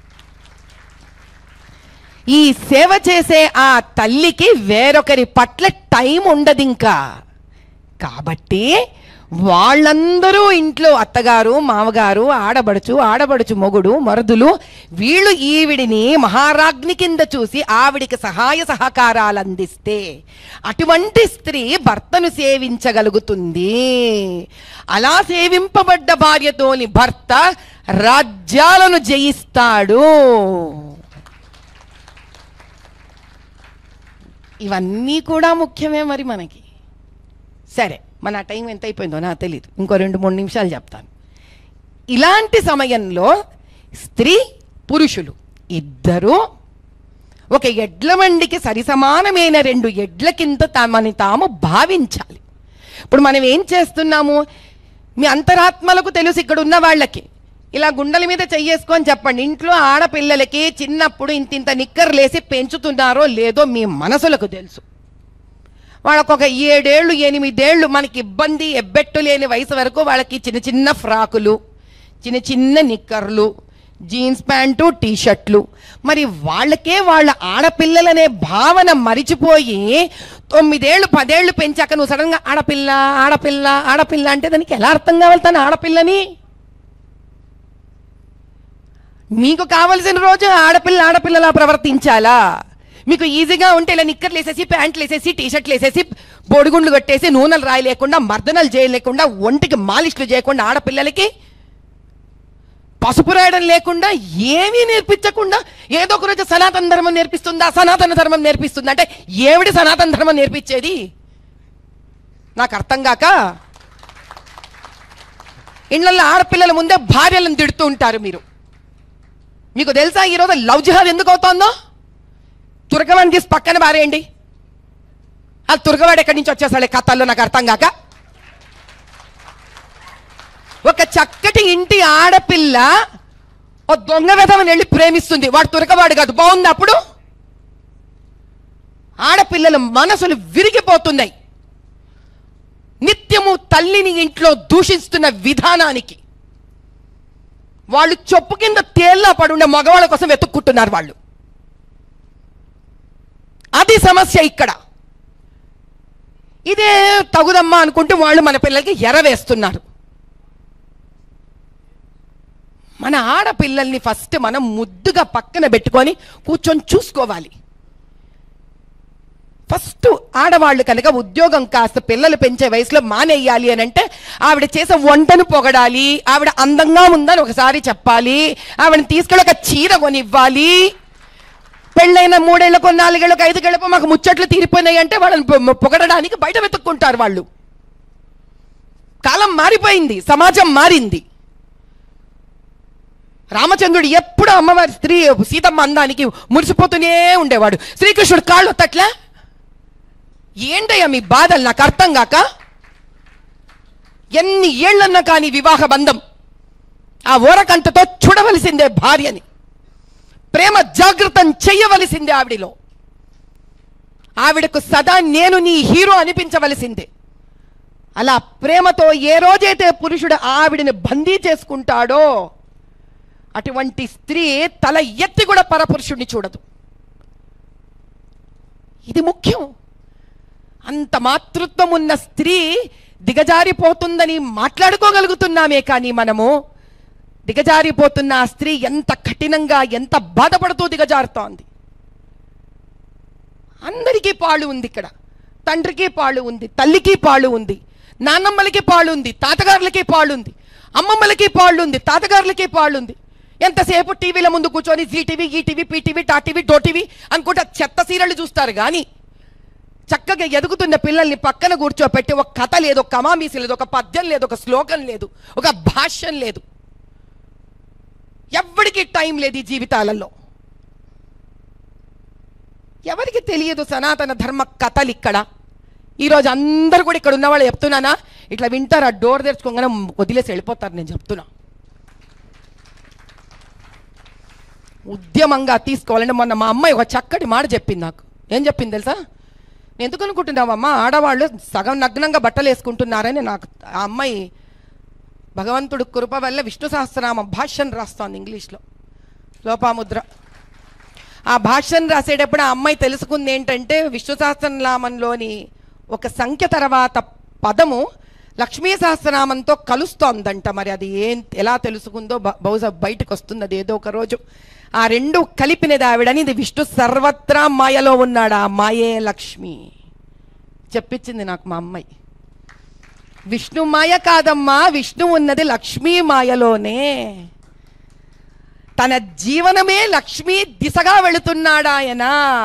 ఈ సేవ చేసే ఆ తల్లికి వేరొకరి పట్ల టైం ఉండదు ఇంకా. కాబట్టి వాళ్ళందరూ ఇంట్లో అత్తగారు మామగారు ఆడబడుచు మొగుడు మరుదులు వీళ్ళు ఈవిడిని మహారాజ్ఞి కింద చూసి ఆవిడికి సహాయ సహకారాలు అందిస్తే అటువంటి స్త్రీ భర్తను సేవించగలుగుతుంది. అలా సేవింపబడ్డ భార్యతోని భర్త రాజ్యాలను జయిస్తాడు. ఇవన్నీ కూడా ముఖ్యమే మరి మనకి. సరే, మన టైం ఎంత అయిపోయిందో నాకు తెలియదు, ఇంకో 2-3 నిమిషాలు చెప్తాను. ఇలాంటి సమయంలో స్త్రీ పురుషులు ఇద్దరూ ఒక ఎడ్ల బండికి సరిసమానమైన 2 ఎడ్ల కింద తమని తాము భావించాలి. ఇప్పుడు మనం ఏం చేస్తున్నాము? మీ అంతరాత్మలకు తెలుసు, ఇక్కడ ఉన్న వాళ్ళకి ఇలా గుండెల మీద చెయ్యేసుకొని చెప్పండి, ఇంట్లో ఆడపిల్లలకి చిన్నప్పుడు ఇంత నిక్కర్లేసి పెంచుతున్నారో లేదో మీ మనసులకు తెలుసు. వాళ్ళకు ఒక 7 ఏళ్ళు 8 ఏళ్ళు మనకి ఇబ్బంది ఎబ్బెట్టు లేని వయసు వరకు వాళ్ళకి చిన్న చిన్న ఫ్రాకులు, చిన్న నిక్కర్లు, జీన్స్ ప్యాంటు, టీషర్ట్లు. మరి వాళ్ళకే వాళ్ళ ఆడపిల్లలనే భావన మరిచిపోయి 9 ఏళ్ళు 10 ఏళ్ళు పెంచాక నువ్వు సడన్గా ఆడపిల్ల ఆడపిల్ల ఆడపిల్ల అంటే దానికి ఎలా అర్థం కావాలి తను ఆడపిల్లని? మీకు కావలసిన రోజు ఆడపిల్లలా ప్రవర్తించాలా? మీకు ఈజీగా ఉంటే ఇలా నిక్కర్లు వేసేసి ప్యాంట్లు వేసేసి టీషర్ట్లు వేసేసి బొడిగుండ్లు కట్టేసి నూనెలు రాయి లేకుండా మర్దనలు చేయలేకుండా ఒంటికి మాలిష్లు చేయకుండా ఆడపిల్లలకి పసుపు రాయడం లేకుండా ఏమీ నేర్పించకుండా ఏదో ఒక రోజు సనాతన ధర్మం నేర్పిస్తుందా సనాతన ధర్మం నేర్పిస్తుందా అంటే ఏమిటి సనాతన ధర్మం నేర్పించేది నాకు అర్థం కాక ఇళ్లలో ఆడపిల్లల ముందే భార్యలను తిడుతూ ఉంటారు మీరు. మీకు తెలుసా ఈరోజు లవ్ జిహాద్ ఎందుకు అవుతోందో? తురకవాడిని తీసి పక్కన బారేయండి. ఆ తురకవాడు ఎక్కడి నుంచి వచ్చేసాడే కథల్లో నాకు అర్థం కాక. ఒక చక్కటి ఇంటి ఆడపిల్ల ఓ దొంగ వెధవని వెళ్ళి ప్రేమిస్తుంది, వాడు తురకవాడు కాదు. బాగుంది. అప్పుడు ఆడపిల్లల మనసులు విరిగిపోతున్నాయి నిత్యము తల్లిని ఇంట్లో దూషిస్తున్న విధానానికి. వాళ్ళు చొప్పు కింద తేల్లా పడుండే మగవాళ్ళ కోసం వెతుక్కుంటున్నారు వాళ్ళు. అది సమస్య ఇక్కడ. ఇదే తగుదమ్మా అనుకుంటూ వాళ్ళు మన పిల్లలకి ఎరవేస్తున్నారు. మన ఆడపిల్లల్ని ఫస్ట్ మనం ముద్దుగా పక్కన పెట్టుకొని కూర్చొని చూసుకోవాలి. ఫస్ట్ ఆడవాళ్ళు కనుక ఉద్యోగం కాస్త పిల్లలు పెంచే వయసులో మానేయాలి అని అంటే ఆవిడ చేసే వంటను పొగడాలి, ఆవిడ అందంగా ఉందని ఒకసారి చెప్పాలి, ఆవిడని తీసుకెళ్ళి ఒక చీర కొనివ్వాలి. పెళ్ళైన 3 ఏళ్లకు 4 ఏళ్లకు 5 ఏళ్లకు మాకు ముచ్చట్లు తీరిపోయినాయి అంటే వాళ్ళని పొగడడానికి బయట వెతుక్కుంటారు వాళ్ళు. కాలం మారిపోయింది, సమాజం మారింది. రామచంద్రుడు ఎప్పుడు అమ్మవారి స్త్రీ సీతమ్మ అందానికి మురిసిపోతూనే ఉండేవాడు. శ్రీకృష్ణుడు కాళ్ళు తట్లా. ఏంటయ్యా మీ బాధలు నాకు అర్థం కాక? ఎన్ని ఏళ్ళన్నా కానీ వివాహ బంధం ఆ ఓరకంటతో చూడవలసిందే భార్యని, ప్రేమ జాగృతం చెయ్యవలసిందే ఆవిడిలో. ఆవిడకు సదా నేను నీ హీరో అనిపించవలసిందే. అలా ప్రేమతో ఏ రోజైతే పురుషుడు ఆవిడిని బందీ చేసుకుంటాడో అటువంటి స్త్రీ తల ఎత్తి కూడా పరపురుషుడిని చూడదు. ఇది ముఖ్యం. అంత మాతృత్వం ఉన్న స్త్రీ దిగజారిపోతుందని మాట్లాడుకోగలుగుతున్నామే, కానీ మనము దిగజారిపోతున్న ఆ స్త్రీ ఎంత కఠినంగా ఎంత బాధపడుతూ దిగజారుతోంది. అందరికీ పాలు ఉంది ఇక్కడ. తండ్రికి పాలు ఉంది, తల్లికి పాలు ఉంది, నాన్నమ్మలకి పాలు ఉంది, తాతగారులకి పాలు ఉంది, అమ్మమ్మలకి పాలు ఉంది, తాతగారులకి పాలు ఉంది. ఎంతసేపు టీవీల ముందు కూర్చొని జీటీవీ, ఈటీవీ, పీటీవీ, టాటీవీ, టోటీవీ అనుకుంటా చెత్త సీరియళ్ళు చూస్తారు. కానీ చక్కగా ఎదుగుతున్న పిల్లల్ని పక్కన కూర్చోపెట్టి ఒక కథ లేదు, ఒక కమామీసి లేదు, ఒక పద్యం లేదు, ఒక శ్లోకం లేదు, ఒక భాష్యం లేదు. ఎవరికి టైం లేదు ఈ జీవితాలలో. ఎవరికి తెలియదు సనాతన ధర్మ కథలు ఇక్కడ. ఈరోజు అందరు కూడా ఇక్కడ ఉన్నవాళ్ళు చెప్తున్నానా, ఇట్లా వింటారు, ఆ డోర్ తెరుచుకోగానే వదిలేసి వెళ్ళిపోతారు. నేను చెప్తున్నా, ఉద్యమంగా తీసుకోవాలంటే మొన్న మా అమ్మాయి ఒక చక్కటి మాట చెప్పింది నాకు. ఏం చెప్పింది తెలుసా? నేను ఎందుకు అనుకుంటున్నావమ్మా ఆడవాళ్ళు సగం నగ్నంగా బట్టలు వేసుకుంటున్నారని. నాకు ఆ అమ్మాయి భగవంతుడు కృప వల్ల విష్ణు సహస్రనామం భాష్యం రాస్తోంది ఇంగ్లీష్లో, లోపాముద్ర. ఆ భాష్యం రాసేటప్పుడు ఆ అమ్మాయి తెలుసుకుంది ఏంటంటే విష్ణు సహస్రనామంలోని ఒక సంఖ్య తర్వాత పదము లక్ష్మీ సహస్రనామంతో కలుస్తోందంట. మరి అది ఎలా తెలుసుకుందో బహుశా బయటకు వస్తుంది అది ఏదో ఒక రోజు. ఆ రెండు కలిపినది ఆవిడని. ఇది విష్ణు సర్వత్రా మాయలో ఉన్నాడు, ఆ మాయే లక్ష్మి చెప్పించింది నాకు మా అమ్మాయి. విష్ణు మాయ కాదమ్మా, విష్ణు ఉన్నది లక్ష్మీ మాయలోనే. తన జీవనమే లక్ష్మీ దిశగా వెళుతున్నాడు ఆయన.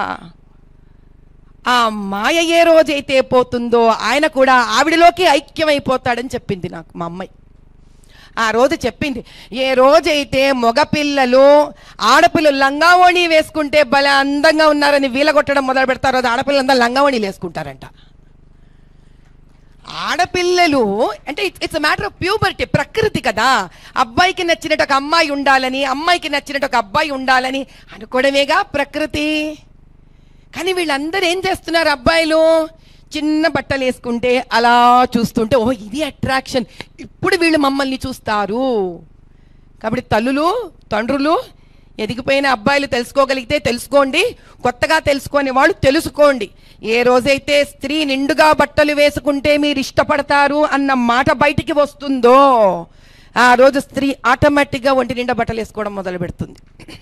ఆ మాయ ఏ రోజైతే పోతుందో ఆయన కూడా ఆవిడలోకి ఐక్యమైపోతాడని చెప్పింది నాకు మా అమ్మాయి. ఆ రోజు చెప్పింది, ఏ రోజైతే మగపిల్లలు ఆడపిల్లలు లంగావోణి వేసుకుంటే భలే అందంగా ఉన్నారని వీలగొట్టడం మొదలు పెడతారు, అది ఆడపిల్లలందరూ లంగావోణీలు వేసుకుంటారంట. ఆడపిల్లలు అంటే ఇట్స్ మ్యాటర్ ఆఫ్ ప్యూబర్టీ, ప్రకృతి కదా. అబ్బాయికి నచ్చినట్టు ఒక అమ్మాయి ఉండాలని, అమ్మాయికి నచ్చినట్టు ఒక అబ్బాయి ఉండాలని అనుకోవడమేగా ప్రకృతి. కానీ వీళ్ళందరూ ఏం చేస్తున్నారు, అబ్బాయిలు చిన్న బట్టలు వేసుకుంటే అలా చూస్తుంటే ఓ ఇది అట్రాక్షన్, ఇప్పుడు వీళ్ళు మమ్మల్ని చూస్తారు. కాబట్టి తల్లులు తండ్రులు ఎదిగిపోయిన అబ్బాయిలు తెలుసుకోగలిగితే తెలుసుకోండి, కొత్తగా తెలుసుకొని వాళ్ళు తెలుసుకోండి. ఏ రోజైతే స్త్రీ నిండుగా బట్టలు వేసుకుంటే మీరు ఇష్టపడతారు అన్న మాట బయటికి వస్తుందో ఆ రోజు స్త్రీ ఆటోమేటిక్గా ఒంటి నిండా బట్టలు వేసుకోవడం మొదలు పెడుతుంది.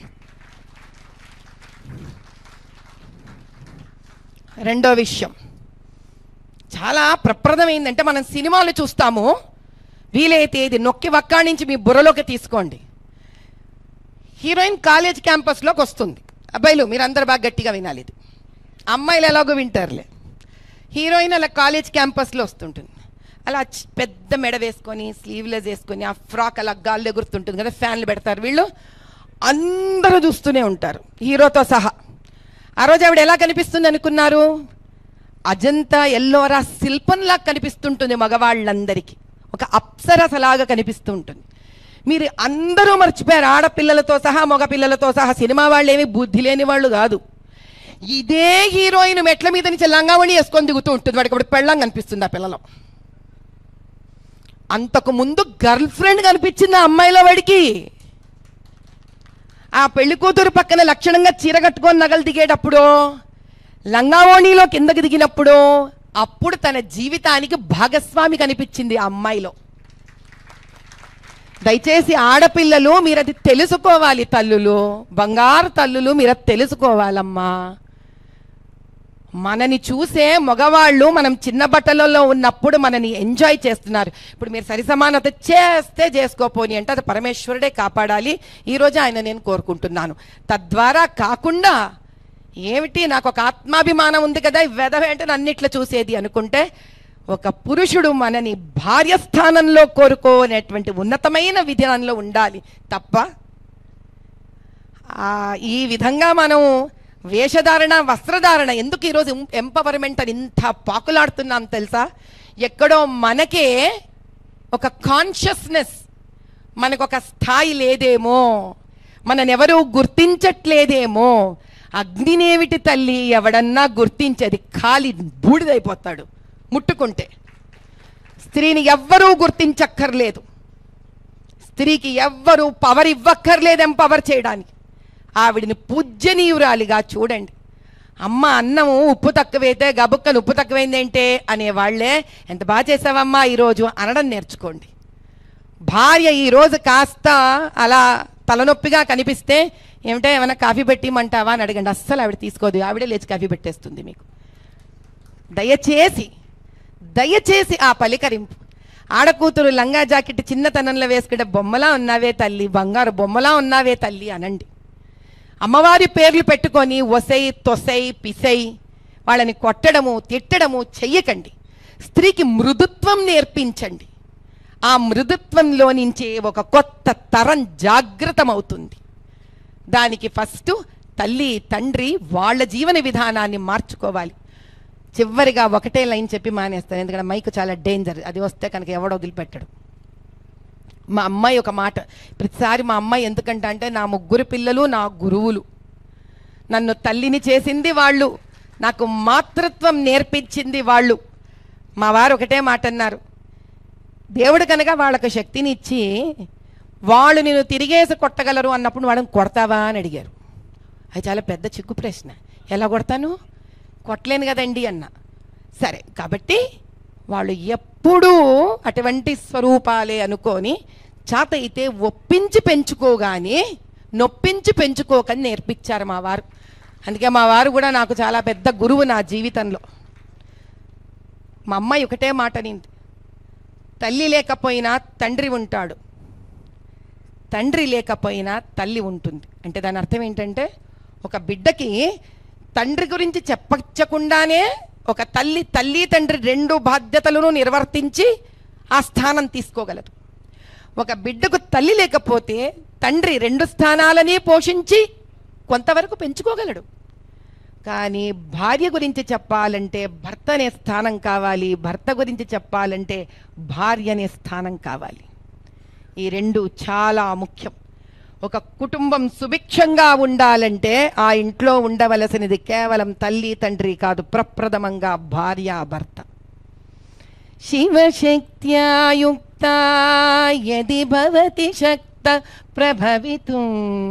రెండో విషయం చాలా ప్రప్రదమైందంటే, మనం సినిమాలు చూస్తాము, వీలైతే ఇది నొక్కి వక్కాడి నుంచి మీ బుర్రలోకి తీసుకోండి. హీరోయిన్ కాలేజ్ క్యాంపస్లోకి వస్తుంది. అబ్బాయిలు మీరు అందరు బాగా గట్టిగా వినాలి ఇది, అమ్మాయిలు ఎలాగో వింటారులే. హీరోయిన్ అలా కాలేజ్ క్యాంపస్లో వస్తుంటుంది, అలా పెద్ద మెడ వేసుకొని స్లీవ్లెస్ వేసుకొని ఆ ఫ్రాక్ అలా గాల్లో ఎగురుతుంటుంది కదా, ఫ్యాన్లు పెడతారు వీళ్ళు, అందరూ చూస్తూనే ఉంటారు హీరోతో సహా. ఆ రోజు ఆవిడ ఎలా కనిపిస్తుంది అనుకున్నారు? అజంతా ఎల్లోరా శిల్పంలా కనిపిస్తుంటుంది మగవాళ్ళందరికీ, ఒక అప్సరసలాగా కనిపిస్తూ ఉంటుంది. మీరు అందరూ మర్చిపోయారు, ఆడపిల్లలతో సహా మగపిల్లలతో సహా సినిమా వాళ్ళు ఏమి బుద్ధి లేని వాళ్ళు కాదు. ఇదే హీరోయిన్ మెట్ల మీద నుంచి లంగావణి వేసుకొని దిగుతూ ఉంటుంది, వాడికి ఇప్పుడు పెళ్ళం కనిపిస్తుంది ఆ పిల్లలో. అంతకు ముందు గర్ల్ ఫ్రెండ్ కనిపించింది ఆ అమ్మాయిలో వాడికి. ఆ పెళ్లి కూతురు పక్కన లక్షణంగా చీర కట్టుకొని నగలు దిగేటప్పుడు, లంగావోణిలో కిందకి దిగినప్పుడు, అప్పుడు తన జీవితానికి భాగస్వామి కనిపించింది ఆ అమ్మాయిలో. దయచేసి ఆడపిల్లలు మీరు అది తెలుసుకోవాలి, తల్లులు బంగారు తల్లులు మీరు అది తెలుసుకోవాలమ్మా. మనని చూసే మగవాళ్ళు మనం చిన్న బట్టలలో ఉన్నప్పుడు మనని ఎంజాయ్ చేస్తున్నారు. ఇప్పుడు మీరు సరి సమానత చేస్తే చేసుకోపోని అంటే అది పరమేశ్వరుడే కాపాడాలి. ఈరోజు ఆయన నేను కోరుకుంటున్నాను. తద్వారా కాకుండా ఏమిటి నాకు ఒక ఆత్మాభిమానం ఉంది కదా వెదవేంటే అన్నిట్లో చూసేది అనుకుంటే, ఒక పురుషుడు మనని భార్య స్థానంలో కోరుకోనేటువంటి ఉన్నతమైన విధానంలో ఉండాలి తప్ప ఈ విధంగా మనం వేషధారణ వస్త్రధారణ ఎందుకు ఈరోజు ఎంపవర్మెంట్ అని ఇంత పాకులాడుతున్నాం తెలుసా? ఎక్కడో మనకే ఒక కాన్షియస్నెస్, మనకొక స్థాయి లేదేమో, మననెవరూ గుర్తించట్లేదేమో. అగ్నినేమిటి తల్లి, ఎవడన్నా గుర్తించేది ఖాళీ బూడిదైపోతాడు ముట్టుకుంటే. స్త్రీని ఎవ్వరూ గుర్తించక్కర్లేదు, స్త్రీకి ఎవ్వరూ పవర్ ఇవ్వక్కర్లేదు ఎంపవర్ చేయడానికి. ఆవిడిని పూజ్యనీయురాలిగా చూడండి. అమ్మ అన్నము ఉప్పు తక్కువైతే గబుక్కను ఉప్పు తక్కువైందేంటే అనేవాళ్లే ఎంత బాగా చేసావమ్మా ఈరోజు అనడం నేర్చుకోండి. భార్య ఈరోజు కాస్త అలా తలనొప్పిగా కనిపిస్తే ఏమిటో ఏమైనా కాఫీ పెట్టిమంటావా అని అడగండి. అస్సలు ఆవిడ తీసుకోదు, ఆవిడే లేచి కాఫీ పెట్టేస్తుంది మీకు. దయచేసి దయచేసి ఆ పలికరింపు. ఆడకూతురు లంగా జాకెట్ చిన్నతనంలో వేసుకుంటే బొమ్మలా ఉన్నావే తల్లి, బంగారు బొమ్మలా ఉన్నావే తల్లి అనండి. అమ్మవారి పేర్లు పెట్టుకొని ఒసై తొసై పిసై వాళ్ళని కొట్టడము తిట్టడము చెయ్యకండి. స్త్రీకి మృదుత్వం నేర్పించండి. ఆ మృదుత్వంలో నుంచే ఒక కొత్త తరం జాగృతమవుతుంది. దానికి ఫస్ట్ తల్లి తండ్రి వాళ్ళ జీవన విధానాన్ని మార్చుకోవాలి. చివరిగా ఒకటే లైన్ చెప్పి మానేస్తాను, ఎందుకంటే మైక్ చాలా డేంజర్, అది వస్తే కనుక ఎవడో వదిలిపెట్టడు. మా అమ్మాయి ఒక మాట, ప్రతిసారి మా అమ్మాయి ఎందుకంటే అంటే నా ముగ్గురు పిల్లలు నా గురువులు, నన్ను తల్లిని చేసింది వాళ్ళు, నాకు మాతృత్వం నేర్పించింది వాళ్ళు. మా వారు ఒకటే మాట అన్నారు, దేవుడు కనుక వాళ్ళకు శక్తిని ఇచ్చి వాళ్ళు నేను తిరిగేసి కొట్టగలరు అన్నప్పుడు వాళ్ళని కొడతావా అని అడిగారు. అది చాలా పెద్ద చిక్కు ప్రశ్న. ఎలా కొడతాను, కొట్టలేను కదండి అన్న. సరే కాబట్టి వాళ్ళు ఎప్పుడూ అటువంటి స్వరూపాలే అనుకొని చేత అయితే ఒప్పించి పెంచుకోగానే నొప్పించి పెంచుకోకని నేర్పించారు మా వారు. అందుకే మా వారు కూడా నాకు చాలా పెద్ద గురువు నా జీవితంలో. మా అమ్మాయి ఒకటే మాట నింది, తల్లి లేకపోయినా తండ్రి ఉంటాడు, తండ్రి లేకపోయినా తల్లి ఉంటుంది. అంటే దాని అర్థం ఏంటంటే ఒక బిడ్డకి తండ్రి గురించి చెప్పకుండానే ఒక తల్లి తండ్రి రెండు బాధ్యతలను నిర్వర్తించి ఆ స్థానం తీసుకోగలదు. ఒక బిడ్డకు తల్లి లేకపోతే తండ్రి రెండు స్థానాలని పోషించి కొంతవరకు పెంచుకోగలడు. కానీ భార్య గురించి చెప్పాలంటే భర్త అనే స్థానం కావాలి, భర్త గురించి చెప్పాలంటే భార్య అనే స్థానం కావాలి. ఈ రెండు చాలా ముఖ్యం. ఒక కుటుంబం సుభిక్షంగా ఉండాలంటే ఆ ఇంట్లో ఉండవలసినది కేవలం తల్లి తండ్రి కాదు, ప్రప్రథమంగా భార్య భర్త. శివశక్త్యాయుక్త యది భవతి శక్త ప్రభవితుం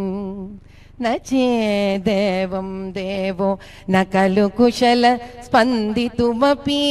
నచేదేవం దేవో న ఖలు కుశల స్పందితుమపి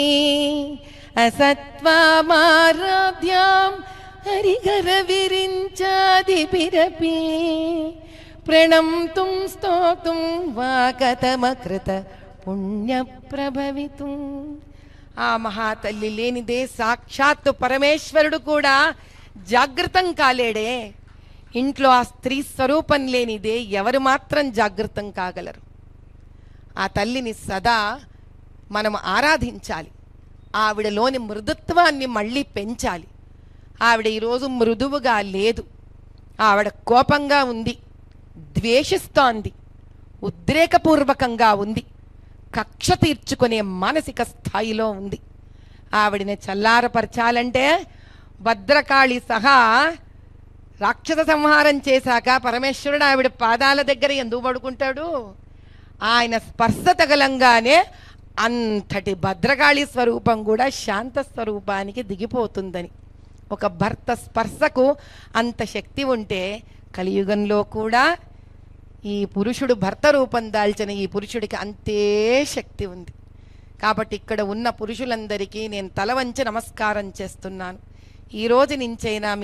అసత్వామారాధ్యాం హరిగర విరించాదిభిరపి ప్రణంతుం స్తోతుం వా కథమకృత పుణ్య ప్రభవితుం. ఆ మహాతల్లి లేనిదే సాక్షాత్తు పరమేశ్వరుడు కూడా జాగృతం కాలేడే. ఇంట్లో ఆ స్త్రీ స్వరూపం లేనిదే ఎవరు మాత్రం జాగృతం కాగలరు? ఆ తల్లిని సదా మనం ఆరాధించాలి. ఆవిడలోని మృదుత్వాన్ని మళ్ళీ పెంచాలి. ఆవిడ ఈరోజు మృదువుగా లేదు, ఆవిడ కోపంగా ఉంది, ద్వేషిస్తోంది, ఉద్రేకపూర్వకంగా ఉంది, కక్ష తీర్చుకునే మానసిక స్థాయిలో ఉంది. ఆవిడని చల్లారపరచాలంటే భద్రకాళి సహా రాక్షస సంహారం చేశాక పరమేశ్వరుడు ఆవిడ పాదాల దగ్గర ఎందుకు పడుకుంటాడు? ఆయన స్పర్శ తగలంగానే అంతటి భద్రకాళి స్వరూపం కూడా శాంత స్వరూపానికి దిగిపోతుందని. ఒక భర్త స్పర్శకు అంత శక్తి ఉంటే కలియుగంలో కూడా ఈ పురుషుడు భర్త రూపం దాల్చిన ఈ పురుషుడికి అంతే శక్తి ఉంది. కాబట్టి ఇక్కడ ఉన్న పురుషులందరికీ నేను తల వంచి నమస్కారం చేస్తున్నాను. ఈ రోజు నుంచైనా మీ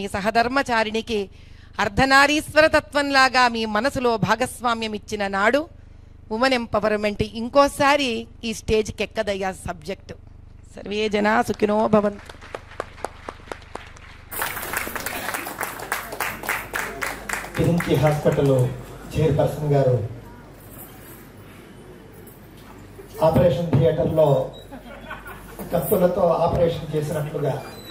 సహధర్మచారిణికి అర్ధనారీశ్వర తత్వంలాగా మీ మనసులో భాగస్వామ్యం ఇచ్చిన నాడు ఉమెన్ ఎంపవర్మెంట్ ఇంకోసారి ఈ స్టేజ్కి ఎక్కదయ్యా సబ్జెక్టు. సర్వే జనా సుఖినో భవంతు. పిరించి హాస్పిటల్ చైర్పర్సన్ గారు ఆపరేషన్ థియేటర్లో కత్తులతో ఆపరేషన్ చేసినట్లుగా,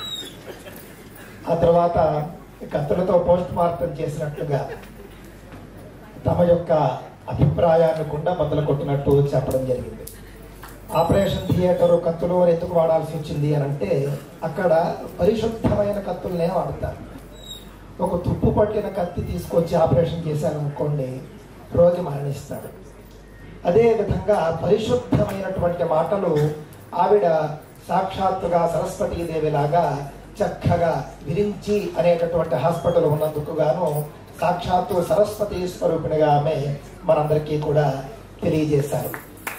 ఆ తర్వాత కత్తులతో పోస్ట్ మార్టం చేసినట్లుగా తమ యొక్క అభిప్రాయాన్ని కూడా బద్దలు కొట్టినట్టు చెప్పడం జరిగింది. ఆపరేషన్ థియేటర్ కత్తులు ఎందుకు వాడాల్సి వచ్చింది అని అంటే, అక్కడ పరిశుద్ధమైన కత్తులనే వాడతారు. ఒక తుప్పు పట్టిన కత్తి తీసుకొచ్చి ఆపరేషన్ చేశారనుకోండి, రోగి మరణిస్తాడు. అదేవిధంగా పరిశుద్ధమైనటువంటి మాటలు ఆవిడ సాక్షాత్తుగా సరస్వతీదేవిలాగా చక్కగా విరించి అనేటటువంటి హాస్పిటల్ ఉన్నందుకు గాను సాక్షాత్తు సరస్వతీ స్వరూపిణిగా ఆమె మనందరికీ కూడా తెలియజేశారు.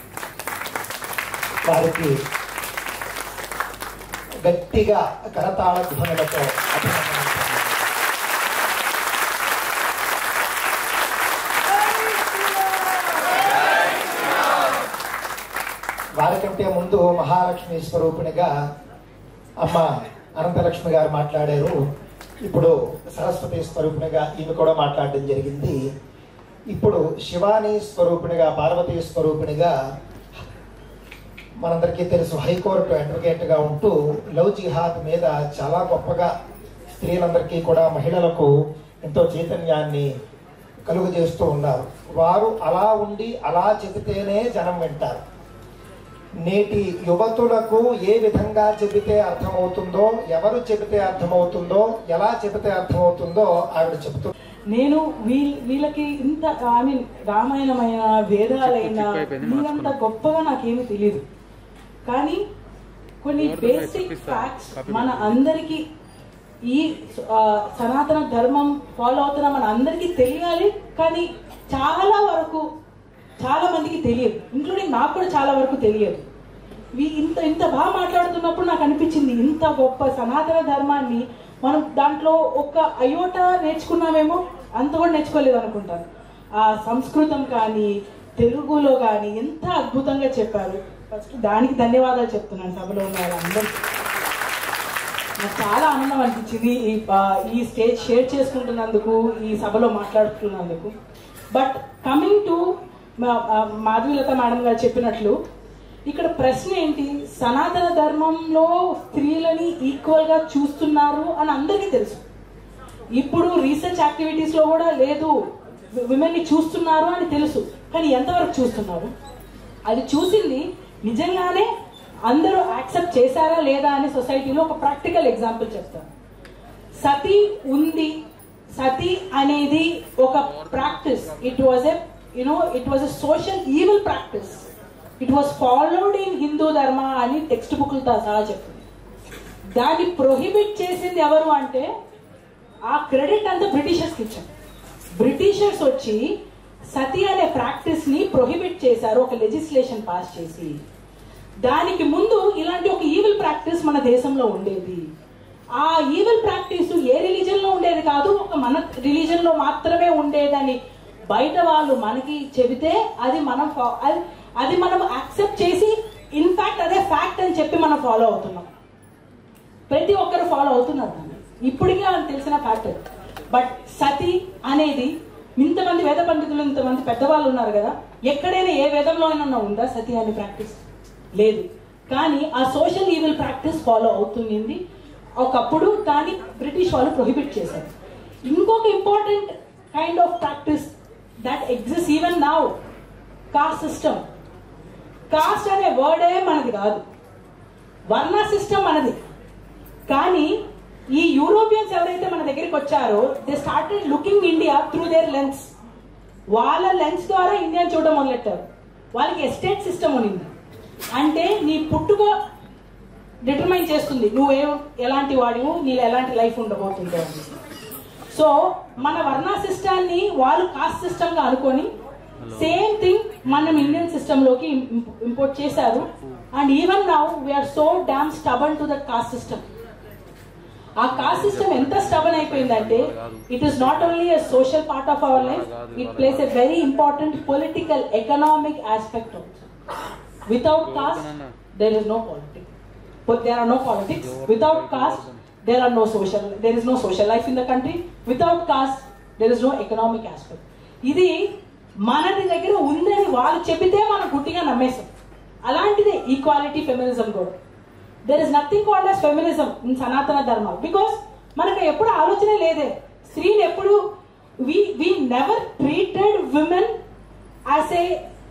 వారికి గట్టిగా కరతాళ ధ్వనులతో అభినందనలు. వారికంటే ముందు మహాలక్ష్మి స్వరూపిణిగా అమ్మ అనంతలక్ష్మి గారు మాట్లాడారు. ఇప్పుడు సరస్వతి స్వరూపిణిగా ఈమె కూడా మాట్లాడడం జరిగింది. ఇప్పుడు శివాని స్వరూపిణిగా, పార్వతీ స్వరూపిణిగా మనందరికీ తెలుసు హైకోర్టు అడ్వకేట్గా ఉంటూ లవ్ జిహాద్ మీద చాలా గొప్పగా స్త్రీలందరికీ కూడా, మహిళలకు ఎంతో చైతన్యాన్ని కలుగజేస్తూ ఉన్నారు. వారు అలా ఉండి అలా చెబితేనే జనం వింటారు. నేటి యువతులకు ఏ విధంగా చెబితే అర్థమవుతుందో, ఎవరు చెబితే అర్థమవుతుందో, ఎలా చెబితే అర్థమవుతుందో ఆవిడ చెబుతూ, నేను వీళ్ళకి ఇంత ఐ మీన్ రామాయణమైన వేదాలైన మీరంత గొప్పగా నాకేమీ తెలియదు, కానీ కొన్ని బేసిక్ ఫ్యాక్ట్స్ మన అందరికీ ఈ సనాతన ధర్మం ఫాలో అవుతున్న మన అందరికీ తెలియాలి. కానీ చాలా వరకు చాలా మందికి తెలియదు, ఇంక్లూడింగ్ నాకు కూడా చాలా వరకు తెలియదు. ఇంత బాగా మాట్లాడుతున్నప్పుడు నాకు అనిపించింది, ఇంత గొప్ప సనాతన ధర్మాన్ని మనం దాంట్లో ఒక అయోటా నేర్చుకున్నామేమో, అంత కూడా నేర్చుకోలేదు అనుకుంటాను. ఆ సంస్కృతం కానీ తెలుగులో కానీ ఎంత అద్భుతంగా చెప్పారు. ఫస్ట్ దానికి ధన్యవాదాలు చెప్తున్నాను సభలో ఉన్న వాళ్ళందరికీ. నాకు చాలా ఆనందం అనిపించింది ఈ స్టేజ్ షేర్ చేసుకుంటున్నందుకు, ఈ సభలో మాట్లాడుతున్నందుకు. But coming to Madhavilatha madam గారు చెప్పినట్లు, ఇక్కడ ప్రశ్న ఏంటి, సనాతన ధర్మంలో స్త్రీలని ఈక్వల్ గా చూస్తున్నారు అని అందరికీ తెలుసు. ఇప్పుడు రీసెర్చ్ యాక్టివిటీస్ లో కూడా లేదు, విమెన్ ని చూస్తున్నారు అని తెలుసు. కానీ ఎంతవరకు చూస్తున్నారు, అది చూసింది నిజంగానే అందరూ యాక్సెప్ట్ చేశారా లేదా అని సొసైటీలో ఒక ప్రాక్టికల్ ఎగ్జాంపుల్ చెప్తాను. సతీ ఉంది, సతీ అనేది ఒక practice. It was a social evil practice. It was followed in Hindu dharma అని టెక్స్ట్ బుక్లతో సహా చెప్తుంది. దాన్ని ప్రొహిబిట్ చేసింది ఎవరు అంటే, ఆ క్రెడిట్ అంతా బ్రిటిషర్స్కి ఇచ్చారు. బ్రిటిషర్స్ వచ్చి సతీ అనే ప్రాక్టీస్ ని ప్రొహిబిట్ చేశారు, ఒక లెజిస్లేషన్ పాస్ చేసి. దానికి ముందు ఇలాంటి ఒక ఈవిల్ ప్రాక్టీస్ మన దేశంలో ఉండేది. ఆ ఈవిల్ ప్రాక్టీస్ ఏ రిలీజన్ లో ఉండేది కాదు, ఒక మన రిలీజన్ లో మాత్రమే ఉండేదని బయట వాళ్ళు మనకి చెబితే అది మనం యాక్సెప్ట్ చేసి, ఇన్ఫాక్ట్ అదే ఫ్యాక్ట్ అని చెప్పి మనం ఫాలో అవుతున్నాం. ప్రతి ఒక్కరు ఫాలో అవుతున్నారు దాన్ని, ఇప్పటికే వాళ్ళకి తెలిసిన ఫ్యాక్ట్. బట్ సతీ అనేది, ఇంతమంది వేద పండితులు, ఇంతమంది పెద్దవాళ్ళు ఉన్నారు కదా, ఎక్కడైనా ఏ వేదంలో అయినా ఉందా సతీ అనే ప్రాక్టీస్? లేదు. కానీ ఆ సోషల్ ఈవిల్ ప్రాక్టీస్ ఫాలో అవుతుంది. ఒకప్పుడు దాన్ని బ్రిటిష్ వాళ్ళు ప్రొహిబిట్ చేశారు. ఇంకొక important kind of practice that exist even now, caste system. Caste అనే వర్డే మనది కాదు, వర్ణ సిస్టమ్ మనది. కానీ ఈ యూరోపియన్స్ ఎవరైతే మన దగ్గరికి వచ్చారో, they started looking India through their lens. వాళ్ళ లెన్స్ ద్వారా ఇండియాని చూడడం మొదలెట్టారు. వాళ్ళకి ఎస్టేట్ సిస్టమ్ ఉన్నింది. అంటే నీ పుట్టుక డిటర్మైన్ చేస్తుంది ఎలాంటి వాడివు, నీలో ఎలాంటి లైఫ్ ఉండబోతుందో. సో మన వర్ణ సిస్టాన్ని వాళ్ళు కాస్ట్ సిస్టమ్ గా అనుకొని సేమ్ థింగ్ మనం ఇండియన్ సిస్టమ్ లోకి ఇంపోర్ట్ చేశారు. And even now we're so damn stubborn to that caste system. ఆ కాస్ట్ సిస్టమ్ ఎంత స్టబన్ అయిపోయిందంటే it is not only a social part of our life, it plays a very important political economic aspect also. Without caste there is no politics, but there are no politics. Without caste there are no social, there is no social life in the country. Without caste there is no economic aspect. ఇది మనది దగ్గర ఉందని వాళ్ళు చెబితే మనం గుట్టిగా నమ్మేస్తాం. అలాంటిదే ఈక్వాలిటీ ఫెమినిజం కూడా. There is nothing called as feminism in Sanatana dharma, because మనకు ఎప్పుడు ఆలోచన లేదే. స్త్రీని ఎప్పుడు we never treated women as a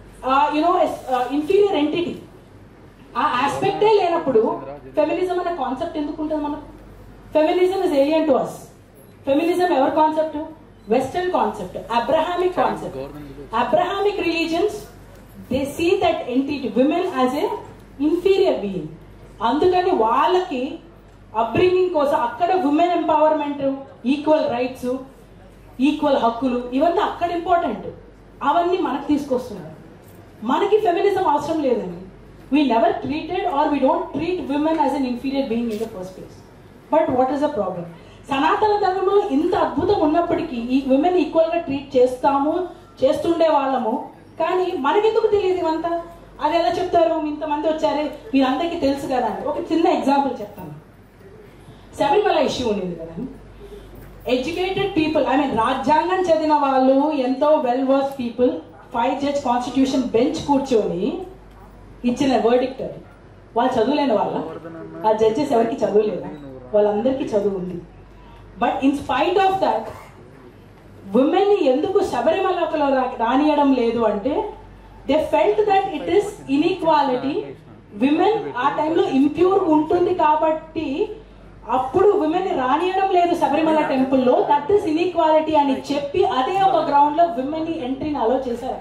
inferior entity. ఆ ఆస్పెక్టే లేనప్పుడు ఫెమినిజం అనే కాన్సెప్ట్ ఎందుకు ఉంటుంది మనకు? Feminism is alien to us. Feminism ఎవరి concept? Western concept, Abrahamic concept. Abrahamic religions they see that entity women as a inferior being. అందుకని వాళ్ళకి అప్బ్రింగింగ్ కోసం అక్కడ women empowerment, equal rights, equal హక్కులు ఇవన్నీ అక్కడ ఇంపార్టెంట్. అవన్నీ మనకు తీసుకొస్తున్నారు. మనకి ఫెమినిజం అవసరం లేదండి. We never treated or we don't treat women as an inferior being in the first place. But what is the problem? సనాతన ధర్మంలో ఇంత అద్భుతం ఉన్నప్పటికీ ఈ విమెన్ ఈక్వల్ గా ట్రీట్ చేస్తుండే వాళ్ళము, కానీ మనకెందుకు తెలియదు ఇవంతా? అది ఎలా చెప్తారు? ఇంతమంది వచ్చారే మీరందరికీ తెలుసు కదా అని. ఒక చిన్న ఎగ్జాంపుల్ చెప్తాను. శబరిమల ఇష్యూ ఉంది కదా, ఎడ్యుకేటెడ్ పీపుల్, ఐ మీన్ రాజ్యాంగం చదివిన వాళ్ళు, ఎంతో well versed people 5 judge constitution bench కూర్చొని ఇచ్చిన వర్డిక్ట్ అది. వాళ్ళు చదువులేని వాళ్ళ, ఆ జడ్జెస్ ఎవరికి చదువులేదు, వాళ్ళందరికీ చదువు ఉంది. But in spite of that women ని ఎందుకు శబరిమలలో రానియడం లేదు అంటే they felt that it is inequality. Women ఆ టైంలో ఇంప్యూర్ ఉంటుంది కాబట్టి అప్పుడు విమెన్ ని రానియడం లేదు శబరిమల టెంపుల్లో, దట్ ఈస్ ఇన్ఈక్వాలిటీ అని చెప్పి అదే ఒక గ్రౌండ్ లో విమెన్ ని ఎంట్రీని అలో చేశారు.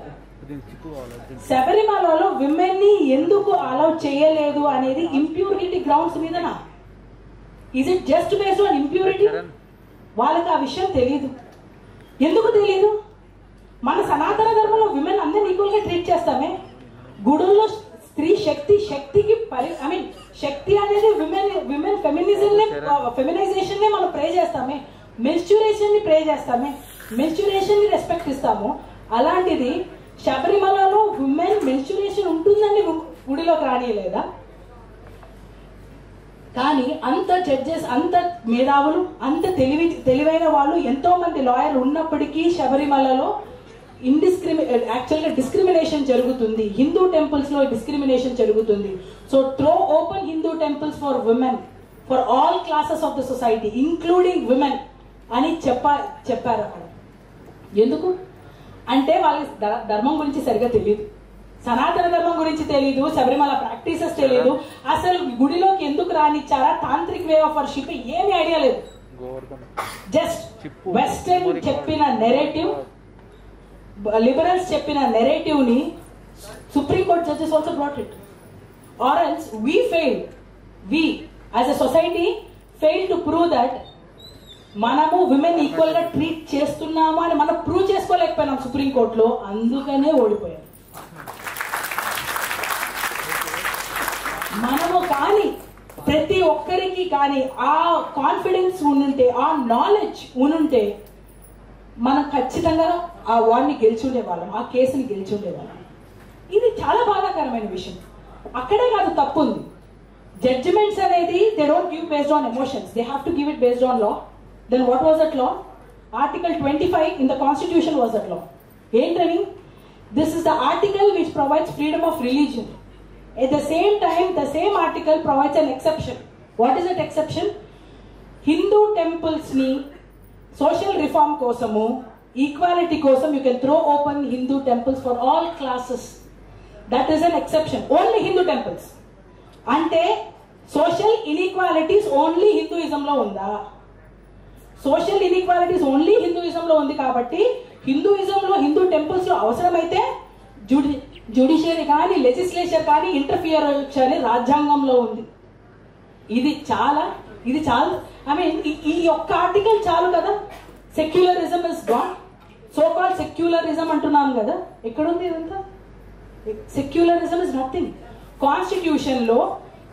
శబరిమలలో విమెన్ ని ఎందుకు అలౌ చేయలేదు అనేది ఇంప్యూరిటీ గ్రౌండ్స్ మీదనా? Is it just based on impurity? వాళ్ళకి ఆ విషయం తెలియదు. ఎందుకు తెలియదు? మన సనాతన ధర్మంలో విమెన్ అందరిని ఈక్వల్ గా ట్రీట్ చేస్తామే. గుడుల్లో స్త్రీ శక్తికి ఐ మీన్ శక్తి అనేది విమెన్ ఫెమినైజేషన్ నే మనం ప్రే చేస్తామే, మెన్స్ట్రుయేషన్ ని ప్రే చేస్తామే, మెన్స్ట్రుయేషన్ ని రెస్పెక్ట్ ఇస్తాము. అలాంటిది శబరిమలలో విమెన్ మెన్స్ట్రుయేషన్ ఉంటుందని గుడిలోకి రానియలేదా? కానీ అంత జడ్జెస్, అంత మేధావులు, అంత తెలివైన వాళ్ళు, ఎంతో మంది లాయర్లు ఉన్నప్పటికీ శబరిమలలో యాక్చువల్గా డిస్క్రిమినేషన్ జరుగుతుంది. హిందూ టెంపుల్స్ లో డిస్క్రిమినేషన్ జరుగుతుంది. So throw open Hindu temples for women, for all classes of the society including women అని చెప్పారు అక్కడ. ఎందుకు అంటే వాళ్ళకి ధర్మం గురించి సరిగా తెలియదు, సనాతన ధర్మం గురించి తెలియదు, శబరిమల ప్రాక్టీసెస్ తెలియదు, అసలు గుడిలోకి ఎందుకు రానిచ్చారా, తాంత్రిక్ వే ఆఫ్ వర్షిప్ ఏమి ఐడియా లేదు. జస్ట్ వెస్టర్న్ చెప్పిన నెరేటివ్, లిబరల్స్ చెప్పిన నెరేటివ్ ని supreme court judges also brought it. Or else we as a society fail to prove that మనము విమెన్ ఈక్వల్ గా ట్రీట్ చేస్తున్నాము అని మనం ప్రూవ్ చేసుకోలేకపోయినాం సుప్రీంకోర్టులో. అందుకనే ఓడిపోయాం మనము. కానీ ప్రతి ఒక్కరికి కానీ ఆ కాన్ఫిడెన్స్ ఉంటే, ఆ నాలెడ్జ్ ఉంటే మనం ఖచ్చితంగా ఆ వార్డ్ని గెలిచుండేవాళ్ళం, ఆ కేసుని గెలిచుండేవాళ్ళం. ఇది చాలా బాధాకరమైన విషయం. అక్కడే కాదు తప్పు ఉంది. జడ్జిమెంట్స్ అనేది they don't give based on emotions, they have to give it based on law. Then what was that law? Article 25 in the constitution was that law. Entering, this is the article which provides freedom of religion. At the same time, the same article provides an exception. What is that exception? Hindu temples ni social reform kosamu, equality kosam, you can throw open Hindu temples for all classes. That is an exception. Only Hindu temples. Ante social inequalities only Hinduism lo unda. Social inequalities only హిందూయిజంలో ఉంది కాబట్టి హిందూయిజంలో, హిందూ టెంపుల్స్ లో అవసరమైతే జ్యుడిషియరీ కానీ లెజిస్లేచర్ కానీ ఇంటర్ఫియర్ అని రాజ్యాంగంలో ఉంది. ఇది చాలా ఐ మీన్ ఈ ఒక్క ఆర్టికల్ చాలు కదా. Secularism is gone, so called secularism అంటున్నాం కదా. ఎక్కడుంది ఇదంతా? Secularism is nothing. కాన్స్టిట్యూషన్ లో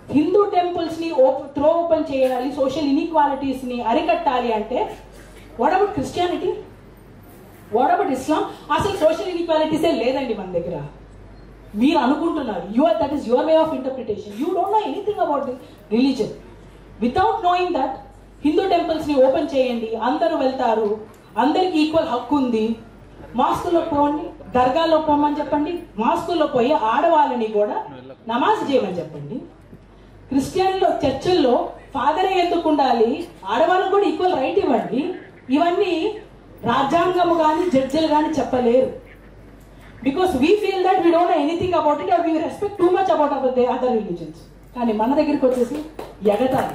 హిందూ టెంపుల్స్ని త్రో ఓపెన్ చేయాలి, సోషల్ ఇన్ఈక్వాలిటీస్ని అరికట్టాలి అంటే what about Christianity, what about Islam? అసలు సోషల్ ఇన్ఈక్వాలిటీసే లేదండి మన దగ్గర. మీరు అనుకుంటున్నారు, that is your way of interpretation. You don't know anything about the religion. Without knowing that Hindu టెంపుల్స్ని ఓపెన్ చేయండి, అందరూ వెళ్తారు, అందరికి ఈక్వల్ హక్కు ఉంది. మాస్కుల్లో పోండి, దర్గాల్లో పోమని చెప్పండి, మాస్కుల్లో పోయి ఆడవాళ్ళని కూడా నమాజ్ చేయమని చెప్పండి. క్రిస్టియన్లో చర్చిల్లో ఫాదరే ఎందుకు ఉండాలి, ఆడవాళ్ళకు కూడా ఈక్వల్ రైట్ ఇవ్వండి. ఇవన్నీ రాజ్యాంగము కానీ జడ్జిలు కానీ చెప్పలేరు. Because we feel that we don't know anything about it or we respect too much about other religions. కానీ మన దగ్గరికి వచ్చేసి ఎగతాలి.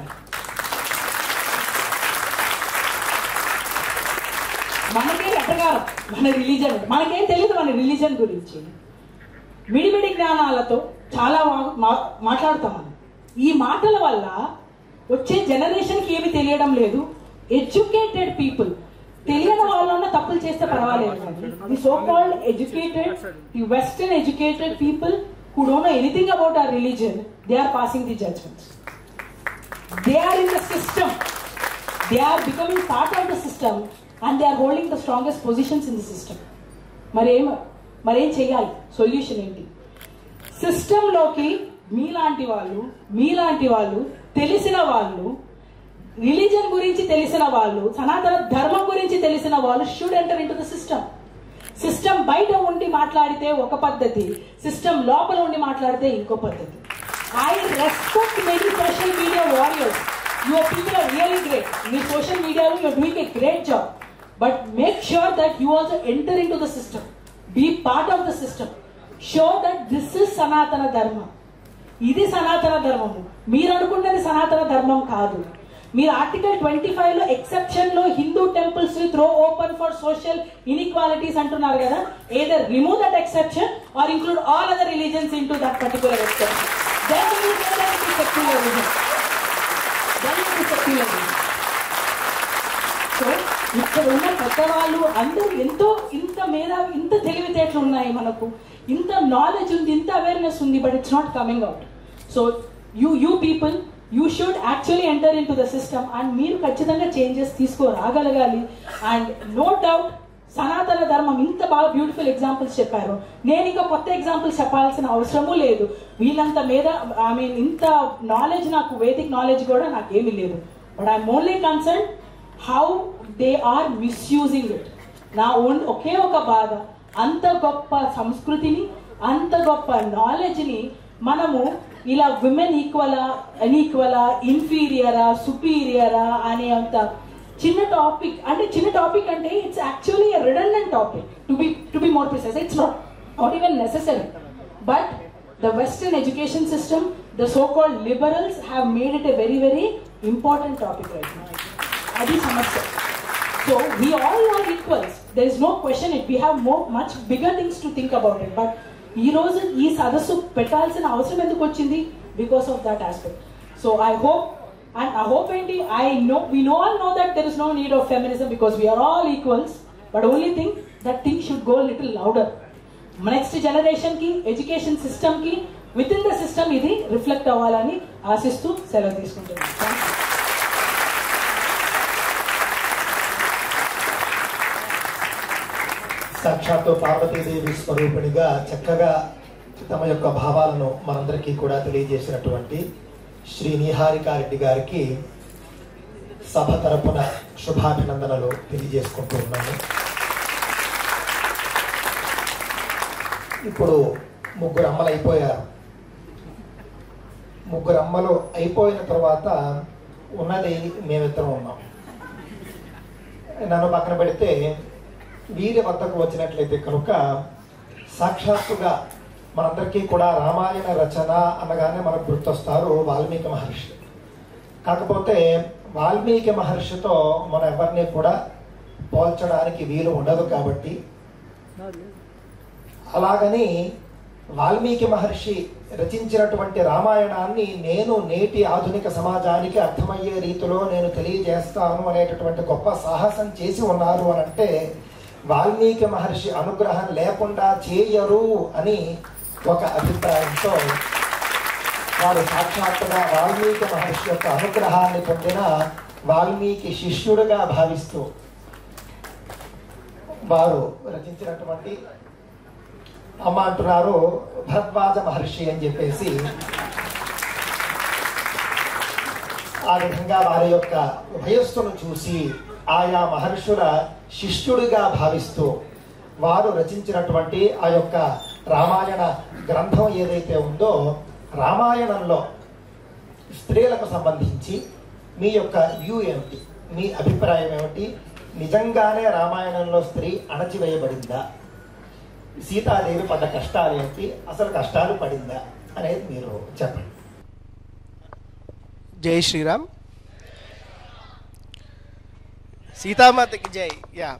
మనకే ఎటగారం మన రిలీజన్, మనకేం తెలియదు మన రిలీజన్ గురించి. మిడిమిడి జ్ఞానాలతో చాలా మాట్లాడతాం మనం. ఈ మాటల వల్ల వచ్చే జనరేషన్కి ఏమి తెలియడం లేదు. ఎడ్యుకేటెడ్ పీపుల్, తెలియని వాళ్ళన్నా తప్పులు చేస్తే పర్వాలేదు, the so called educated, the western educated people who don't know anything about our religion, they are passing the judgments. They are in the system, they are becoming part of the system and they are holding the strongest positions in the system. మరేం చేయాలి? సొల్యూషన్ ఏంటి? సిస్టంలోకి మీలాంటి వాళ్ళు తెలిసిన వాళ్ళు, రిలీజన్ గురించి తెలిసిన వాళ్ళు, సనాతన ధర్మం గురించి తెలిసిన వాళ్ళు should enter into the system. System బయట ఉండి మాట్లాడితే ఒక పద్ధతి, సిస్టమ్ లోపల ఉండి మాట్లాడితే ఇంకో పద్ధతి. I respect many social media warriors. Your people are really great. మీ సోషల్ మీడియాలో you're doing a great job. But make sure that you also enter into the system, be part of the system. Show that this is Sanatana Dharma. ఇది సనాతన ధర్మము. మీరు అనుకున్నది సనాతన ధర్మం కాదు. మీరు ఆర్టికల్ 25 లో ఎక్సెప్షన్ లో Hindu temples throw open for social inequalities అంటున్నారు కదా. either remove that exception or include all other religions into that particular exception. Then you say that it is secularism. Then it is secularism. So ఇక్కడ ఉన్న పెద్దవాళ్ళు అందరూ ఇంత తెలివితేటలు ఉన్నాయి మనకు, ఇంత నాలెడ్జ్ ఉంది, ఇంత అవేర్నెస్ ఉంది, but it's not coming out. So you people, you should actually enter into the system and మీరు ఖచ్చితంగా చేంజెస్ తీసుకురాగలగాలి. And no doubt Sanatana Dharma ఇంత బాగా బ్యూటిఫుల్ ఎగ్జాంపుల్స్ చెప్పారు. నేను ఇంకా కొత్త ఎగ్జాంపుల్స్ చెప్పాల్సిన అవసరమూ లేదు. వీళ్ళంత ఇంత నాలెడ్జ్, నాకు వేదిక్ నాలెడ్జ్ కూడా నాకేమీ లేదు. But I'm only concern how they are misusing it. నా ఒకే ఒక బాధ, అంత గొప్ప సంస్కృతిని, అంత గొప్ప నాలెడ్జ్ని మనము ఇలా విమెన్ ఈక్వలా, అన్ఈక్వలా, ఇన్ఫీరియరా, సుపీరియరా అనే అంత చిన్న టాపిక్ అంటే it's actually a redundant topic. To be more precise, it's not even necessary. But the western education system, the so called liberals have made it a very very important topic right now. అది సమస్య. So we all are equals. There is no question it. We have much bigger things to think about it. But ఈ రోజు ఈ సదస్సు పెట్టాల్సిన అవసరం ఎందుకు వచ్చింది? Because of that aspect. So I hope ఏంటి, we all know that there is no need of feminism because we are all equals. But only thing, that thing should go a little louder. Next generation కి, ఎడ్యుకేషన్ సిస్టమ్ కి, విత్ ఇన్ ద సిస్టమ్ ఇది రిఫ్లెక్ట్ అవ్వాలని ఆశిస్తూ సెలవు తీసుకుంటున్నాను. సాక్షాత్తు పార్వతీదేవి స్వరూపిణిగా చక్కగా తమ యొక్క భావాలను మనందరికీ కూడా తెలియజేసినటువంటి శ్రీ నిహారికారెడ్డి గారికి సభ తరపున శుభాభినందనలు తెలియజేసుకుంటున్నాను. ఇప్పుడు ముగ్గురు అమ్మలు అయిపోయారు. ముగ్గురు అమ్మలు అయిపోయిన తర్వాత ఉన్నది మేమిద్దరం ఉన్నాం. నన్ను పక్కన పెడితే వీరి వద్దకు వచ్చినట్లయితే కనుక సాక్షాత్తుగా మనందరికీ కూడా రామాయణ రచన అనగానే మనకు గుర్తొస్తారు వాల్మీకి మహర్షి. కాకపోతే వాల్మీకి మహర్షితో మనం ఎవరిని కూడా పోల్చడానికి వీలు ఉండదు. కాబట్టి అలాగని వాల్మీకి మహర్షి రచించినటువంటి రామాయణాన్ని నేను నేటి ఆధునిక సమాజానికి అర్థమయ్యే రీతిలో నేను తెలియజేస్తాను అనేటటువంటి గొప్ప సాహసం చేసి ఉన్నారు అని అంటే వాల్మీకి మహర్షి అనుగ్రహం లేకుండా చేయరు అని ఒక అభిప్రాయంతో వారు సాక్షాత్తుగా వాల్మీకి మహర్షి యొక్క అనుగ్రహాన్ని పొందిన వాల్మీకి శిష్యుడిగా భావిస్తూ వారు రచించినటువంటి అమ్మ అంటున్నారు భరద్వాజ మహర్షి అని చెప్పేసి. ఆ విధంగా వారి యొక్క వయస్సును చూసి ఆయా మహర్షుల శిష్యుడిగా భావిస్తూ వారు రచించినటువంటి ఆ యొక్క రామాయణ గ్రంథం ఏదైతే ఉందో, రామాయణంలో స్త్రీలకు సంబంధించి మీ యొక్క వ్యూ ఏమిటి, మీ అభిప్రాయం ఏమిటి? నిజంగానే రామాయణంలో స్త్రీ అణచివేయబడిందా? సీతాదేవి పడ్డ కష్టాలు ఏంటి, అసలు కష్టాలు పడిందా అనేది మీరు చెప్పండి. జై శ్రీరామ్. సీతామాతకి జై. యా,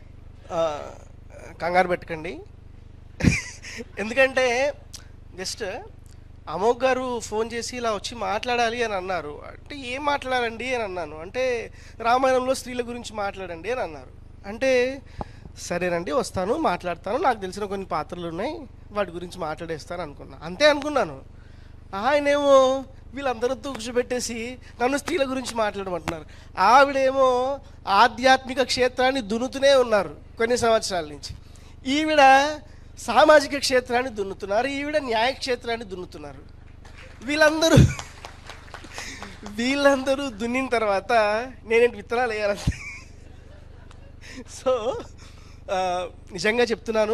కంగారు పెట్టుకోండి. ఎందుకంటే జస్ట్ అమోఘ్ గారు ఫోన్ చేసి ఇలా వచ్చి మాట్లాడాలి అని అన్నారు. అంటే ఏం మాట్లాడాలండి అని అన్నాను. అంటే రామాయణంలో స్త్రీల గురించి మాట్లాడండి అని అన్నారు. అంటే సరేనండి వస్తాను, మాట్లాడతాను, నాకు తెలిసిన కొన్ని పాత్రలు ఉన్నాయి వాటి గురించి మాట్లాడేస్తాను అనుకున్నా. అంతే అనుకున్నాను. ఆయనేమో వీళ్ళందరితో కూర్చోబెట్టేసి నన్ను స్త్రీల గురించి మాట్లాడమంటున్నారు. ఆవిడేమో ఆధ్యాత్మిక క్షేత్రాన్ని దున్నుతూనే ఉన్నారు కొన్ని సంవత్సరాల నుంచి. ఈవిడ సామాజిక క్షేత్రాన్ని దున్నుతున్నారు, ఈవిడ న్యాయ క్షేత్రాన్ని దున్నుతున్నారు. వీళ్ళందరూ దున్నిన తర్వాత నేనేంటి విత్తనాలు వేయాలంటే. సో నిజంగా చెప్తున్నాను,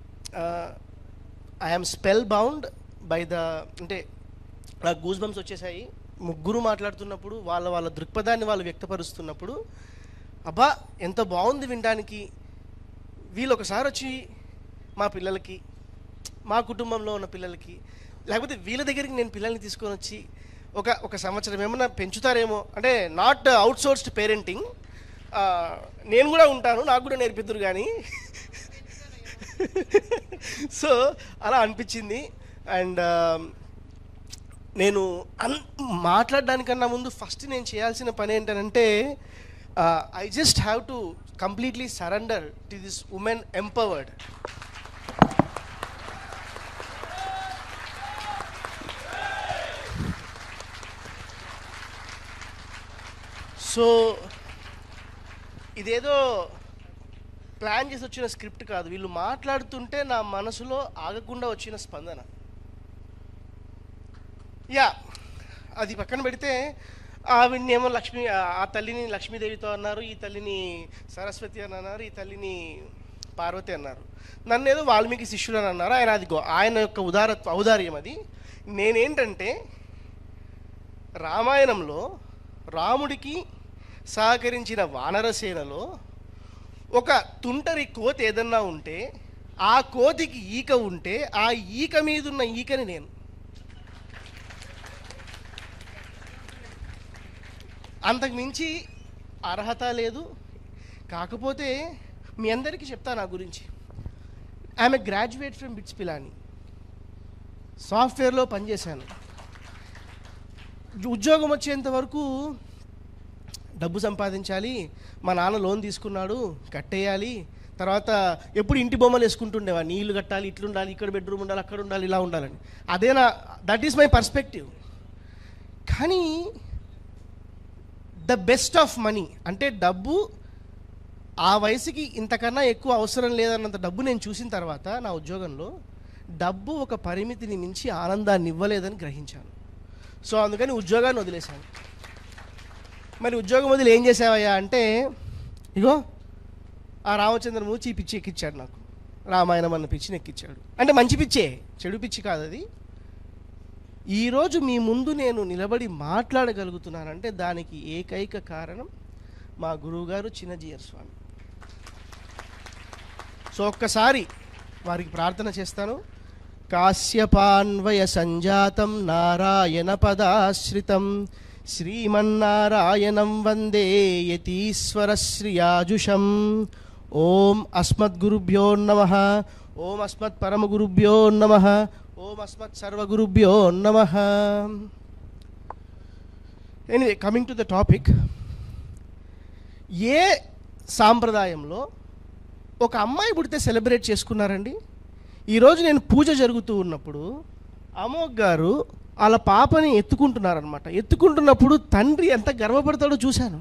I'm spell bound by the, అంటే నాకు గూస్ బంప్స్ వచ్చేసాయి. ముగ్గురు మాట్లాడుతున్నప్పుడు వాళ్ళ దృక్పథాన్ని వాళ్ళు వ్యక్తపరుస్తున్నప్పుడు అబ్బా ఎంత బాగుంది వినడానికి. వీళ్ళు ఒకసారి వచ్చి మా పిల్లలకి, మా కుటుంబంలో ఉన్న పిల్లలకి, లేకపోతే వీళ్ళ దగ్గరికి నేను పిల్లల్ని తీసుకొని వచ్చి ఒక సంవత్సరం ఏమన్నా పెంచుతారేమో. అంటే నాట్ అవుట్సోర్స్డ్ పేరెంటింగ్, నేను కూడా ఉంటాను, నాకు కూడా నేర్పిద్దురు కానీ. సో అలా అనిపించింది. అండ్ నేను మాట్లాడడానికన్నా ముందు ఫస్ట్ నేను చేయాల్సిన పని ఏంటంటే, I just have to completely surrender to this women empowered. So ఇదేదో ప్లాన్ చేసి వచ్చిన స్క్రిప్ట్ కాదు. వీళ్ళు మాట్లాడుతుంటే నా మనసులో ఆగకుండా వచ్చిన స్పందన. యా, అది పక్కన పెడితే ఆవిడ్ని ఏమో ఆ తల్లిని లక్ష్మీదేవితో అన్నారు, ఈ తల్లిని సరస్వతి అని అన్నారు, ఈ తల్లిని పార్వతి అన్నారు. నన్ను ఏదో వాల్మీకి శిష్యుడు అని అన్నారు. ఆయన యొక్క ఔదార్యం అది. నేనేంటంటే రామాయణంలో రాముడికి సహకరించిన వానరసేనలో ఒక తుంటరి కోతి ఏదన్నా ఉంటే, ఆ కోతికి ఈక ఉంటే, ఆ ఈక మీదున్న ఈకని నేను. అంతకు మించి అర్హత లేదు. కాకపోతే మీ అందరికీ చెప్తా నా గురించి. I'm a graduate from BITS Pilani. సాఫ్ట్వేర్లో పనిచేశాను. ఉద్యోగం వచ్చేంత వరకు డబ్బు సంపాదించాలి, మా నాన్న లోన్ తీసుకున్నాడు కట్టేయాలి, తర్వాత ఎప్పుడు ఇంటి బొమ్మలు వేసుకుంటుండేవా, నీళ్లు కట్టాలి, ఇట్లుండాలి, ఇక్కడ బెడ్రూమ్ ఉండాలి, అక్కడ ఉండాలి, ఇలా ఉండాలని. That is my perspective. కానీ ద బెస్ట్ ఆఫ్ మనీ, అంటే డబ్బు ఆ వయసుకి ఇంతకన్నా ఎక్కువ అవసరం లేదన్నంత డబ్బు నేను చూసిన తర్వాత నా ఉద్యోగంలో డబ్బు ఒక పరిమితిని మించి ఆనందాన్ని ఇవ్వలేదని గ్రహించాను. సో అందుకని ఉద్యోగాన్ని వదిలేశాను. మరి ఉద్యోగం వదిలి ఏం చేసావయ్యా అంటే, ఇగో ఆ రామచంద్రమూర్తి ఈ పిచ్చి ఎక్కించాడు నాకు. రామాయణం అన్న పిచ్చిని ఎక్కించాడు. అంటే మంచి పిచ్చే, చెడు పిచ్చి కాదు అది. ఈరోజు మీ ముందు నేను నిలబడి మాట్లాడగలుగుతున్నానంటే దానికి ఏకైక కారణం మా గురువుగారు చిన్నజీయర్ స్వామి. సో ఒక్కసారి వారికి ప్రార్థన చేస్తాను. కాశ్యపాన్వయ సంజాతం నారాయణ పదాశ్రితం శ్రీమన్నారాయణం వందే యతీశ్వర శ్రియాజుషం. ఓం అస్మద్గురుభ్యో నమః. ఓం అస్మత్ పరమగురుభ్యో నమః. ఓం అస్మత్ సర్వగురుభ్యో నమః. Anyway, coming to the topic. ఏ సాంప్రదాయంలో ఒక అమ్మాయి పుడితే సెలబ్రేట్ చేసుకున్నారండి? ఈరోజు నేను పూజ జరుగుతూ ఉన్నప్పుడు అమోఘ్ గారు వాళ్ళ పాపని ఎత్తుకుంటున్నారనమాట. ఎత్తుకుంటున్నప్పుడు తండ్రి ఎంత గర్వపడతాడో చూశాను.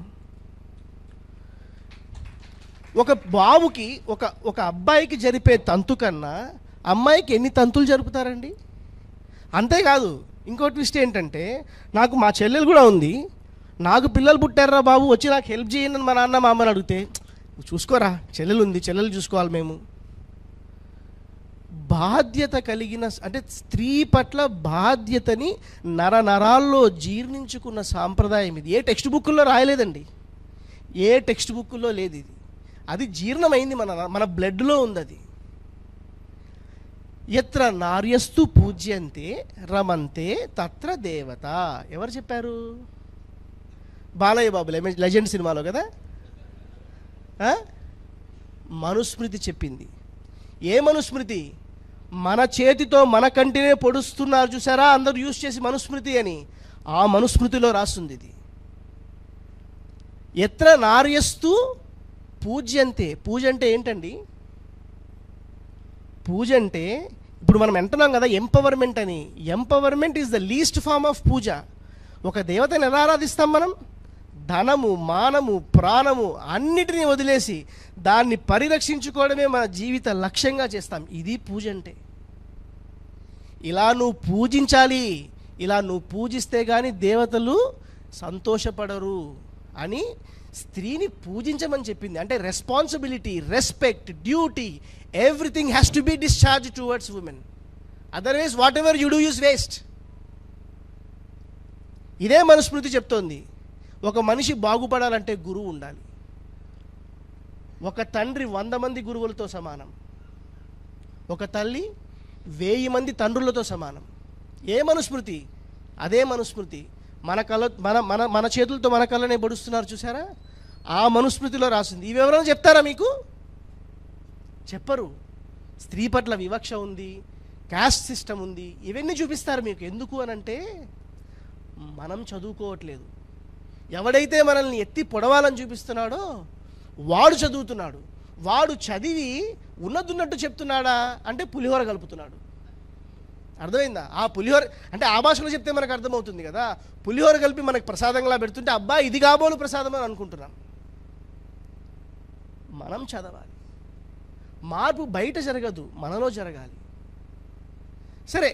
ఒక బాబుకి ఒక అబ్బాయికి జరిపే తంతు కన్నా అమ్మాయికి ఎన్ని తంతులు జరుపుతారండి? అంతేకాదు, ఇంకో ట్విస్ట్ ఏంటంటే, నాకు మా చెల్లెలు కూడా ఉంది. నాకు పిల్లలు పుట్టారా బాబు, వచ్చి నాకు హెల్ప్ చేయండి అని మా నాన్న మా అమ్మని అడిగితే, చూసుకోరా చెల్లెలు ఉంది, చెల్లెలు చూసుకోవాలి మేము. బాధ్యత కలిగిన, అంటే స్త్రీ పట్ల బాధ్యతని నరాల్లో జీర్ణించుకున్న సాంప్రదాయం ఇది. ఏ టెక్స్ట్ బుక్కుల్లో రాయలేదండి, ఏ టెక్స్ట్ బుక్కుల్లో లేదు ఇది. అది జీర్ణమైంది, మన బ్లడ్లో ఉంది అది. ఎత్ర నార్యస్తు పూజ్యంతే రమంతే తత్ర దేవత. ఎవరు చెప్పారు? బాలయ్య బాబు లెజెండ్ సినిమాలో కదా. మనుస్మృతి చెప్పింది. ఏ మనుస్మృతి? మన చేతితో మన కంటినే పొడుస్తున్నారు చూసారా అందరూ యూజ్ చేసి మనుస్మృతి అని, ఆ మనుస్మృతిలో రాస్తుంది ఇది. ఎత్ర నార్యస్తు పూజ్యంతే. పూజ అంటే ఏంటండి? పూజ అంటే ఇప్పుడు మనం అంటున్నాం కదా ఎంపవర్మెంట్ అని. Empowerment is the least form of puja. ఒక దేవతని ఎలా ఆరాధిస్తాం మనం? ధనము, మానము, ప్రాణము అన్నిటినీ వదిలేసి దాన్ని పరిరక్షించుకోవడమే మన జీవిత లక్ష్యంగా చేస్తాం. ఇది పూజ అంటే. ఇలా నువ్వు పూజించాలి, ఇలా నువ్వు పూజిస్తే కానీ దేవతలు సంతోషపడరు అని స్త్రీని పూజించమని చెప్పింది. అంటే responsibility, respect, duty, everything has to be discharge towards women. Otherwise whatever you do use waste. ఇదే మనుస్మృతి చెప్తోంది. ఒక మనిషి బాగుపడాలంటే గురువు ఉండాలి. ఒక తండ్రి 100 మంది గురువులతో సమానం, ఒక తల్లి 1000 మంది తండ్రులతో సమానం. ఏ మనుస్మృతి? అదే మనుస్మృతి. మన కళ్ళ మన చేతులతో మన కళ్ళనే పొడుస్తున్నారు చూసారా, ఆ మనుస్మృతిలో రాసింది. ఇవి ఎవరైనా చెప్తారా మీకు? చెప్పరు. స్త్రీ పట్ల వివక్ష ఉంది, క్యాస్ట్ సిస్టమ్ ఉంది, ఇవన్నీ చూపిస్తారు మీకు. ఎందుకు అనంటే మనం చదువుకోవట్లేదు. ఎవడైతే మనల్ని ఎత్తి పొడవాలని చూపిస్తున్నాడో వాడు చదువుతున్నాడు. వాడు చదివి ఉన్నదున్నట్టు చెప్తున్నాడా అంటే పులిహోర కలుపుతున్నాడు. అర్థమైందా? ఆ పులిహోర అంటే ఆ భాషలో చెప్తే మనకు అర్థమవుతుంది కదా. పులిహోర కలిపి మనకు ప్రసాదంలా పెడుతుంటే అబ్బా ఇది కాబోలు ప్రసాదం అని అనుకుంటున్నాం. మనం చదవాలి. మార్పు బయట జరగదు, మనలో జరగాలి. సరే,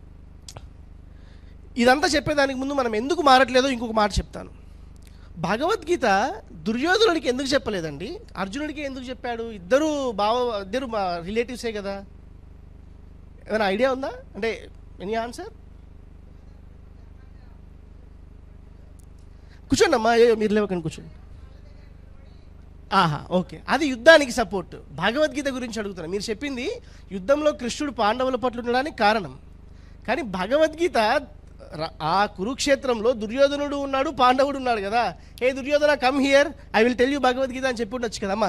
ఇదంతా చెప్పేదానికి ముందు మనం ఎందుకు మారట్లేదో ఇంకొక మాట చెప్తాను. భగవద్గీత దుర్యోధనుడికి ఎందుకు చెప్పలేదండి, అర్జునుడికి ఎందుకు చెప్పాడు? ఇద్దరు మా రిలేటివ్సే కదా. ఏమైనా ఐడియా ఉందా? అంటే ఎనీ ఆన్సర్? కూర్చోండి అమ్మా, మీరు లేవకండి, కూర్చోండి. ఓకే, అది యుద్ధానికి సపోర్ట్. భగవద్గీత గురించి అడుగుతున్నా. మీరు చెప్పింది యుద్ధంలో కృష్ణుడు పాండవుల పట్ల ఉండడానికి కారణం. కానీ భగవద్గీత ఆ కురుక్షేత్రంలో దుర్యోధనుడు ఉన్నాడు, పాండవుడు ఉన్నాడు కదా. ఏ Duryodhana come here, I will tell you Bhagavad Gita అని చెప్పి ఉండొచ్చు కదమ్మా.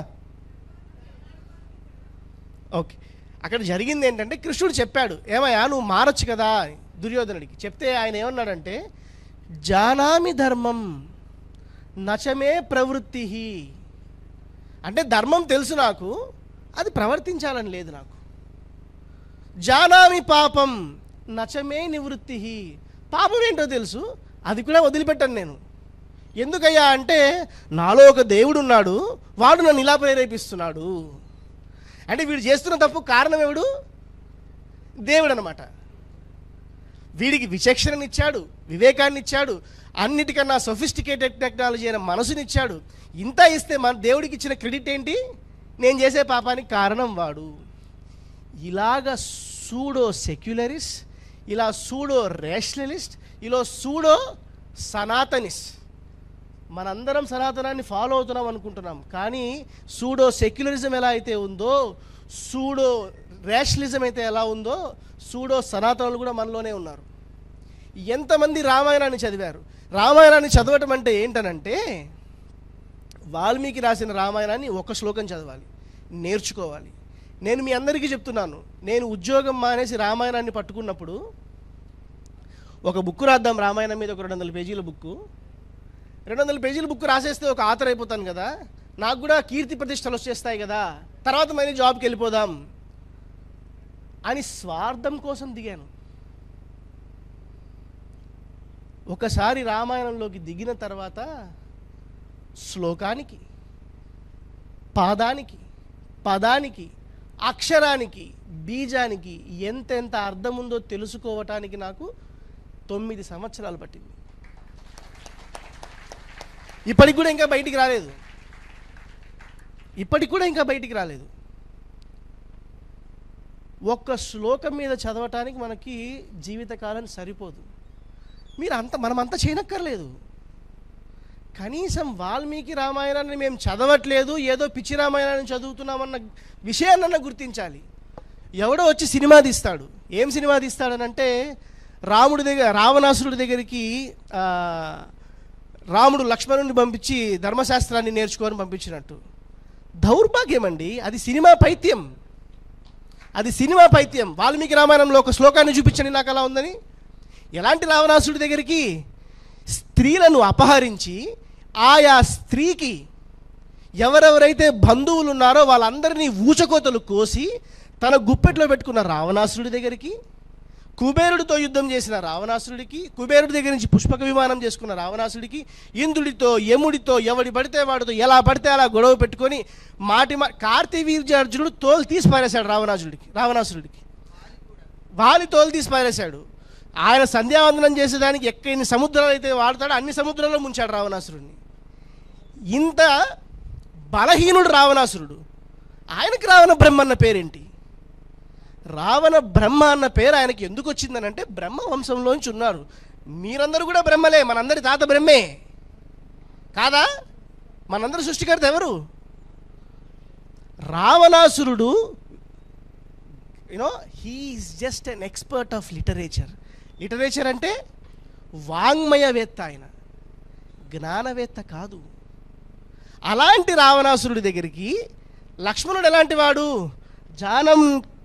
ఓకే, అక్కడ జరిగింది ఏంటంటే కృష్ణుడు చెప్పాడు, ఏమయ్యా నువ్వు మారచ్చు కదా దుర్యోధనుడికి. చెప్తే ఆయన ఏమన్నాడంటే, జానామి ధర్మం నచమే ప్రవృత్తి. అంటే ధర్మం తెలుసు నాకు, అది ప్రవర్తించాలని లేదు నాకు. జానామి పాపం నచమే నివృత్తి. పాపం ఏంటో తెలుసు, అది కూడా వదిలిపెట్టాను నేను. ఎందుకయ్యా అంటే నాలో ఒక దేవుడు ఉన్నాడు, వాడు నన్ను ఇలా ప్రేరేపిస్తున్నాడు. అంటే వీడు చేస్తున్న తప్పు కారణం ఎవడు? దేవుడు అనమాట. వీడికి విచక్షణనిచ్చాడు, వివేకాన్ని ఇచ్చాడు, అన్నిటికన్నా సొఫిస్టికేటెడ్ టెక్నాలజీ అయిన మనసునిచ్చాడు. ఇంత ఇస్తే మన దేవుడికి ఇచ్చిన క్రెడిట్ ఏంటి? నేను చేసే పాపానికి కారణం వాడు. ఇలాగ సూడో సెక్యులరిస్ట్, ఇలా సూడో రేషనలిస్ట్, ఇలా సూడో సనాతనిస్ట్. మనందరం సనాతనాన్ని ఫాలో అవుతున్నాం అనుకుంటున్నాం, కానీ సూడో సెక్యులరిజం ఎలా అయితే ఉందో, సూడో రేషనలిజం అయితే ఎలా ఉందో, సూడో సనాతనులు కూడా మనలోనే ఉన్నారు. ఎంతమంది రామాయణాన్ని చదివారు? రామాయణాన్ని చదవటం అంటే ఏంటనంటే, వాల్మీకి రాసిన రామాయణాన్ని ఒక శ్లోకం చదవాలి, నేర్చుకోవాలి. నేను మీ అందరికీ చెప్తున్నాను, నేను ఉద్యోగం మానేసి రామాయణాన్ని పట్టుకున్నప్పుడు ఒక బుక్ రాద్దాం రామాయణం మీద, ఒక 200 పేజీల బుక్. 200 పేజీల బుక్ రాసేస్తే ఒక ఆథర్ అయిపోతాను కదా, నాకు కూడా కీర్తి ప్రతిష్టలు వచ్చేస్తాయి కదా, తర్వాత మళ్ళీ జాబ్కి వెళ్ళిపోదాం అని స్వార్థం కోసం దిగాను. ఒకసారి రామాయణంలోకి దిగిన తర్వాత శ్లోకానికి, పాదానికి, పదానికి, అక్షరానికి, బీజానికి ఎంతెంత అర్థం ఉందో తెలుసుకోవటానికి నాకు 9 సంవత్సరాలు పట్టింది. ఇప్పటికి కూడా ఇంకా బయటికి రాలేదు. ఒక్క శ్లోకం మీద చదవటానికి మనకి జీవితకాలం సరిపోదు. మనమంతా చేయనక్కర్లేదు. కనీసం వాల్మీకి రామాయణాన్ని మేము చదవట్లేదు, ఏదో పిచ్చి రామాయణాన్ని చదువుతున్నామన్న విషయాన్నన్నా గుర్తించాలి. ఎవడో వచ్చి సినిమా తీస్తాడు. ఏం సినిమా తీస్తాడనంటే రావణాసురుడి దగ్గరికి రాముడు లక్ష్మణుడిని పంపించి ధర్మశాస్త్రాన్ని నేర్చుకోని పంపించినట్టు. దౌర్భాగ్యం అండి. అది సినిమా పైత్యం. వాల్మీకి రామాయణంలో ఒక శ్లోకాన్ని చూపించండి నాకు అలా ఉందని. ఎలాంటి రావణాసురుడి దగ్గరికి? స్త్రీలను అపహరించి ఆయా స్త్రీకి ఎవరెవరైతే బంధువులు ఉన్నారో వాళ్ళందరినీ ఊచకోతలు కోసి తన గుప్పెట్లో పెట్టుకున్న రావణాసురుడి దగ్గరికి, కుబేరుడితో యుద్ధం చేసిన రావణాసురుడికి, కుబేరుడి దగ్గర నుంచి పుష్పక విమానం చేసుకున్న రావణాసుడికి, ఇంద్రుడితో, యముడితో, ఎవడి పడితే వాడితో ఎలా పడితే అలా గొడవ పెట్టుకొని కార్తవీర్యార్జునుడు తోలు తీసి పారేశాడు రావణాసురుడికి. వాలి తోలు తీసి పారేశాడు. ఆయన సంధ్యావందనం చేసేదానికి ఎన్ని సముద్రాలు అయితే వాడతాడో అన్ని సముద్రాల్లో ముంచాడు రావణాసురుడిని. ఇంత బలహీనుడు రావణాసురుడు. ఆయనకి రావణ బ్రహ్మ అన్న పేరేంటి? రావణ బ్రహ్మ అన్న పేరు ఆయనకి ఎందుకు వచ్చిందనంటే బ్రహ్మ వంశంలోంచి ఉన్నారు. మీరందరూ కూడా బ్రహ్మలే. మనందరి తాత బ్రహ్మే కాదా? మనందరి సృష్టికర్త ఎవరు? రావణాసురుడు he is just an expert of literature అంటే వాంగ్మయవేత్త. ఆయన జ్ఞానవేత్త కాదు. అలాంటి రావణాసురుడి దగ్గరికి లక్ష్మణుడు ఎలాంటి వాడు? జానం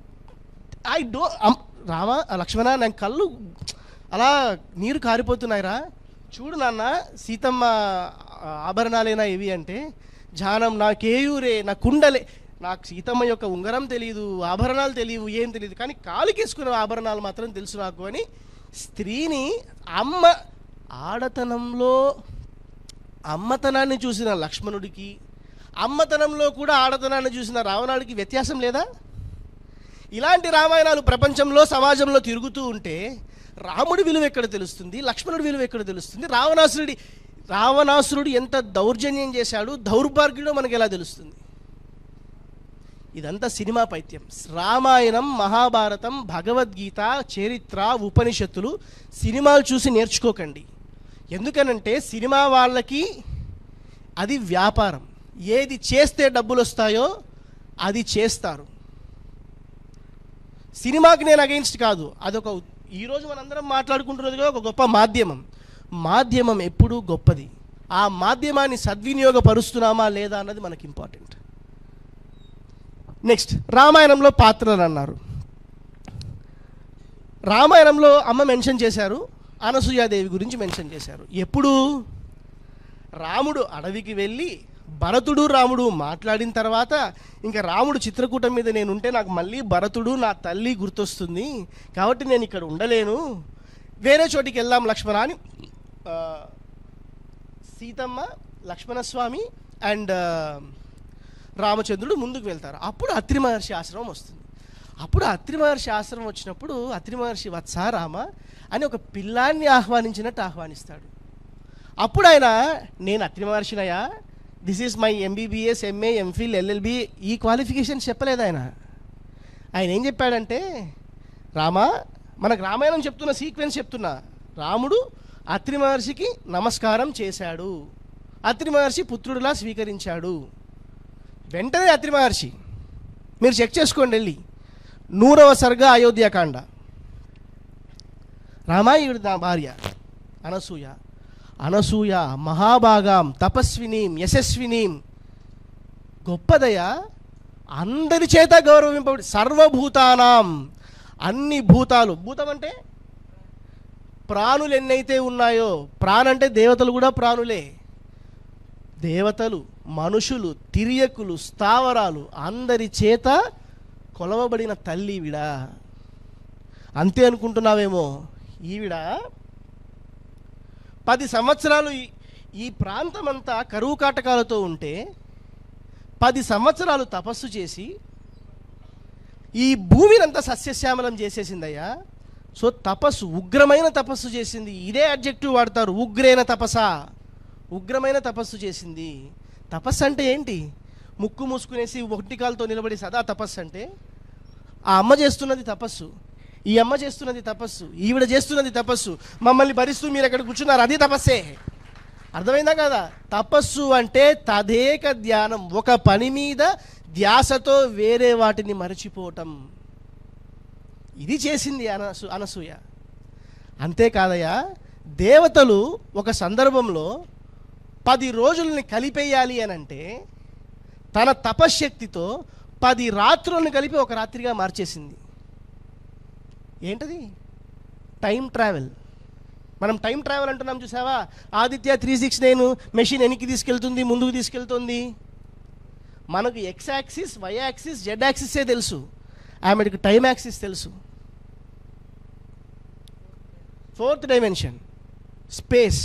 లక్ష్మణ, నాకు కళ్ళు అలా నీరు కారిపోతున్నాయిరా, చూడు నాన్న, సీతమ్మ ఆభరణాలేనా ఇవి అంటే, జానం నాకేయూరే, నా కుండలే, నాకు సీతమ్మ యొక్క ఉంగరం తెలియదు, ఆభరణాలు తెలియవు, ఏం తెలియదు, కానీ కాలుకేసుకున్న ఆభరణాలు మాత్రం తెలుసు నాకు అని స్త్రీని ఆడతనంలో అమ్మతనాన్ని చూసిన లక్ష్మణుడికి, అమ్మతనంలో కూడా ఆడతనాన్ని చూసిన రావణుడికి వ్యత్యాసం లేదా? ఇలాంటి రామాయణాలు ప్రపంచంలో సమాజంలో తిరుగుతూ ఉంటే రాముడి విలువ ఎక్కడ తెలుస్తుంది? లక్ష్మణుడి విలువ ఎక్కడ తెలుస్తుంది? రావణాసురుడు ఎంత దౌర్జన్యం చేశాడు, దౌర్భాగ్యుడో మనకు ఎలా తెలుస్తుంది? ఇదంతా సినిమా పైత్యం. రామాయణం, మహాభారతం, భగవద్గీత, చరిత్ర, ఉపనిషత్తులు సినిమాలు చూసి నేర్చుకోకండి. ఎందుకనంటే సినిమా వాళ్ళకి అది వ్యాపారం. ఏది చేస్తే డబ్బులు వస్తాయో అది చేస్తారు. సినిమాకి నేను అగెయిన్స్ట్ కాదు. అదొక ఈరోజు మనందరం మాట్లాడుకుంటున్నదిగా ఒక గొప్ప మాధ్యమం ఎప్పుడూ గొప్పది. ఆ మాధ్యమాన్ని సద్వినియోగపరుస్తున్నామా లేదా అన్నది మనకి ఇంపార్టెంట్. నెక్స్ట్, రామాయణంలో పాత్రలు అన్నారు. రామాయణంలో అమ్మ మెన్షన్ చేశారు, అనసూయాదేవి గురించి మెన్షన్ చేశారు. ఎప్పుడు? రాముడు అడవికి వెళ్ళి భరతుడు రాముడు మాట్లాడిన తర్వాత ఇంకా రాముడు చిత్రకూటం మీద నేనుంటే నాకు మళ్ళీ భరతుడు నా తల్లి గుర్తొస్తుంది, కాబట్టి నేను ఇక్కడ ఉండలేను, వేరే చోటికి వెళ్దాం లక్ష్మణ అని సీతమ్మ, లక్ష్మణస్వామి అండ్ రామచంద్రుడు ముందుకు వెళ్తారు. అప్పుడు అత్రి మహర్షి ఆశ్రమం వస్తుంది. అప్పుడు అత్రి మహర్షి ఆశ్రమం వచ్చినప్పుడు అత్రి మహర్షి వత్సా రామ అని ఒక పిల్లాన్ని ఆహ్వానించినట్టు ఆహ్వానిస్తాడు. అప్పుడు ఆయన, నేను అత్రి మహర్షినయా, this is my MBBS, MA, MPhil, LLB, ఈ క్వాలిఫికేషన్స్ చెప్పలేదు ఆయన. ఆయన ఏం చెప్పాడంటే, రామా, మనకు రామాయణం చెప్తున్న సీక్వెన్స్ చెప్తున్నా, రాముడు అత్రి మహర్షికి నమస్కారం చేశాడు, అత్రి మహర్షి పుత్రుడిలా స్వీకరించాడు. వెంటనే అత్రి మహర్షి, మీరు చెక్ చేసుకోండి వెళ్ళి, 100వ సర్గ అయోధ్యాకాండ, రామాయుడు నా భార్య అనసూయ మహాభాగాం తపస్వినీం యశస్వినీం, గొప్పదయ, అందరి చేత గౌరవింపబడి, సర్వభూతానాం, అన్ని భూతాలు, భూతం అంటే ప్రాణులు ఎన్నైతే ఉన్నాయో, ప్రాణంటే దేవతలు కూడా ప్రాణులే, దేవతలు, మనుషులు, తిరియకులు, స్థావరాలు, అందరి చేత కొలవబడిన తల్లి ఈవిడ. అంతే అనుకుంటున్నావేమో, ఈవిడ 10 సంవత్సరాలు ఈ ప్రాంతమంతా కరువు కాటకాలతో ఉంటే 10 సంవత్సరాలు తపస్సు చేసి ఈ భూమిని అంతా సస్యశ్యామలం చేసేసిందయ్యా. సో తపస్సు, ఉగ్రమైన తపస్సు చేసింది. ఇదే అడ్జెక్టివ్ వాడతారు, ఉగ్రేన తపస. ఉగ్రమైన తపస్సు చేసింది. తపస్సు అంటే ఏంటి? ముక్కు మూసుకునేసి ఒకటి కాలుతో నిలబడి సదా తపస్సు అంటే, ఆ అమ్మ చేస్తున్నది తపస్సు, ఈ అమ్మ చేస్తున్నది తపస్సు, ఈవిడ చేస్తున్నది తపస్సు, మమ్మల్ని భరిస్తూ మీరు ఎక్కడ కూర్చున్నారు, అది తపస్సే. అర్థమైందా కదా? తపస్సు అంటే తదేక ధ్యానం, ఒక పని మీద ధ్యాసతో వేరే వాటిని మరచిపోవటం. ఇది చేసింది అనసూయ. అంతేకాదయ్యా, దేవతలు ఒక సందర్భంలో 10 రోజుల్ని కలిపేయాలి అని అంటే తన తపశ్శక్తితో 10 రాత్రులను కలిపి ఒక రాత్రిగా మార్చేసింది. ఏంటది? Time travel. మనం టైం ట్రావెల్ అంటున్నాం చూసావా? ఆదిత్య 369 మెషిన్ వెనక్కి తీసుకెళ్తుంది, ముందుకు తీసుకెళ్తుంది. మనకు X axis, Y axis, Z యాక్సిసే తెలుసు, ఆమెకు టైం యాక్సిస్ తెలుసు. 4th dimension space.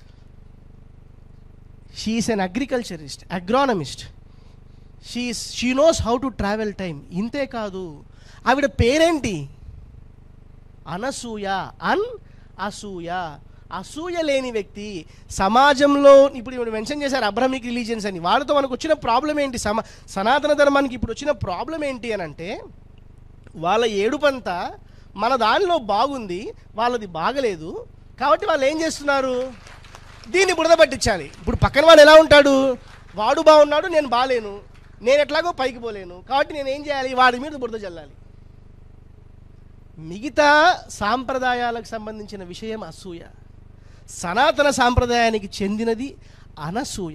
She is an agriculturist, agronomist. She knows how to travel time. ఇంతే కాదు, ఆవిడ పేరేంటి? అనసూయ. అసూయ. అసూయ లేని వ్యక్తి సమాజంలో. ఇప్పుడు మెన్షన్ చేశారు అబ్రహమిక్ రిలీజియన్స్ అని. వాళ్ళతో మనకు వచ్చిన ప్రాబ్లం ఏంటి? సనాతన ధర్మానికి ఇప్పుడు వచ్చిన ప్రాబ్లం ఏంటి అని అంటే, వాళ్ళ ఏడుపంతా మన దానిలో బాగుంది, వాళ్ళది బాగలేదు. కాబట్టి వాళ్ళు ఏం చేస్తున్నారు? దీన్ని బురద పట్టించాలి. ఇప్పుడు పక్కన వాడు ఎలా ఉంటాడు? వాడు బాగున్నాడు, నేను బాలేను, నేను ఎట్లాగో పైకి పోలేను, కాబట్టి నేను ఏం చేయాలి? వాడి మీద బురద చల్లాలి. మిగతా సాంప్రదాయాలకు సంబంధించిన విషయం అసూయ. సనాతన సాంప్రదాయానికి చెందినది అనసూయ.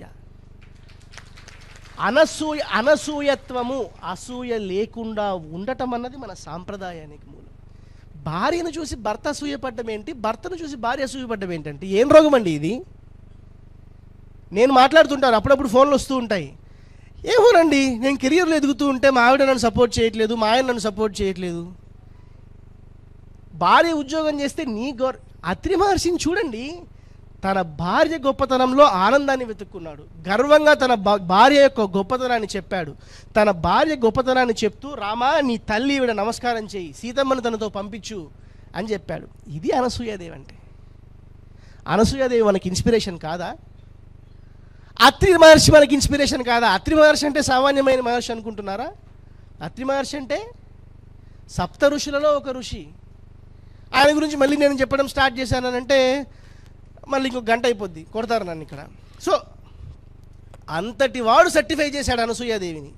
అనసూయత్వము, అసూయ లేకుండా ఉండటం అన్నది మన సాంప్రదాయానికి మూలం. భార్యను చూసి భర్త అసూయపడ్డం ఏంటి? భర్తను చూసి భార్య అసూయపడ్డం ఏంటంటే ఏం రోగం అండి ఇది? నేను మాట్లాడుతుంటాను, అప్పుడప్పుడు ఫోన్లు వస్తూ ఉంటాయి. ఏమోనండి, నేను కెరియర్లో ఎదుగుతూ ఉంటే మా ఆవిడ నన్ను సపోర్ట్ చేయట్లేదు, మా ఆయన నన్ను సపోర్ట్ చేయట్లేదు. భార్య ఉద్యోగం చేస్తే అత్రి మహర్షిని చూడండి, తన భార్య గొప్పతనంలో ఆనందాన్ని వెతుక్కున్నాడు. గర్వంగా తన భార్య యొక్క గొప్పతనాన్ని చెప్పాడు. తన భార్య గొప్పతనాన్ని చెప్తూ, రామా నీ తల్లి ఈవిడ నమస్కారం చేయి, సీతమ్మను తనతో పంపించు అని చెప్పాడు. ఇది అనసూయాదేవి అంటే. అనసూయాదేవి మనకి ఇన్స్పిరేషన్ కాదా? అత్రి మహర్షి మనకి ఇన్స్పిరేషన్ కాదా? అత్రి మహర్షి అంటే సామాన్యమైన మహర్షి అనుకుంటున్నారా? అత్రి మహర్షి అంటే సప్త ఋషులలో ఒక ఋషి. ఆయన గురించి మళ్ళీ నేను చెప్పడం స్టార్ట్ చేశానంటే మళ్ళీ ఇంకొక గంట అయిపోద్ది, కొడతారు నన్ను ఇక్కడ. సో అంతటి వాడు సర్టిఫై చేశాడు అనసూయాదేవిని.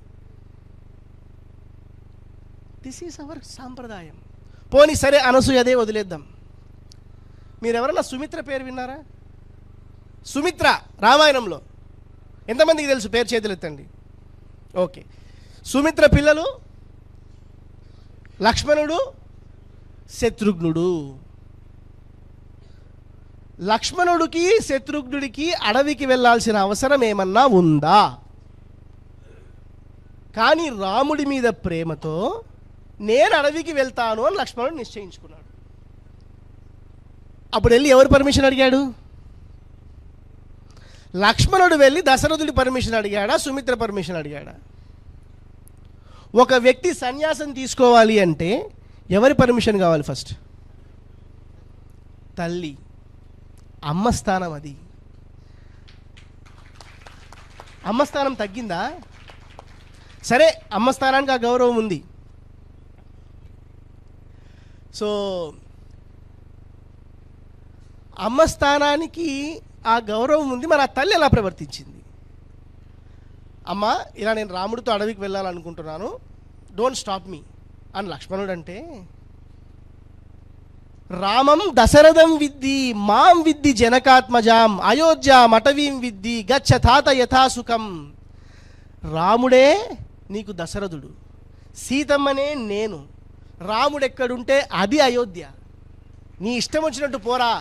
దిస్ ఈజ్ అవర్ సాంప్రదాయం. పోనీ సరే, అనసూయాదేవి వదిలేద్దాం. మీరు ఎవరన్నా సుమిత్ర పేరు విన్నారా? సుమిత్ర రామాయణంలో ఎంతమందికి తెలుసు? పేరు చేతులు ఎత్తండి. ఓకే. సుమిత్ర పిల్లలు లక్ష్మణుడు, శత్రుఘ్నుడు. లక్ష్మణుడికి శత్రుఘ్నుడికి అడవికి వెళ్ళాల్సిన అవసరం ఏమన్నా ఉందా? కానీ రాముడి మీద ప్రేమతో నేను అడవికి వెళ్తాను అని లక్ష్మణుడు నిశ్చయించుకున్నాడు. అప్పుడు వెళ్ళి ఎవరు పర్మిషన్ అడిగాడు? లక్ష్మణుడు వెళ్ళి దశరథుడి పర్మిషన్ అడిగాడా, సుమిత్ర పర్మిషన్ అడిగాడా? ఒక వ్యక్తి సన్యాసం తీసుకోవాలి అంటే ఎవరి పర్మిషన్ కావాలి? ఫస్ట్ తల్లి, అమ్మ స్థానం. అది అమ్మ స్థానం తగ్గిందా? సరే, అమ్మ స్థానానికి ఆ గౌరవం ఉంది. సో అమ్మ స్థానానికి ఆ గౌరవం ఉంది. మరి ఆ తల్లి ఎలా ప్రవర్తించింది? అమ్మ, ఇలా నేను రాముడితో అడవికి వెళ్ళాలనుకుంటున్నాను, డోంట్ స్టాప్ మీ అని లక్ష్మణుడు అంటే, రామం దశరథం విద్ది మాం విద్ది జనకాత్మజాం అయోధ్యాం అటవీం విద్ది గచ్చ తాత యథాసుఖం. రాముడే నీకు దశరథుడు, సీతమ్మనే నేను. రాముడెక్కడుంటే అది అయోధ్య. నీ ఇష్టం వచ్చినట్టు పోరా.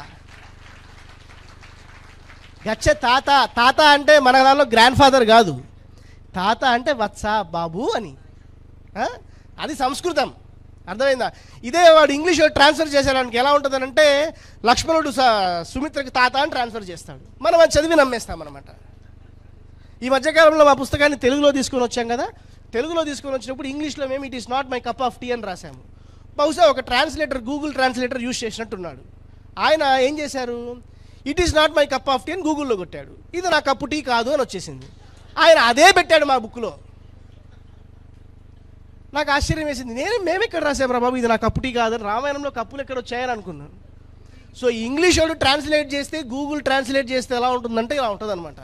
గచ్చ తాత. తాత అంటే మన దానిలో గ్రాండ్ ఫాదర్ కాదు, తాత అంటే వత్స, బాబు అని. అది సంస్కృతం. అర్థమైందా? ఇదే వాడు ఇంగ్లీష్లో ట్రాన్స్ఫర్ చేసేదానికి ఎలా ఉంటుందనంటే లక్ష్మణుడు సుమిత్రకి తాత అని ట్రాన్స్ఫర్ చేస్తాడు, మనం అది చదివి నమ్మేస్తామన్నమాట. ఈ మధ్యకాలంలో మా పుస్తకాన్ని తెలుగులో తీసుకొని వచ్చాం కదా, తెలుగులో తీసుకొని వచ్చినప్పుడు ఇంగ్లీష్లో మేము it is not my cup of tea అని రాసాము. బహుశా ఒక ట్రాన్స్లేటర్ గూగుల్ ట్రాన్స్లేటర్ యూజ్ చేసినట్టున్నాడు. ఆయన ఏం చేశారు, it is not my cup of tea అని గూగుల్లో కొట్టాడు, ఇది నా కప్పు టీ కాదు అని వచ్చేసింది. ఆయన అదే పెట్టాడు మా బుక్లో. నాకు ఆశ్చర్యం వేసింది, మేము ఎక్కడ రాసాం బాబు ఇది నా కప్పు టీ కాదని, రామాయణంలో కప్పులు ఎక్కడ వచ్చాయని అనుకున్నాను. సో ఇంగ్లీష్ వాడు ట్రాన్స్లేట్ చేస్తే గూగుల్ ట్రాన్స్లేట్ చేస్తే ఎలా ఉంటుందంటే ఇలా ఉంటుంది అనమాట.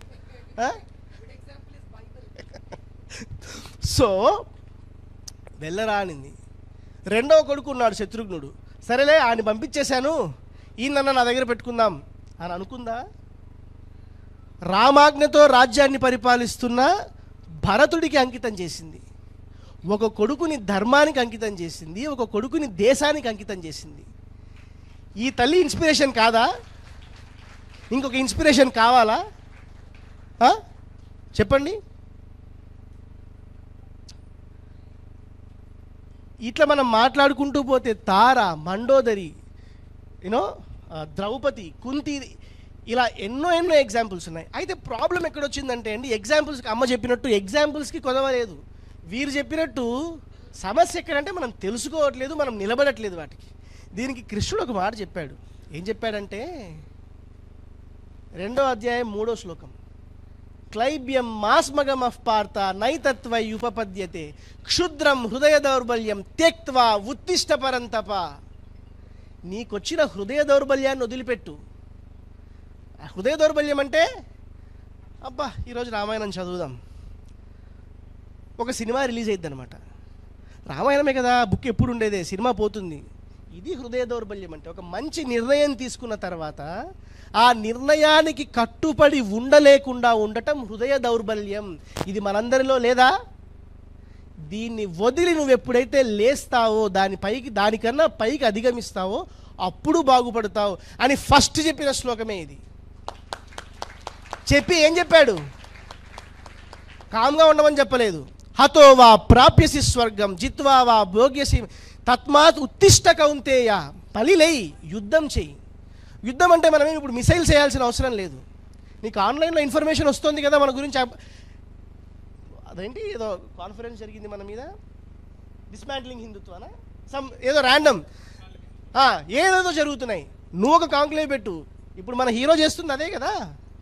సో వెళ్ళరానింది. రెండవ కొడుకు ఉన్నాడు శత్రుఘ్నుడు, సరేలే ఆయన పంపించేశాను, ఈయనన్న నా దగ్గర పెట్టుకుందాం అని అనుకుందా? రామాజ్ఞతో రాజ్యాన్ని పరిపాలిస్తున్న భరతుడికి అంకితం చేసింది, ఒక కొడుకుని ధర్మానికి అంకితం చేసింది, ఒక కొడుకుని దేశానికి అంకితం చేసింది. ఈ తల్లి ఇన్స్పిరేషన్ కాదా? ఇంకొక ఇన్స్పిరేషన్ కావాలా? చెప్పండి. ఇట్లా మనం మాట్లాడుకుంటూ పోతే తార, మండోదరి, యూనో ద్రౌపది, కుంతి, ఇలా ఎన్నో ఎగ్జాంపుల్స్ ఉన్నాయి. అయితే ప్రాబ్లం ఎక్కడొచ్చిందంటే అండి, ఎగ్జాంపుల్స్కి అమ్మ చెప్పినట్టు ఎగ్జాంపుల్స్కి కొదవలేదు. వీరు చెప్పినట్టు సమస్య ఎక్కడంటే మనం తెలుసుకోవట్లేదు, మనం నిలబడట్లేదు వాటికి. దీనికి కృష్ణుడు ఒక మాట చెప్పాడు. ఏం చెప్పాడంటే 2వ అధ్యాయం 3వ శ్లోకం, క్లైబ్యం మాస్మగం అఫ్ పార్థ నైతత్వై ఉపపద్యతే క్షుద్రం హృదయ దౌర్బల్యం త్యక్త్వా ఉత్తిష్ట పరంతప. నీకొచ్చిన హృదయ దౌర్బల్యాన్ని వదిలిపెట్టు. హృదయ దౌర్బల్యం అంటే అబ్బా ఈరోజు రామాయణం చదువుదాం, ఒక సినిమా రిలీజ్ అయ్యిద్ది అనమాట. రామాయణమే కదా బుక్ ఎప్పుడు ఉండేదే, సినిమా పోతుంది. ఇది హృదయ దౌర్బల్యం అంటే. ఒక మంచి నిర్ణయం తీసుకున్న తర్వాత ఆ నిర్ణయానికి కట్టుబడి ఉండలేకుండా ఉండటం హృదయ దౌర్బల్యం. ఇది మనందరిలో లేదా? దీన్ని వదిలి నువ్వు ఎప్పుడైతే లేస్తావో, దానికన్నా పైకి అధిగమిస్తావో అప్పుడు బాగుపడతావు అని ఫస్ట్ చెప్పిన శ్లోకమే ఇది. చెప్పి ఏం చెప్పాడు? కామ్గా ఉండమని చెప్పలేదు. హతో వా ప్రాప్యసి స్వర్గం జిత్వా వా భోగ్యసి తత్మాత్ ఉత్తిష్ట కౌంతేయ. పలిలేయి, యుద్ధం చెయ్యి. యుద్ధం అంటే మనమేమి ఇప్పుడు మిసైల్స్ చేయాల్సిన అవసరం లేదు. నీకు ఆన్లైన్లో ఇన్ఫర్మేషన్ వస్తుంది కదా మన గురించి. అదేంటి ఏదో కాన్ఫరెన్స్ జరిగింది మన మీద, డిస్మాంట్లింగ్ హిందుత్వానా ఏదో ర్యాండమ్ ఏదేదో జరుగుతున్నాయి. నువ్వు ఒక కాంక్లేవ్ పెట్టు. ఇప్పుడు మన హీరో చేస్తుంది అదే కదా.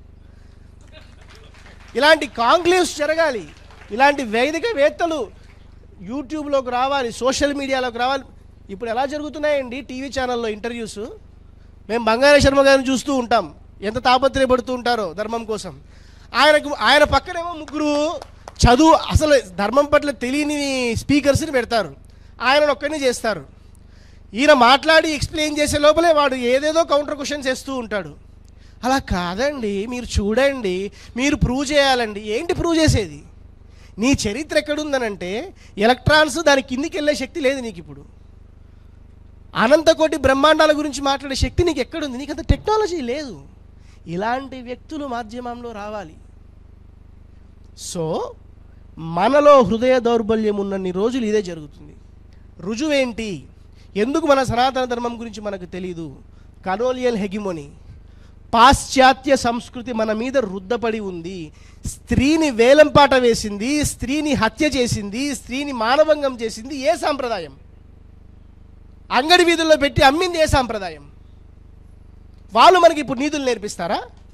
ఇలాంటి కాంక్లేవ్స్ జరగాలి, ఇలాంటి వేదికవేత్తలు యూట్యూబ్లోకి రావాలి, సోషల్ మీడియాలోకి రావాలి. ఇప్పుడు ఎలా జరుగుతున్నాయండి టీవీ ఛానల్లో ఇంటర్వ్యూస్? మేము బంగారా శర్మ గారిని చూస్తూ ఉంటాం, ఎంత తాపత్రయపడుతూ ఉంటారో ధర్మం కోసం. ఆయన పక్కనేమో ముగ్గురు చదువు అసలు ధర్మం పట్ల తెలియని స్పీకర్స్ని పెడతారు, ఆయన ఒక్కరిని చేస్తారు. ఈయన మాట్లాడి ఎక్స్ప్లెయిన్ చేసే లోపలే వాడు ఏదేదో కౌంటర్ క్వశ్చన్స్ వేస్తూ ఉంటాడు. అలా కాదండి, మీరు చూడండి, మీరు ప్రూవ్ చేయాలండి. ఏంటి ప్రూవ్ చేసేది? నీ చరిత్ర ఎక్కడుందనంటే ఎలక్ట్రాన్స్ దాని కిందికి వెళ్ళే శక్తి లేదు నీకు. ఇప్పుడు అనంతకోటి బ్రహ్మాండాల గురించి మాట్లాడే శక్తి నీకు ఎక్కడుంది? నీకు అంత టెక్నాలజీ లేదు. ఇలాంటి వ్యక్తులు మాధ్యమంలో రావాలి. సో మనలో హృదయ దౌర్బల్యం ఉన్నన్ని రోజులు ఇదే జరుగుతుంది. రుజువేంటి? ఎందుకు మన సనాతన ధర్మం గురించి మనకు తెలీదు? కలోనియల్ హెగిమోనీ, పాశ్చాత్య సంస్కృతి మన మీద రుద్దపడి ఉంది. స్త్రీని వేలంపాట వేసింది, స్త్రీని హత్య చేసింది, స్త్రీని మానభంగం చేసింది ఏ సాంప్రదాయం? అంగడి వీధుల్లో పెట్టి అమ్మింది ఏ సాంప్రదాయం? వాళ్ళు మనకి ఇప్పుడు నీతులు నేర్పిస్తారా?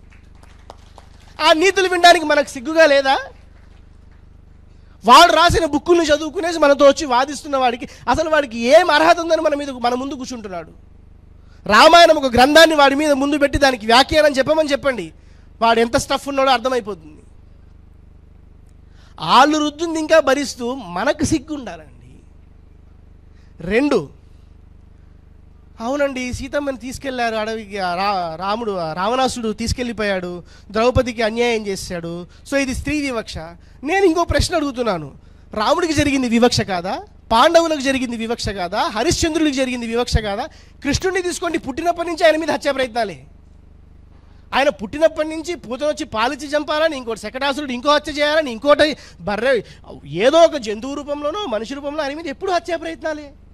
ఆ నీతులు వినడానికి మనకు సిగ్గుగా లేదా? వాడు రాసిన బుక్కుల్ని చదువుకునేసి మనతో వచ్చి వాదిస్తున్న వాడికి అసలు వాడికి ఏం అర్హత ఉందని మన ముందు కూర్చుంటున్నాడు. రామాయణం ఒక గ్రంథాన్ని వాడి మీద ముందు పెట్టి దానికి వ్యాఖ్యానం చెప్పమని చెప్పండి, వాడు ఎంత స్టఫ్ ఉన్నాడో అర్థమైపోతుంది. ఆళ్ళు రుద్దుంది ఇంకా భరిస్తూ మనకు సిగ్గు ఉండాలండి. 2, అవునండి సీతమ్మని తీసుకెళ్లారు అడవికి, రావణాసుడు తీసుకెళ్ళిపోయాడు, ద్రౌపదికి అన్యాయం చేశాడు, సో ఇది స్త్రీ వివక్ష. నేను ఇంకో ప్రశ్న అడుగుతున్నాను, రాముడికి జరిగింది వివక్ష కాదా? పాండవులకు జరిగింది వివక్ష కాదా? హరిశ్చంద్రుడికి జరిగింది వివక్ష కాదా? కృష్ణుడిని తీసుకోండి, పుట్టినప్పటి నుంచి ఆయన మీద హత్యా ప్రయత్నాలే. ఆయన పుట్టినప్పటి నుంచి పూతనొచ్చి పాలిచ్చి చంపాలని, ఇంకోటి శకటాసురుడు ఇంకో హత్య చేయాలని, ఇంకోటి బర్రె ఏదో ఒక జంతువు రూపంలోనో మనిషి రూపంలో ఆయన మీద ఎప్పుడు హత్యా ప్రయత్నాలే.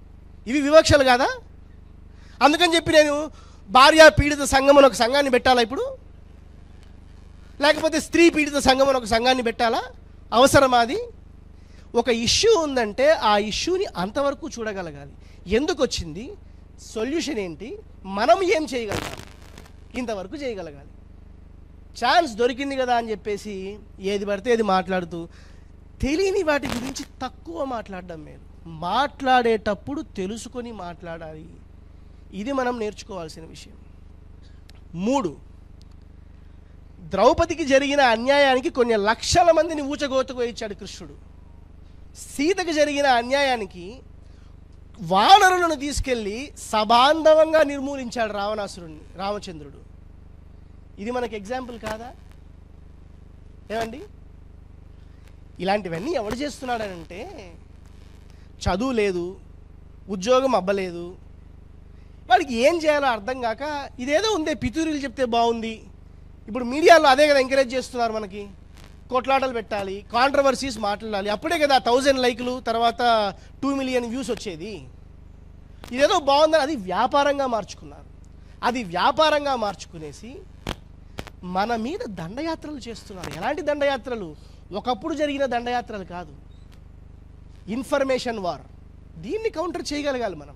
ఇవి వివక్షలు కాదా? అందుకని చెప్పి నేను భార్య పీడిత సంఘం అని ఒక సంఘాన్ని పెట్టాలా ఇప్పుడు? లేకపోతే స్త్రీ పీడిత సంఘం అని ఒక సంఘాన్ని పెట్టాలా? అవసరమా అది? ఒక ఇష్యూ ఉందంటే ఆ ఇష్యూని అంతవరకు చూడగలగాలి. ఎందుకు వచ్చింది, సొల్యూషన్ ఏంటి, మనం ఏం చేయగలగాలి, ఇంతవరకు చేయగలగాలి. ఛాన్స్ దొరికింది కదా అని చెప్పేసి ఏది పడితే అది మాట్లాడుతూ తెలియని వాటి గురించి తక్కువ మాట్లాడడం మేలు. మాట్లాడేటప్పుడు తెలుసుకొని మాట్లాడాలి. ఇది మనం నేర్చుకోవాల్సిన విషయం. 3, ద్రౌపదికి జరిగిన అన్యాయానికి కొన్ని లక్షల మందిని ఊచకోతకు ఇచ్చాడు కృష్ణుడు. సీతకు జరిగిన అన్యాయానికి వానరులను తీసుకెళ్ళి సబాంధవంగా నిర్మూలించాడు రావణాసురుణ్ణి రామచంద్రుడు. ఇది మనకు ఎగ్జాంపుల్ కాదా? ఏమండి, ఇలాంటివన్నీ ఎవడు చేస్తున్నాడనంటే చదువు లేదు, ఉద్యోగం అవ్వలేదు, వాడికి ఏం చేయాలో అర్థం కాక ఇదేదో ఉందే పితూరీలు చెప్తే బాగుంది. ఇప్పుడు మీడియాలో అదే కదా ఎంకరేజ్ చేస్తున్నారు, మనకి కొట్లాటలు పెట్టాలి, కాంట్రవర్సీస్ మాట్లాడాలి, అప్పుడే కదా 1000 లైకులు తర్వాత 2 మిలియన్ వ్యూస్ వచ్చేది. ఇదేదో బాగుందని అది వ్యాపారంగా మార్చుకున్నారు. అది వ్యాపారంగా మార్చుకునేసి మన మీద దండయాత్రలు చేస్తున్నారు. ఎలాంటి దండయాత్రలు? ఒకప్పుడు జరిగిన దండయాత్రలు కాదు, ఇన్ఫర్మేషన్ వార్. దీన్ని కౌంటర్ చేయగలగాలి మనం.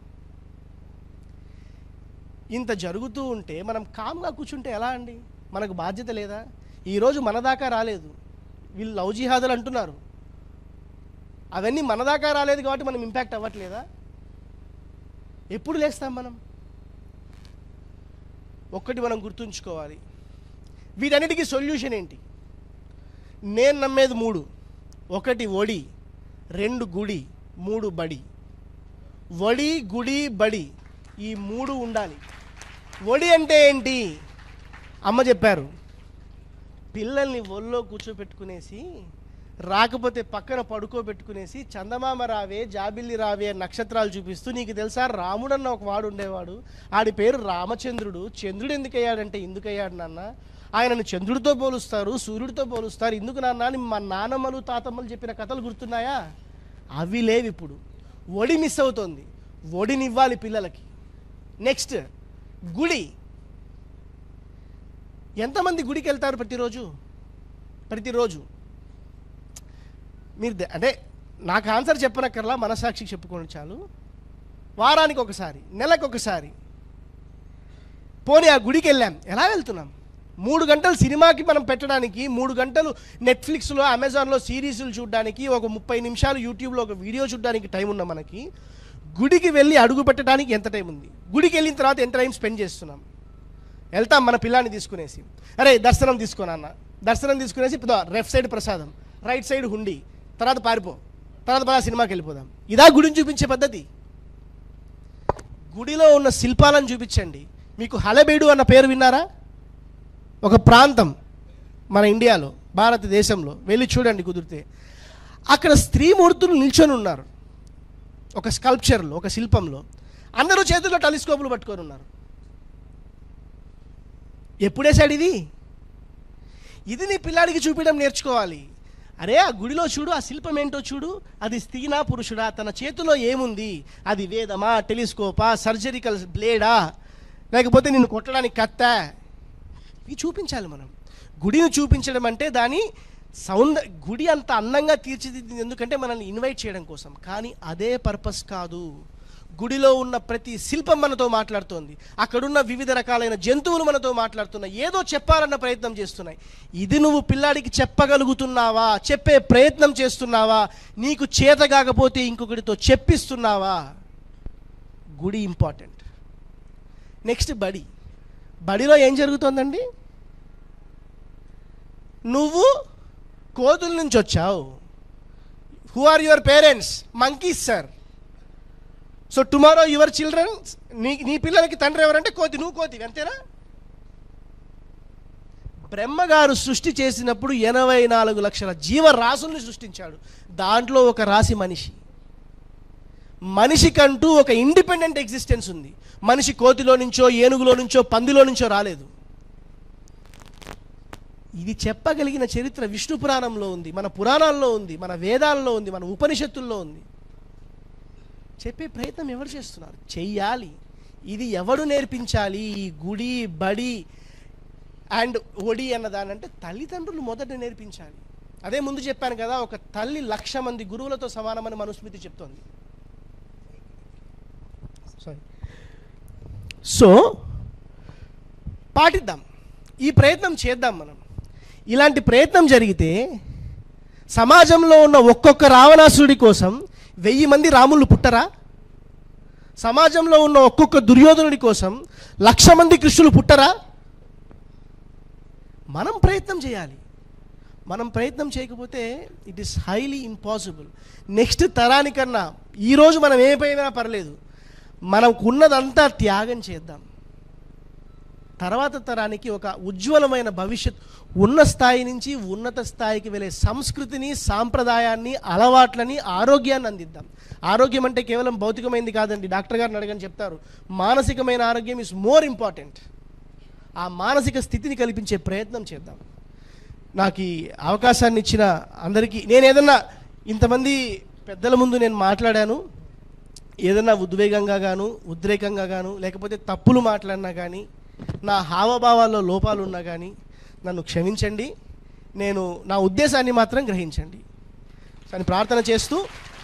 ఇంత జరుగుతూ ఉంటే మనం కామ్గా కూర్చుంటే ఎలా అండి? మనకు బాధ్యత లేదా? ఈరోజు మన దాకా రాలేదు, వీళ్ళు లవ్ జిహాదులు అంటున్నారు, అవన్నీ మన దాకా రాలేదు కాబట్టి మనం ఇంపాక్ట్ అవ్వట్లేదా? ఎప్పుడు లేస్తాం మనం? ఒక్కటి మనం గుర్తుంచుకోవాలి, వీటన్నిటికీ సొల్యూషన్ ఏంటి? నేను నమ్మేది 3. 1 ఒడి, 2 గుడి, 3 బడి. ఒడి, గుడి, బడి, ఈ 3 ఉండాలి. ఒడి అంటే ఏంటి? అమ్మ చెప్పారు, పిల్లల్ని ఒళ్ళో కూర్చోబెట్టుకునేసి, రాకపోతే పక్కన పడుకోబెట్టుకునేసి, చందమామ రావే, జాబిల్లి రావే నక్షత్రాలు చూపిస్తూ, నీకు తెలుసా రాముడన్న ఒక వాడు ఉండేవాడు, ఆడి పేరు రామచంద్రుడు, చంద్రుడు ఎందుకయ్యాడంటే ఎందుకయ్యాడు నాన్న, ఆయనను చంద్రుడితో పోలుస్తారు, సూర్యుడితో పోలుస్తారు, ఎందుకు నాన్న అని మా నానమ్మలు తాతమ్మలు చెప్పిన కథలు గుర్తున్నాయా? అవి లేవు ఇప్పుడు. ఒడి మిస్ అవుతోంది, ఒడినివ్వాలి పిల్లలకి. నెక్స్ట్ గుడి. ఎంతమంది గుడికి వెళ్తారు ప్రతిరోజు? మీరు అంటే నాకు ఆన్సర్ చెప్పనక్కర్లా, మనసాక్షికి చెప్పుకోండి చాలు. వారానికి ఒకసారి, నెలకు ఒకసారి, పోనీ ఆ గుడికి వెళ్ళాం, ఎలా వెళ్తున్నాం? 3 గంటలు సినిమాకి మనం పెట్టడానికి, 3 గంటలు నెట్ఫ్లిక్స్లో అమెజాన్లో సిరీస్లు చూడడానికి, ఒక 30 నిమిషాలు యూట్యూబ్లో ఒక వీడియో చూడడానికి టైం ఉన్న మనకి, గుడికి వెళ్ళి అడుగు పెట్టడానికి ఎంత టైం ఉంది? గుడికి వెళ్ళిన తర్వాత ఎంత టైం స్పెండ్ చేస్తున్నాం? వెళ్తాం మన పిల్లాన్ని తీసుకునేసి, అరే దర్శనం తీసుకోనన్న, దర్శనం తీసుకునేసి లెఫ్ట్ సైడ్ ప్రసాదం, రైట్ సైడ్ హుండి, తర్వాత పారిపో, తర్వాత సినిమాకి వెళ్ళిపోదాం. ఇదా గుడిని చూపించే పద్ధతి? గుడిలో ఉన్న శిల్పాలను చూపించండి. మీకు హలబేడు అన్న పేరు విన్నారా? ఒక ప్రాంతం మన ఇండియాలో, భారతదేశంలో, వెళ్ళి చూడండి కుదిరితే. అక్కడ స్త్రీమూర్తులు నిల్చొని ఉన్నారు ఒక స్కల్ప్చర్లో, ఒక శిల్పంలో. అందరూ చేతుల్లో టెలిస్కోపులు పట్టుకొని ఉన్నారు. ఎప్పుడేసాడు ఇది? ఇది నీ పిల్లాడికి చూపించడం నేర్చుకోవాలి. అరే ఆ గుడిలో చూడు, ఆ శిల్పం ఏంటో చూడు, అది స్త్రీనా పురుషుడా, తన చేతిలో ఏముంది, అది వేదమా, టెలిస్కోపా, సర్జరికల్ బ్లేడా, లేకపోతే నిన్ను కొట్టడానికి కత్తా, ఇవి చూపించాలి మనం. గుడిని చూపించడం అంటే దాని గుడి అంత అందంగా తీర్చిదిద్దింది ఎందుకంటే మనల్ని ఇన్వైట్ చేయడం కోసం, కానీ అదే పర్పస్ కాదు. గుడిలో ఉన్న ప్రతి శిల్పం మనతో మాట్లాడుతోంది, అక్కడున్న వివిధ రకాలైన జంతువులు మనతో మాట్లాడుతున్నాయి, ఏదో చెప్పాలన్న ప్రయత్నం చేస్తున్నాయి. ఇది నువ్వు పిల్లాడికి చెప్పగలుగుతున్నావా, చెప్పే ప్రయత్నం చేస్తున్నావా, నీకు చేత కాకపోతే ఇంకొకటితో చెప్పిస్తున్నావా? గుడి ఇంపార్టెంట్. నెక్స్ట్ బడి. బడిలో ఏం జరుగుతోందండి? నువ్వు కోతుల నుంచి వచ్చావు. Who are your parents? Monkeys sir. So tomorrow your children, నీ పిల్లలకి తండ్రి ఎవరంటే కోతి, నువ్వు కోతి, అంతేనా? బ్రహ్మగారు సృష్టి చేసినప్పుడు 84 లక్షల జీవరాశుల్ని సృష్టించాడు. దాంట్లో ఒక రాశి మనిషి. మనిషికంటూ ఒక ఇండిపెండెంట్ ఎగ్జిస్టెన్స్ ఉంది. మనిషి కోతిలో నుంచో, ఏనుగులో నుంచో, పందిలో నుంచో రాలేదు. ఇది చెప్పగలిగిన చరిత్ర విష్ణు పురాణంలో ఉంది, మన పురాణాల్లో ఉంది, మన వేదాల్లో ఉంది, మన ఉపనిషత్తుల్లో ఉంది. చెప్పే ప్రయత్నం ఎవరు చేస్తున్నారు? చెయ్యాలి. ఇది ఎవడు నేర్పించాలి? ఈ గుడి బడి అండ్ ఒడి అన్నదానంటే తల్లిదండ్రులు మొదట నేర్పించాలి. అదే ముందు చెప్పాను కదా, ఒక తల్లి 1,00,000 మంది గురువులతో సమానమని మనుస్మృతి చెప్తోంది. సో పాటిద్దాం, ఈ ప్రయత్నం చేద్దాం. మనం ఇలాంటి ప్రయత్నం జరిగితే సమాజంలో ఉన్న ఒక్కొక్క రావణాసురుడి కోసం 1000 మంది రాముళ్ళు పుట్టరా? సమాజంలో ఉన్న ఒక్కొక్క దుర్యోధనుడి కోసం 1,00,000 మంది కృష్ణులు పుట్టరా? మనం ప్రయత్నం చేయాలి. మనం ప్రయత్నం చేయకపోతే it is highly impossible. Next తరానికన్నా ఈరోజు మనం ఏమైనా పర్లేదు, మనకున్నదంతా త్యాగం చేద్దాం. తర్వాత తరానికి ఒక ఉజ్వలమైన భవిష్యత్, ఉన్న స్థాయి నుంచి ఉన్నత స్థాయికి వెళ్ళే సంస్కృతిని, సాంప్రదాయాన్ని, అలవాట్లని, ఆరోగ్యాన్ని అందిద్దాం. ఆరోగ్యం అంటే కేవలం భౌతికమైనది కాదండి. డాక్టర్ గారిని అడగని చెప్తారు, మానసికమైన ఆరోగ్యం ఈజ్ మోర్ ఇంపార్టెంట్. ఆ మానసిక స్థితిని కల్పించే ప్రయత్నం చేద్దాం. నాకు ఈ అవకాశాన్ని ఇచ్చిన అందరికీ, నేను ఏదన్నా ఇంతమంది పెద్దల ముందు నేను మాట్లాడాను, ఏదన్నా ఉద్వేగంగా గాను, ఉద్రేకంగా గాను, లేకపోతే తప్పులు మాట్లాడినా కానీ, నా హావభావాల్లో లోపాలు ఉన్నా కానీ నన్ను క్షమించండి. నేను నా ఉద్దేశాన్ని మాత్రం గ్రహించండి అని ప్రార్థన చేస్తూ,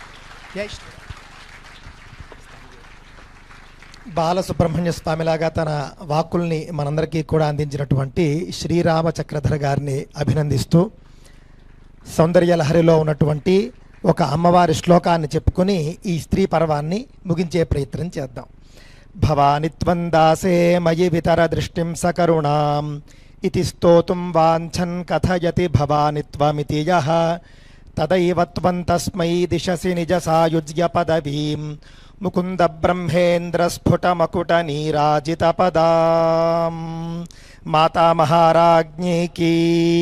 బాలసుబ్రహ్మణ్య స్వామిలాగా తన వాక్కుల్ని మనందరికీ కూడా అందించినటువంటి శ్రీరామ చక్రధర గారిని అభినందిస్తూ, సౌందర్య లహరిలో ఉన్నటువంటి ఒక అమ్మవారి శ్లోకాన్ని చెప్పుకొని ఈ స్త్రీ పర్వాన్ని ముగించే ప్రయత్నం చేద్దాం. భవాని త్వం దాసే మయి వితర దృష్టిం సకరుణాం ఇతి స్తోతుం వాంఛన్ కథయతి భవాని త్వమితి యః తదైవ త్వం తస్మై దిశసి నిజ సాయుజ్య పదవీం ముకుంద బ్రహ్మేంద్ర స్ఫుట మకుట నీరాజిత పదాం. మాతా మహారాజ్ఞీకి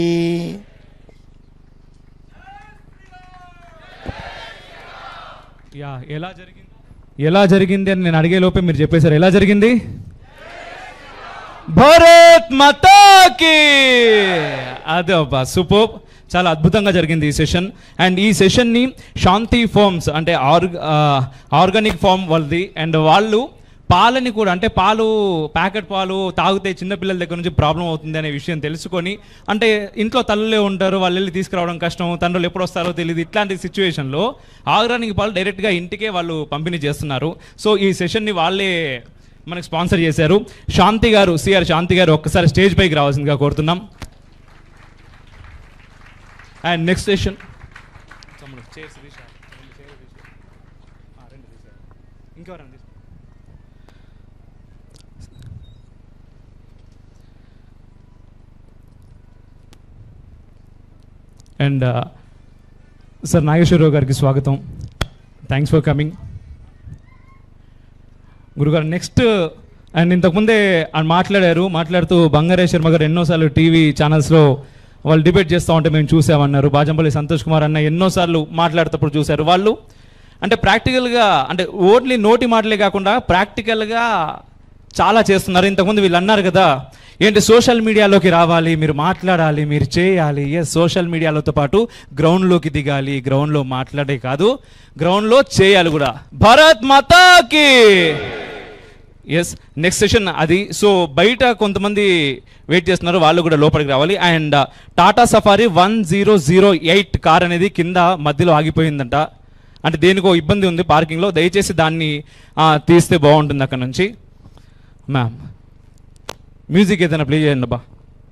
ఎలా జరిగింది అని నేను అడిగే లోపే మీరు చెప్పేశారు. ఎలా జరిగింది? భారత్ మాతాకి. అదే అబ్బా, సూపర్, చాలా అద్భుతంగా జరిగింది ఈ సెషన్. అండ్ ఈ సెషన్ని శాంతి ఫార్మ్స్ అంటే ఆర్గానిక్ ఫార్మ్ వాళ్ళది. అండ్ వాళ్ళు పాలని కూడా, అంటే పాలు, ప్యాకెట్ పాలు తాగితే చిన్నపిల్లల దగ్గర నుంచి ప్రాబ్లం అవుతుంది అనే విషయం తెలుసుకొని, అంటే ఇంట్లో తల్లులే ఉంటారు, వాళ్ళు వెళ్ళి తీసుకురావడం కష్టం, తండ్రులు ఎప్పుడు వస్తారో తెలియదు, ఇట్లాంటి సిచ్యువేషన్లో ఆర్గానిక్ పాలు డైరెక్ట్గా ఇంటికే వాళ్ళు పంపిణీ చేస్తున్నారు. సో ఈ సెషన్ని వాళ్ళే మనకు స్పాన్సర్ చేశారు. శాంతి గారు, సిఆర్ శాంతి గారు ఒక్కసారి స్టేజ్ పైకి రావాల్సిందిగా కోరుతున్నాం. అండ్ నెక్స్ట్ సెషన్ ఇంకెవరండి? అండ్ సార్ నాగేశ్వరరావు గారికి స్వాగతం. థ్యాంక్స్ ఫర్ కమింగ్ గురుగారు. నెక్స్ట్, అండ్ ఇంతకుముందే మాట్లాడుతూ బంగారే శర్మ గారు ఎన్నోసార్లు టీవీ ఛానల్స్లో వాళ్ళు డిబేట్ చేస్తూ ఉంటే మేము చూసామన్నారు. బాజంపల్లి సంతోష్ కుమార్ అన్న ఎన్నోసార్లు మాట్లాడుతప్పుడు చూశారు. వాళ్ళు అంటే ప్రాక్టికల్గా, అంటే ఓన్లీ నోటి మాటలే కాకుండా ప్రాక్టికల్గా చాలా చేస్తున్నారు. ఇంతకుముందు వీళ్ళు అన్నారు కదా, ఏంటి సోషల్ మీడియాలోకి రావాలి, మీరు మాట్లాడాలి, మీరు చేయాలి. ఎస్, సోషల్ మీడియాలతో పాటు గ్రౌండ్లోకి దిగాలి. గ్రౌండ్లో మాట్లాడే కాదు, గ్రౌండ్లో చేయాలి కూడా. భారత్ మాతాకి. ఎస్, నెక్స్ట్ సెషన్ అది. సో బయట కొంతమంది వెయిట్ చేస్తున్నారు, వాళ్ళు కూడా లోపలికి రావాలి. అండ్ టాటా సఫారీ 1008 కార్ అనేది కింద మధ్యలో ఆగిపోయిందంట. అంటే దేనికో ఇబ్బంది ఉంది పార్కింగ్లో, దయచేసి దాన్ని తీస్తే బాగుంటుంది అక్కడ నుంచి. మ్యామ్, మ్యూజిక్ ఏదైనా ప్లే చేయండి అబ్బా.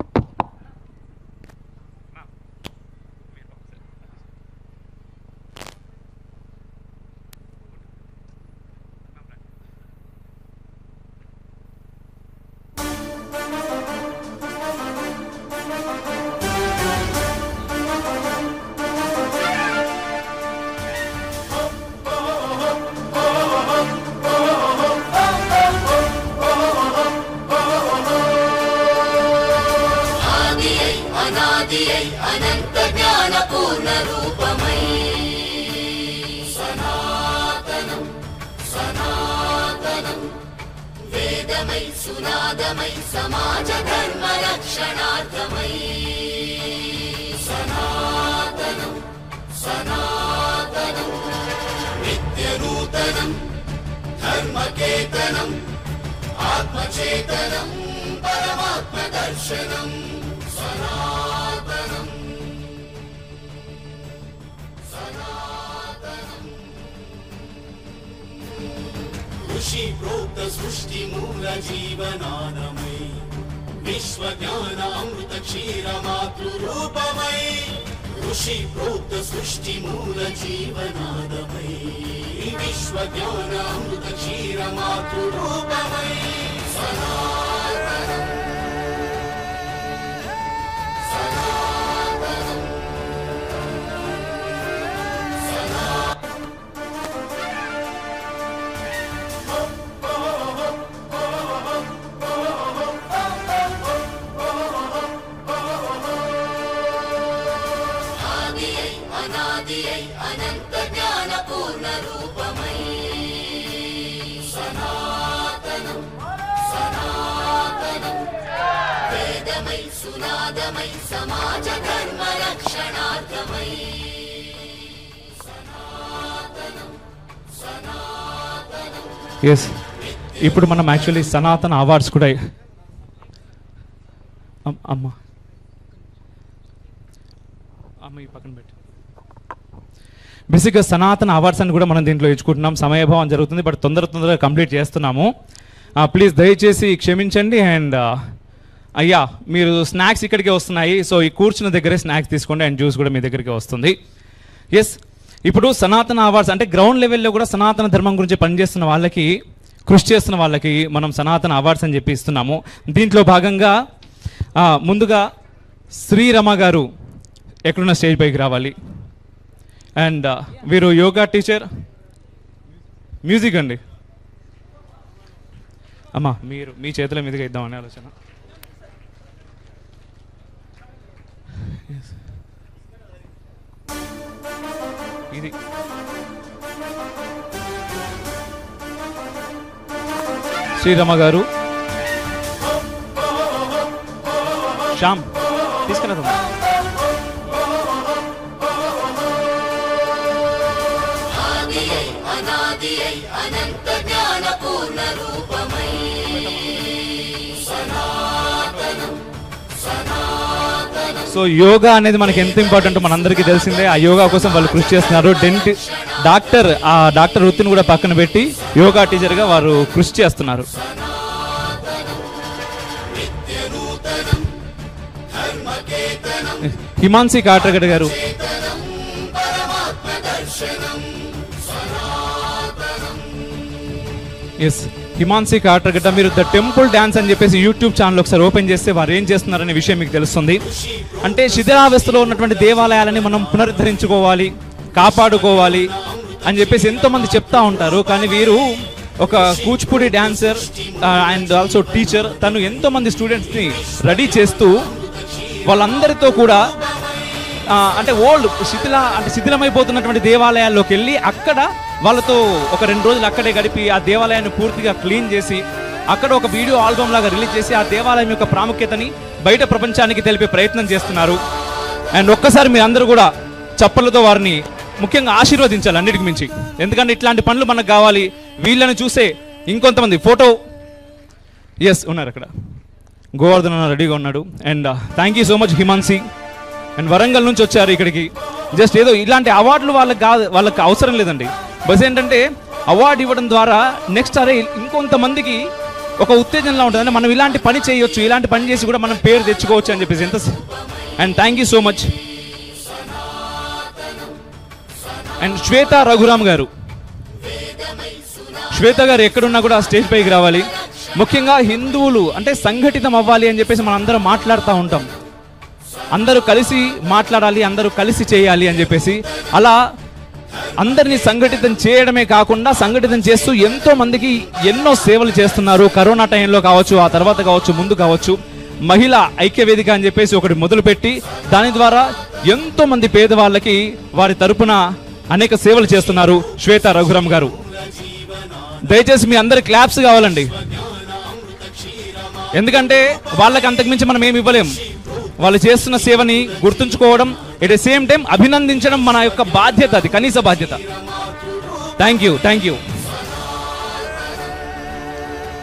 అనంత జ్ఞాన పూర్ణ రూపమై సనాతనం సనాతనం వేదమై సునాదమై సమాజ ధర్మ రక్షణార్థమై సనాతనం సనాతనం నిత్య నూతనం धर्मकेतनम् आत्मचेतनम् परमात्मदर्शनम् सनातनम् ऋषि प्रोक्त सृष्टि मूल जीवनानमयी विश्व ज्ञान अमृत क्षीर मातृरूपमयी ऋषि प्रोक्त सृष्टि मूल जीवनानमयी विश्व ज्ञान अमृत क्षीर मातृरूपमयी सनातनम् सनातनम् अनादियै अनंत ज्ञान पूर्ण रूपमयी सनातनम् सनातनम् वेदमयी सुनादमयी समाज धर्म रक्षणार्थमयी सनातनम् सनातनम् ఎస్ ఇప్పుడు మనం యాక్చువల్లీ సనాతన అవార్డ్స్ కూడా అమ్మ ఈ పక్కన పెట్టి బేసిక్గా సనాతన అవార్డ్స్ అని కూడా మనం దీంట్లో ఇచ్చుకుంటున్నాం. సమయభావం జరుగుతుంది, బట్ తొందరగా కంప్లీట్ చేస్తున్నాము. ప్లీజ్ దయచేసి క్షమించండి. అండ్ అయ్యా మీరు స్నాక్స్ ఇక్కడికే వస్తున్నాయి, సో ఈ కూర్చున్న దగ్గరే స్నాక్స్ తీసుకోండి అండ్ జ్యూస్ కూడా మీ దగ్గరికి వస్తుంది. ఎస్, ఇప్పుడు సనాతన అవార్డ్స్ అంటే గ్రౌండ్ లెవెల్లో కూడా సనాతన ధర్మం గురించి పనిచేస్తున్న వాళ్ళకి, కృషి చేస్తున్న వాళ్ళకి మనం సనాతన అవార్డ్స్ అని చెప్పి ఇస్తున్నాము. దీంట్లో భాగంగా ముందుగా శ్రీరమ గారు ఎక్కడున్న స్టేజ్ పైకి రావాలి. అండ్ వీరు యోగా టీచర్, మ్యూజిక్ అండి. అమ్మా మీరు మీ చేతుల మీదుగా ఇద్దామని ఆలోచన. ఇది శ్రీరమ గారు. శ్యామ్ తీసుకురా. अनादियै अनंत ज्ञान पूर्ण रूपमयी सनातनम् सनातनम्. సో యోగా అనేది మనకి ఎంత ఇంపార్టెంట్ మనందరికీ తెలిసిందే. ఆ యోగా కోసం వాళ్ళు కృషి చేస్తున్నారు. డాక్టర్ వృత్తిని కూడా పక్కన పెట్టి యోగా టీచర్గా వారు కృషి చేస్తున్నారు. హిమాన్సి కాట్రగడ్ గారు. ఎస్, హిమాన్సి కాట్రగడ్డ. మీరు ద టెంపుల్ డ్యాన్స్ అని చెప్పేసి యూట్యూబ్ ఛానల్ ఒకసారి ఓపెన్ చేస్తే వారు ఏం చేస్తున్నారనే విషయం మీకు తెలుస్తుంది. అంటే శిథిలావస్థలో ఉన్నటువంటి దేవాలయాలని మనం పునరుద్ధరించుకోవాలి, కాపాడుకోవాలి అని చెప్పేసి ఎంతోమంది చెప్తా ఉంటారు. కానీ వీరు ఒక Kuchipudi dancer and also teacher. తను ఎంతోమంది స్టూడెంట్స్ని రెడీ చేస్తూ వాళ్ళందరితో కూడా అంటే శిథిలమైపోతున్నటువంటి దేవాలయాల్లోకి వెళ్ళి అక్కడ వాళ్ళతో ఒక 2 రోజులు అక్కడే గడిపి ఆ దేవాలయాన్ని పూర్తిగా క్లీన్ చేసి అక్కడ ఒక వీడియో ఆల్బమ్ లాగా రిలీజ్ చేసి ఆ దేవాలయం యొక్క ప్రాముఖ్యతని బయట ప్రపంచానికి తెలిపే ప్రయత్నం చేస్తున్నారు. అండ్ ఒక్కసారి మీ అందరూ కూడా చప్పలతో వారిని ముఖ్యంగా ఆశీర్వదించాలి అన్నిటికి మించి. ఎందుకంటే ఇట్లాంటి పనులు మనకు కావాలి. వీళ్ళని చూసే ఇంకొంతమంది ఫోటో ఎస్ ఉన్నారు అక్కడ. గోవర్ధన్ రెడీగా ఉన్నాడు. And thank you so much Himansi. And Warangal నుంచి వచ్చారు ఇక్కడికి. జస్ట్ ఏదో ఇలాంటి అవార్డులు వాళ్ళకి అవసరం లేదండి. బస్ ఏంటంటే అవార్డు ఇవ్వడం ద్వారా నెక్స్ట్ అరే ఇంకొంతమందికి ఒక ఉత్తేజనలా ఉంటుంది. అంటే మనం ఇలాంటి పని చేయొచ్చు, ఇలాంటి పని చేసి కూడా మనం పేరు తెచ్చుకోవచ్చు అని చెప్పేసి ఎంత. And thank you so much. And Shweta Raghuram గారు. శ్వేత గారు ఎక్కడున్నా కూడా స్టేజ్ పైకి రావాలి. ముఖ్యంగా హిందువులు అంటే సంఘటితం అవ్వాలి అని చెప్పేసి మనం అందరం మాట్లాడుతూ ఉంటాం. అందరూ కలిసి మాట్లాడాలి, అందరూ కలిసి చేయాలి అని చెప్పేసి. అలా అందరినీ సంఘటితం చేయడమే కాకుండా సంఘటితం చేస్తూ ఎంతో మందికి ఎన్నో సేవలు చేస్తున్నారు. కరోనా టైంలో కావచ్చు, ఆ తర్వాత కావచ్చు, ముందు కావచ్చు. మహిళా ఐక్య వేదిక అని చెప్పేసి ఒకటి మొదలుపెట్టి దాని ద్వారా ఎంతో మంది పేదవాళ్ళకి వారి తరపున అనేక సేవలు చేస్తున్నారు శ్వేత రఘురామ్ గారు. దయచేసి మీ అందరి క్లాప్స్ కావాలండి. ఎందుకంటే వాళ్ళకి అంతకుమించి మనం ఏమి ఇవ్వలేం. వాళ్ళు చేస్తున్న సేవని గుర్తుంచుకోవడం, ఎట్ ద సేమ్ టైం అభినందించడం మన యొక్క బాధ్యత, అది కనీస బాధ్యత. Thank you.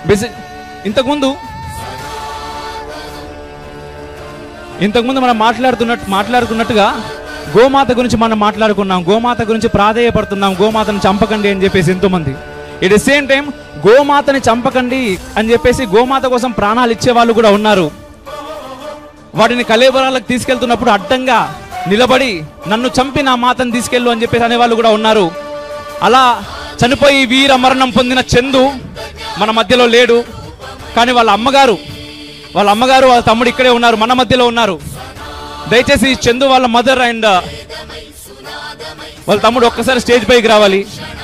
ఇంతకుముందు మనం మాట్లాడుకున్నట్టుగా గోమాత గురించి మనం మాట్లాడుకున్నాం, గోమాత గురించి ప్రాధేయపడుతున్నాం, గోమాతను చంపకండి అని చెప్పేసి ఎంతోమంది. ఎట్ ది సేమ్ టైం గోమాతని చంపకండి అని చెప్పేసి గోమాత కోసం ప్రాణాలు ఇచ్చే వాళ్ళు కూడా ఉన్నారు. వాటిని కళేబరాలకు తీసుకెళ్తున్నప్పుడు అడ్డంగా నిలబడి నన్ను చంపి నా మాతను తీసుకెళ్ళు అని చెప్పేసి అనేవాళ్ళు కూడా ఉన్నారు. అలా చనిపోయి వీర మరణం పొందిన చందు మన మధ్యలో లేడు, కానీ వాళ్ళ అమ్మగారు వాళ్ళ తమ్ముడు ఇక్కడే ఉన్నారు, మన మధ్యలో ఉన్నారు. దయచేసి చందు వాళ్ళ మదర్ అండ్ వాళ్ళ తమ్ముడు ఒక్కసారి స్టేజ్ పైకి రావాలి.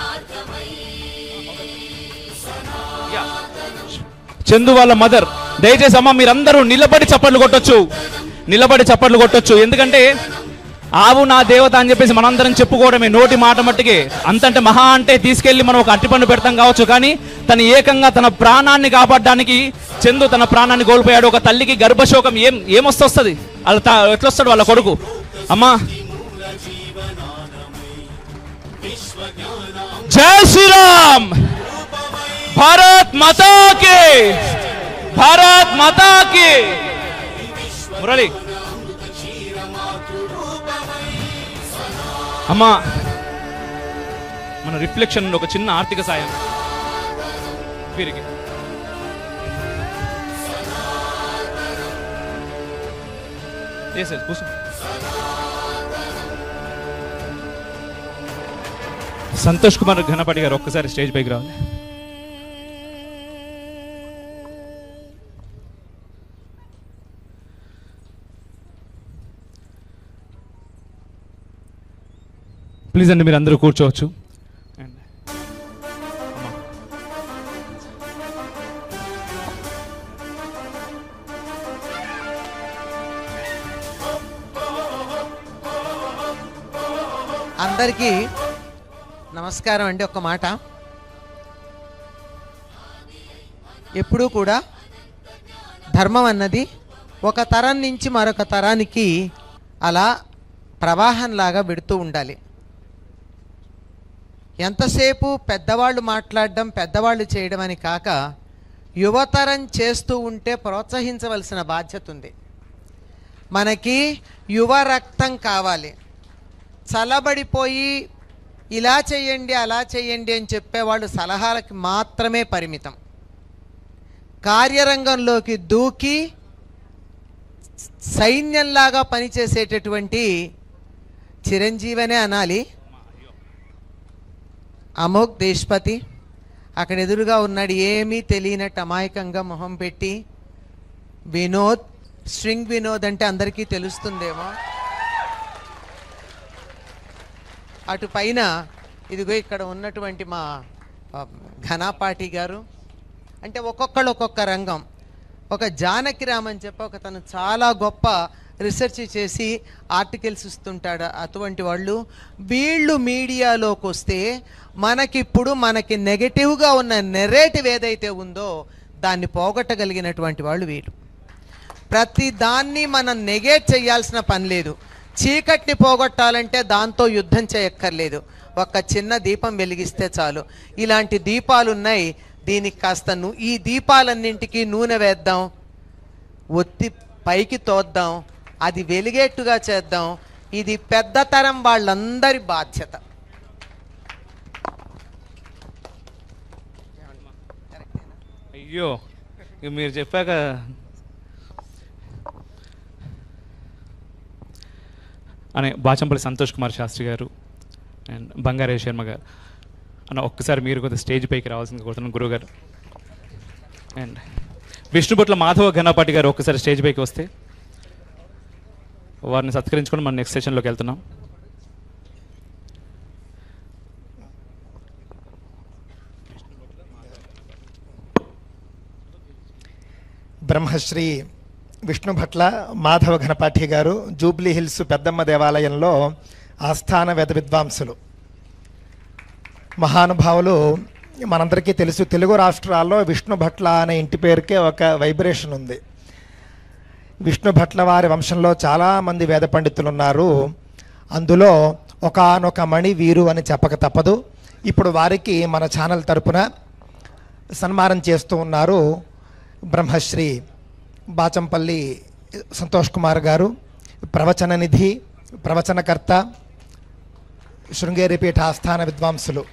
చందు వాళ్ళ మదర్, దయచేసి అమ్మ మీరందరూ నిలబడి చప్పట్లు కొట్టొచ్చు. ఎందుకంటే ఆవు నా దేవత అని చెప్పేసి మనందరం చెప్పుకోవడమే నోటి మాట మట్టుకే. అంతంటే మహా అంటే తీసుకెళ్లి మనం ఒక అట్టిపండు పెడతాం కావచ్చు, కానీ తను ఏకంగా తన ప్రాణాన్ని కాపాడడానికి చందు తన ప్రాణాన్ని కోల్పోయాడు. ఒక తల్లికి గర్భశోకం ఏమొస్తుంది, అలా ఎట్లొస్తాడు వాళ్ళ కొడుకు. అమ్మా జై శ్రీరామ్, భారత్ మాతాకి, భారత్ మాతాకి. మురళి అమ్మా, మన రిఫ్లెక్షన్ ఒక చిన్న ఆర్థిక సాయం వీరికి. సంతోష్ కుమార్ ఘనపాటి గారు ఒక్కసారి స్టేజ్ పైకి రావాలి. ప్లీజ్ అండి, మీరు అందరూ కూర్చోవచ్చు. అందరికీ నమస్కారం అండి. ఒక్క మాట, ఎప్పుడూ కూడా ధర్మం అన్నది ఒక తరం నుంచి మరొక తరానికి అలా ప్రవాహంలాగా పెడుతూ ఉండాలి. ఎంతసేపు పెద్దవాళ్ళు మాట్లాడడం, పెద్దవాళ్ళు చేయడం అని కాక యువతరం చేస్తూ ఉంటే ప్రోత్సహించవలసిన బాధ్యత ఉంది. మనకి యువ రక్తం కావాలి. చల్లబడిపోయి ఇలా చేయండి అలా చేయండి అని చెప్పేవాళ్ళు సలహాలకి మాత్రమే పరిమితం. కార్యరంగంలోకి దూకి సైన్యంలాగా పనిచేసేటటువంటి చిరంజీవనే అనాలి, అమోఘ్ దేశ్పతి అక్కడ ఎదురుగా ఉన్నాడు. ఏమీ తెలియనట్టు అమాయకంగా మొహం పెట్టి వినోద్, స్ట్రింగ్ వినోద్ అంటే అందరికీ తెలుస్తుందేమో. అటు పైన ఇదిగో ఇక్కడ ఉన్నటువంటి మా ఘనపాటి గారు. అంటే ఒక్కొక్కళ్ళు ఒక్కొక్క రంగం. ఒక జానకిరామ్ అని చెప్పి ఒక తను చాలా గొప్ప రీసెర్చ్ చేసి ఆర్టికల్స్ ఇస్తుంటాడు. అటువంటి వాళ్ళు వీళ్ళు మీడియాలోకి వస్తే మనకిప్పుడు మనకి నెగటివ్గా ఉన్న నెరేటివ్ ఏదైతే ఉందో దాన్ని పోగొట్టగలిగినటువంటి వాళ్ళు వీళ్ళు. ప్రతి దాన్ని మనం నెగేట్ చేయాల్సిన పని లేదు. చీకటిని పోగొట్టాలంటే దాంతో యుద్ధం చేయక్కర్లేదు, ఒక చిన్న దీపం వెలిగిస్తే చాలు. ఇలాంటి దీపాలు ఉన్నాయి, దీనికి కాస్త ఈ దీపాలన్నింటికి నూనె వేద్దాం, ఒత్తి పైకి తోద్దాం, అది వెలిగేట్టుగా చేద్దాం. ఇది పెద్ద తరం వాళ్ళందరి బాధ్యత. అయ్యో మీరు చెప్పాక అనే బాచంపల్లి సంతోష్ కుమార్ శాస్త్రి గారు అండ్ బంగారే శర్మ గారు అన్న ఒక్కసారి మీరు కొద్దిగా స్టేజ్ పైకి రావాల్సింది కోరుతున్నాను గురువు గారు. అండ్ విష్ణుభట్ల మాధవ ఘనపాటి గారు ఒక్కసారి స్టేజ్ పైకి వస్తే వారిని సత్కరించుకొని మనం నెక్స్ట్ సెషన్లోకి వెళ్తున్నాం. బ్రహ్మశ్రీ విష్ణుభట్ల మాధవ ఘనపాఠి గారు జూబ్లీ హిల్స్ పెద్దమ్మ దేవాలయంలో ఆస్థాన వేద విద్వాంసులు, మహానుభావులు. మనందరికీ తెలుసు, తెలుగు రాష్ట్రాల్లో విష్ణుభట్ల అనే ఇంటి పేరుకే ఒక వైబ్రేషన్ ఉంది. విష్ణుభట్ల వారి వంశంలో చాలామంది వేద పండితులు ఉన్నారు. అందులో ఒకానొక మణి వీరు అని చెప్పక తప్పదు. ఇప్పుడు వారికి మన ఛానల్ తరపున సన్మానం చేస్తూ ఉన్నారు బ్రహ్మశ్రీ బాచంపల్లి సంతోష్ కుమార్ గారు, ప్రవచన నిధి, ప్రవచనకర్త, శృంగేరి పీఠ ఆస్థాన విద్వాంసులు.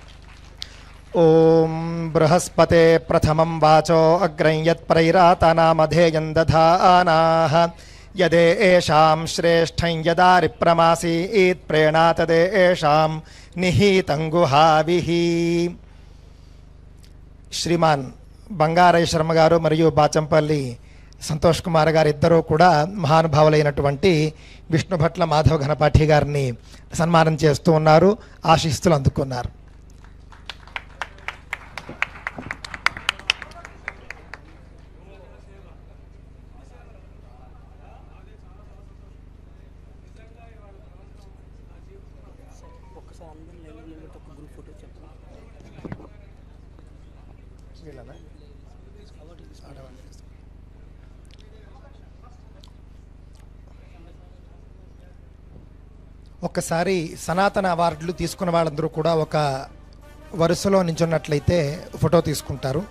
ఓం బృహస్పతే ప్రథమం వాచో అగ్రం యత్ప్రైరాతనామధేయం దధానాః యదేషాం శ్రేష్టం యదారి ప్రమాసీత్ ప్రేణాతదేషాం నిహితం గుహావిః. శ్రీమాన్ బంగారయ్య శర్మ గారు మరియు బాచంపల్లి సంతోష్ కుమార్ గారు ఇద్దరూ కూడా మహానుభావులైనటువంటి విష్ణుభట్ల మాధవ ఘనపాఠి గారిని సన్మానం చేస్తూ ఉన్నారు, ఆశీస్సులు అందుకున్నారు. ఒక్కసారి సనాతన అవార్డులు తీసుకున్న వాళ్ళందరూ కూడా ఒక వరుసలో నించున్నట్లయితే ఫోటో తీసుకుంటారు.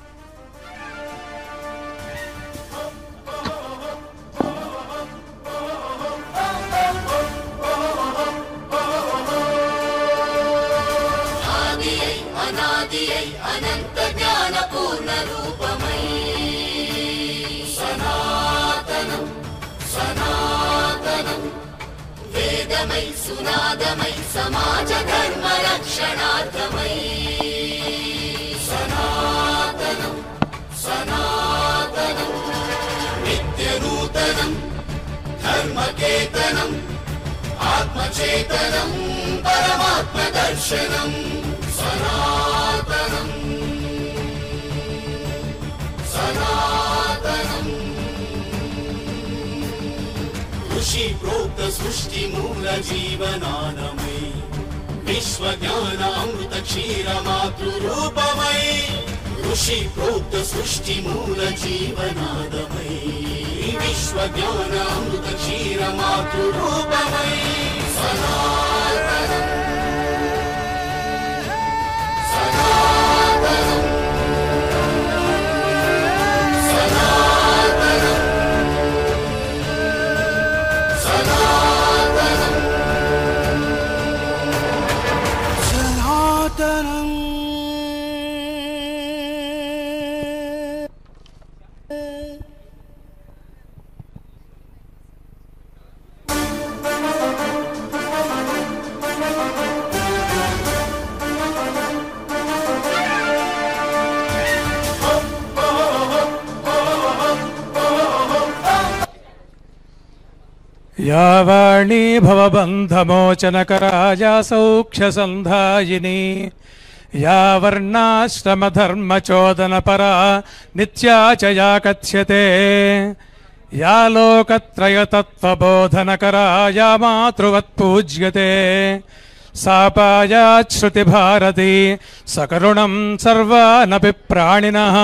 ఆదియై అనాదియై అనంత జ్ఞాన పూర్ణ రూపమై సనాతనం సనాతనం వేదమై సునాదమై సమాజ ధర్మ రక్షణార్థమై సనాతనం సనాతనం నిత్య నూతనం ధర్మకేతనం ఆత్మచేతనం పరమాత్మ దర్శనం సనాతనం సనాతనం ऋषि प्रोक्त सृष्टि मूल जीवनानमय विश्व ज्ञान अमृत क्षीर मातृरूपमय ऋषि प्रोक्त सृष्टि मूल जीवनानमय विश्व ज्ञान अमृत क्षीर मातृरूपमय सनातनं सनातनं सनातनं या वाणी भवबन्धमोचनकरा या सौख्यसन्धायिनी या वर्णाश्रमधर्मचोदनपरा नित्या च या कथ्यते या लोकत्रयतत्त्वबोधनकरा या मातृवत्पूज्यते सा पायात् श्रुतिभारती सकरुणं सर्वानपि प्राणिनः.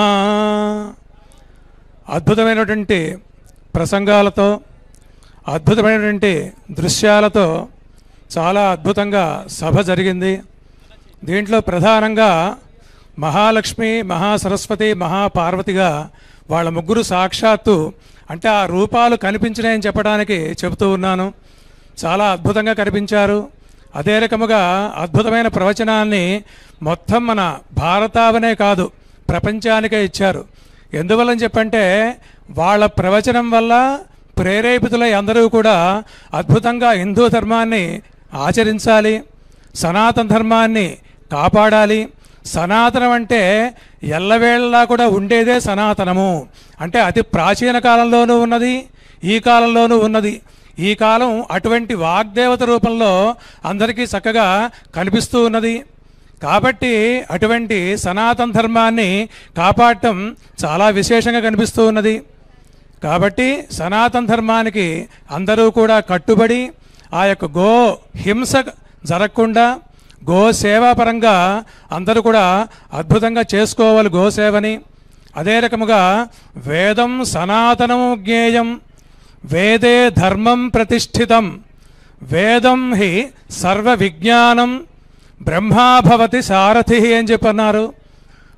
అద్భుతమైనటువంటి ప్రసంగాలతో అద్భుతమైనటువంటి దృశ్యాలతో చాలా అద్భుతంగా సభ జరిగింది. దీంట్లో ప్రధానంగా మహాలక్ష్మి, మహాసరస్వతి, మహాపార్వతిగా వాళ్ళ ముగ్గురు సాక్షాత్తు అంటే ఆ రూపాలు కనిపించినాయని చెప్పడానికి చెబుతూ ఉన్నాను. చాలా అద్భుతంగా కనిపించారు. అదే రకముగా అద్భుతమైన ప్రవచనాన్ని మొత్తం మన భారతావనే కాదు ప్రపంచానికే ఇచ్చారు. ఎందువల్లని చెప్పంటే వాళ్ళ ప్రవచనం వల్ల ప్రేరేపితులై అందరూ కూడా అద్భుతంగా హిందూ ధర్మాన్ని ఆచరించాలి, సనాతన ధర్మాన్ని కాపాడాలి. సనాతనం అంటే ఎల్లవేళలా కూడా ఉండేదే సనాతనము. అంటే అతి ప్రాచీన కాలంలోనూ ఉన్నది, ఈ కాలంలోనూ ఉన్నది. ఈ కాలం అటువంటి వాగ్దేవత రూపంలో అందరికీ చక్కగా కనిపిస్తూ ఉన్నది. కాబట్టి అటువంటి సనాతన ధర్మాన్ని కాపాడటం చాలా విశేషంగా కనిపిస్తూ ఉన్నది. కాబట్టి సనాతన ధర్మానికి అందరూ కూడా కట్టుబడి ఆ యొక్క గో హింస జరగకుండా గోసేవాపరంగా అందరూ కూడా అద్భుతంగా చేసుకోవాలి గోసేవని. అదే రకముగా వేదం సనాతనము జ్ఞేయం వేదే ధర్మం ప్రతిష్ఠితం వేదం హి సర్వ విజ్ఞానం బ్రహ్మాభవతి సారథి అని చెప్పన్నారు.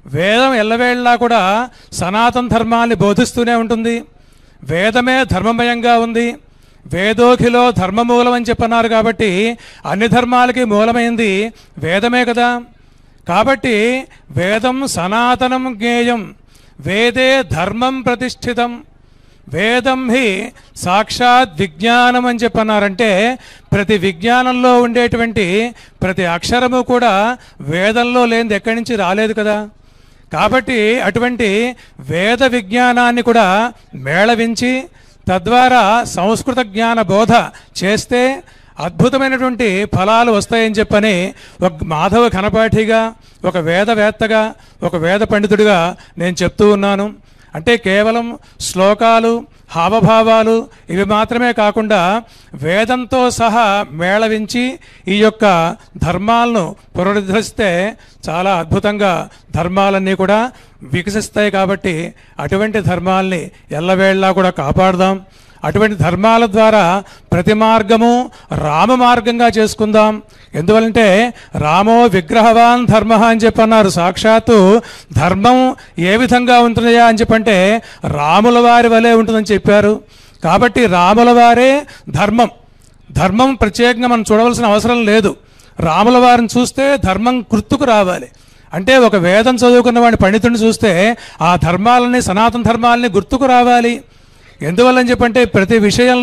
వేదం ఎల్లవేళ్ళలా కూడా సనాతన ధర్మాన్ని బోధిస్తూనే ఉంటుంది. వేదమే ధర్మమయంగా ఉంది. వేదోఖిలో ధర్మమూలం అని చెప్పన్నారు కాబట్టి అన్ని ధర్మాలకి మూలమైంది వేదమే కదా. కాబట్టి వేదం సనాతనం జ్ఞేయం, వేదే ధర్మం ప్రతిష్ఠితం, వేదం హి సాక్షాత్ విజ్ఞానం అని చెప్పన్నారంటే ప్రతి విజ్ఞానంలో ఉండేటువంటి ప్రతి అక్షరము కూడా వేదంలో లేనిది ఎక్కడి నుంచి రాలేదు కదా. కాబట్టి అటువంటి వేద విజ్ఞానాన్ని కూడా మేళవించి తద్వారా సంస్కృత జ్ఞాన బోధ చేస్తే అద్భుతమైనటువంటి ఫలాలు వస్తాయని చెప్పని ఒక మాధవ ఘనపాఠిగా, ఒక వేదవేత్తగా, ఒక వేద పండితుడిగా నేను చెప్తూ ఉన్నాను. అంటే కేవలం శ్లోకాలు, హావభావాలు ఇవి మాత్రమే కాకుండా వేదంతో సహా మేళవించి ఈ యొక్క ధర్మాలను పునరుద్ధరిస్తే చాలా అద్భుతంగా ధర్మాలన్నీ కూడా వికసిస్తాయి. కాబట్టి అటువంటి ధర్మాల్ని ఎల్లవేళలా కూడా కాపాడదాం. అటువంటి ధర్మాల ద్వారా ప్రతి మార్గము రామ మార్గంగా చేసుకుందాం. ఎందువలంటే రామో విగ్రహవాన్ ధర్మ అని చెప్పన్నారు. సాక్షాత్తు ధర్మం ఏ విధంగా ఉంటుందయా అని చెప్పంటే రాముల వారి వలె ఉంటుందని చెప్పారు. కాబట్టి రాముల వారే ధర్మం. ధర్మం ప్రత్యేకంగా మనం చూడవలసిన అవసరం లేదు. రాముల వారిని చూస్తే ధర్మం గుర్తుకు రావాలి. అంటే ఒక వేదం చదువుకున్న వాడిని పండితుడిని చూస్తే ఆ ధర్మాలని, సనాతన ధర్మాలని గుర్తుకు రావాలి. ఎందువల్లని చెప్పంటే ప్రతి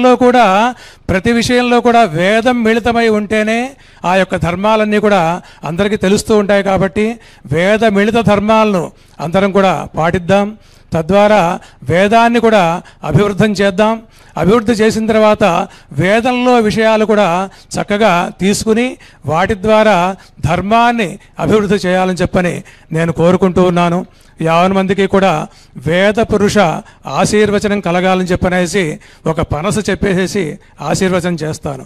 విషయంలో కూడా వేదం మిళితమై ఉంటేనే ఆ యొక్క ధర్మాలన్నీ కూడా అందరికీ తెలుస్తూ ఉంటాయి. కాబట్టి వేద మిళిత ధర్మాలను అందరం కూడా పాటిద్దాం. తద్వారా వేదాన్ని కూడా అభివృద్ధం చేద్దాం. అభివృద్ధి చేసిన తర్వాత వేదంలో విషయాలు కూడా చక్కగా తీసుకుని వాటి ద్వారా ధర్మాన్ని అభివృద్ధి చేయాలని చెప్పని నేను కోరుకుంటూ ఉన్నాను. 50 మందికి కూడా వేద పురుష ఆశీర్వచనం కలగాలని చెప్పనేసి ఒక పనస చెప్పేసి ఆశీర్వచనం చేస్తాను.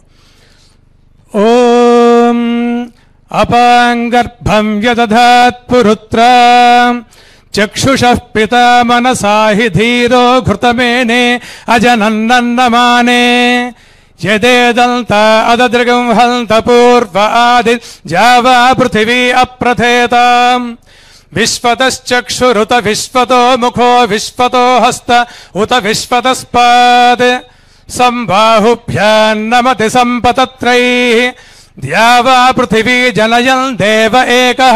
ఓం అపాంగర్భం యదధాత్ పురుత్రా చక్షుషః పితా మనసాహి ధీరో ఘృతమేనే అజనన్నన్నమానే యదేదంత అదదృగం హంత పూర్వ ఆది జావా పృథివీ అప్రథేతాం విశ్వతశ్చక్షురుత విశ్వతో ముఖో విశ్వతో హస్త ఉత విశ్వతస్పాద్ సంబాహుభ్యాన్నమతి సంపతత్రైః ద్యావా పృథివీ జనయన్ దేవ ఏకః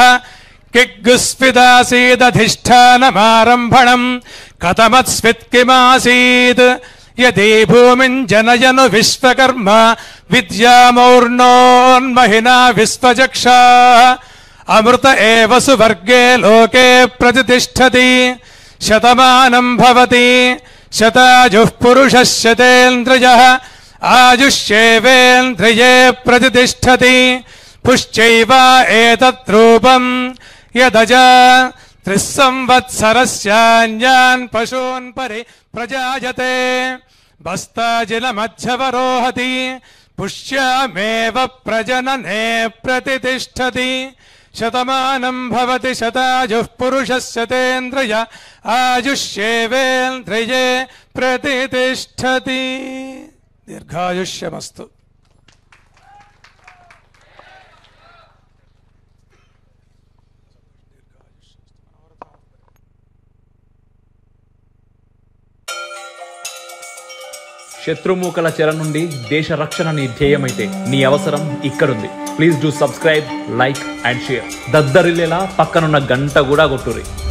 కిగ్గుస్విదాసీదధిష్ఠానమారంభణం కథమత్స్విత్ కిమాసీత్ యది భూమిన్ జనయను విశ్వకర్మ విద్యామౌర్ణోన్మహినా విశ్వజక్షాః అమృత ఏవ సువర్గే లోకే ప్రతిష్ఠతి శతమానం భవతి శతాజుః పురుషः శతేంద్రియः ఆయుష్యేవేంద్రియే ప్రతిష్ఠతి పుశ్చైవ ఏతత్ రూపం యదజ 3 సంవత్సరస్యాన్యాన్ పశూన్ పరి ప్రజాయతే బస్తాజినమధ్యవరోహతి పుష్యామేవ ప్రజననే ప్రతిష్ఠతి శతమానం భవతి శతాజుః పురుషः శతేంద్రియ ఆయుష్యేవేంద్రియే ప్రతిష్ఠతి. దీర్ఘాయుష్యమస్తు. శత్రుమూకల చెర నుండి దేశ రక్షణ నీ ధ్యేయమైతే నీ అవసరం ఇక్కడుంది. Please do subscribe, like and share. దద్దరిల్లేలా పక్కనున్న గంట కూడా కొట్టుర్రి.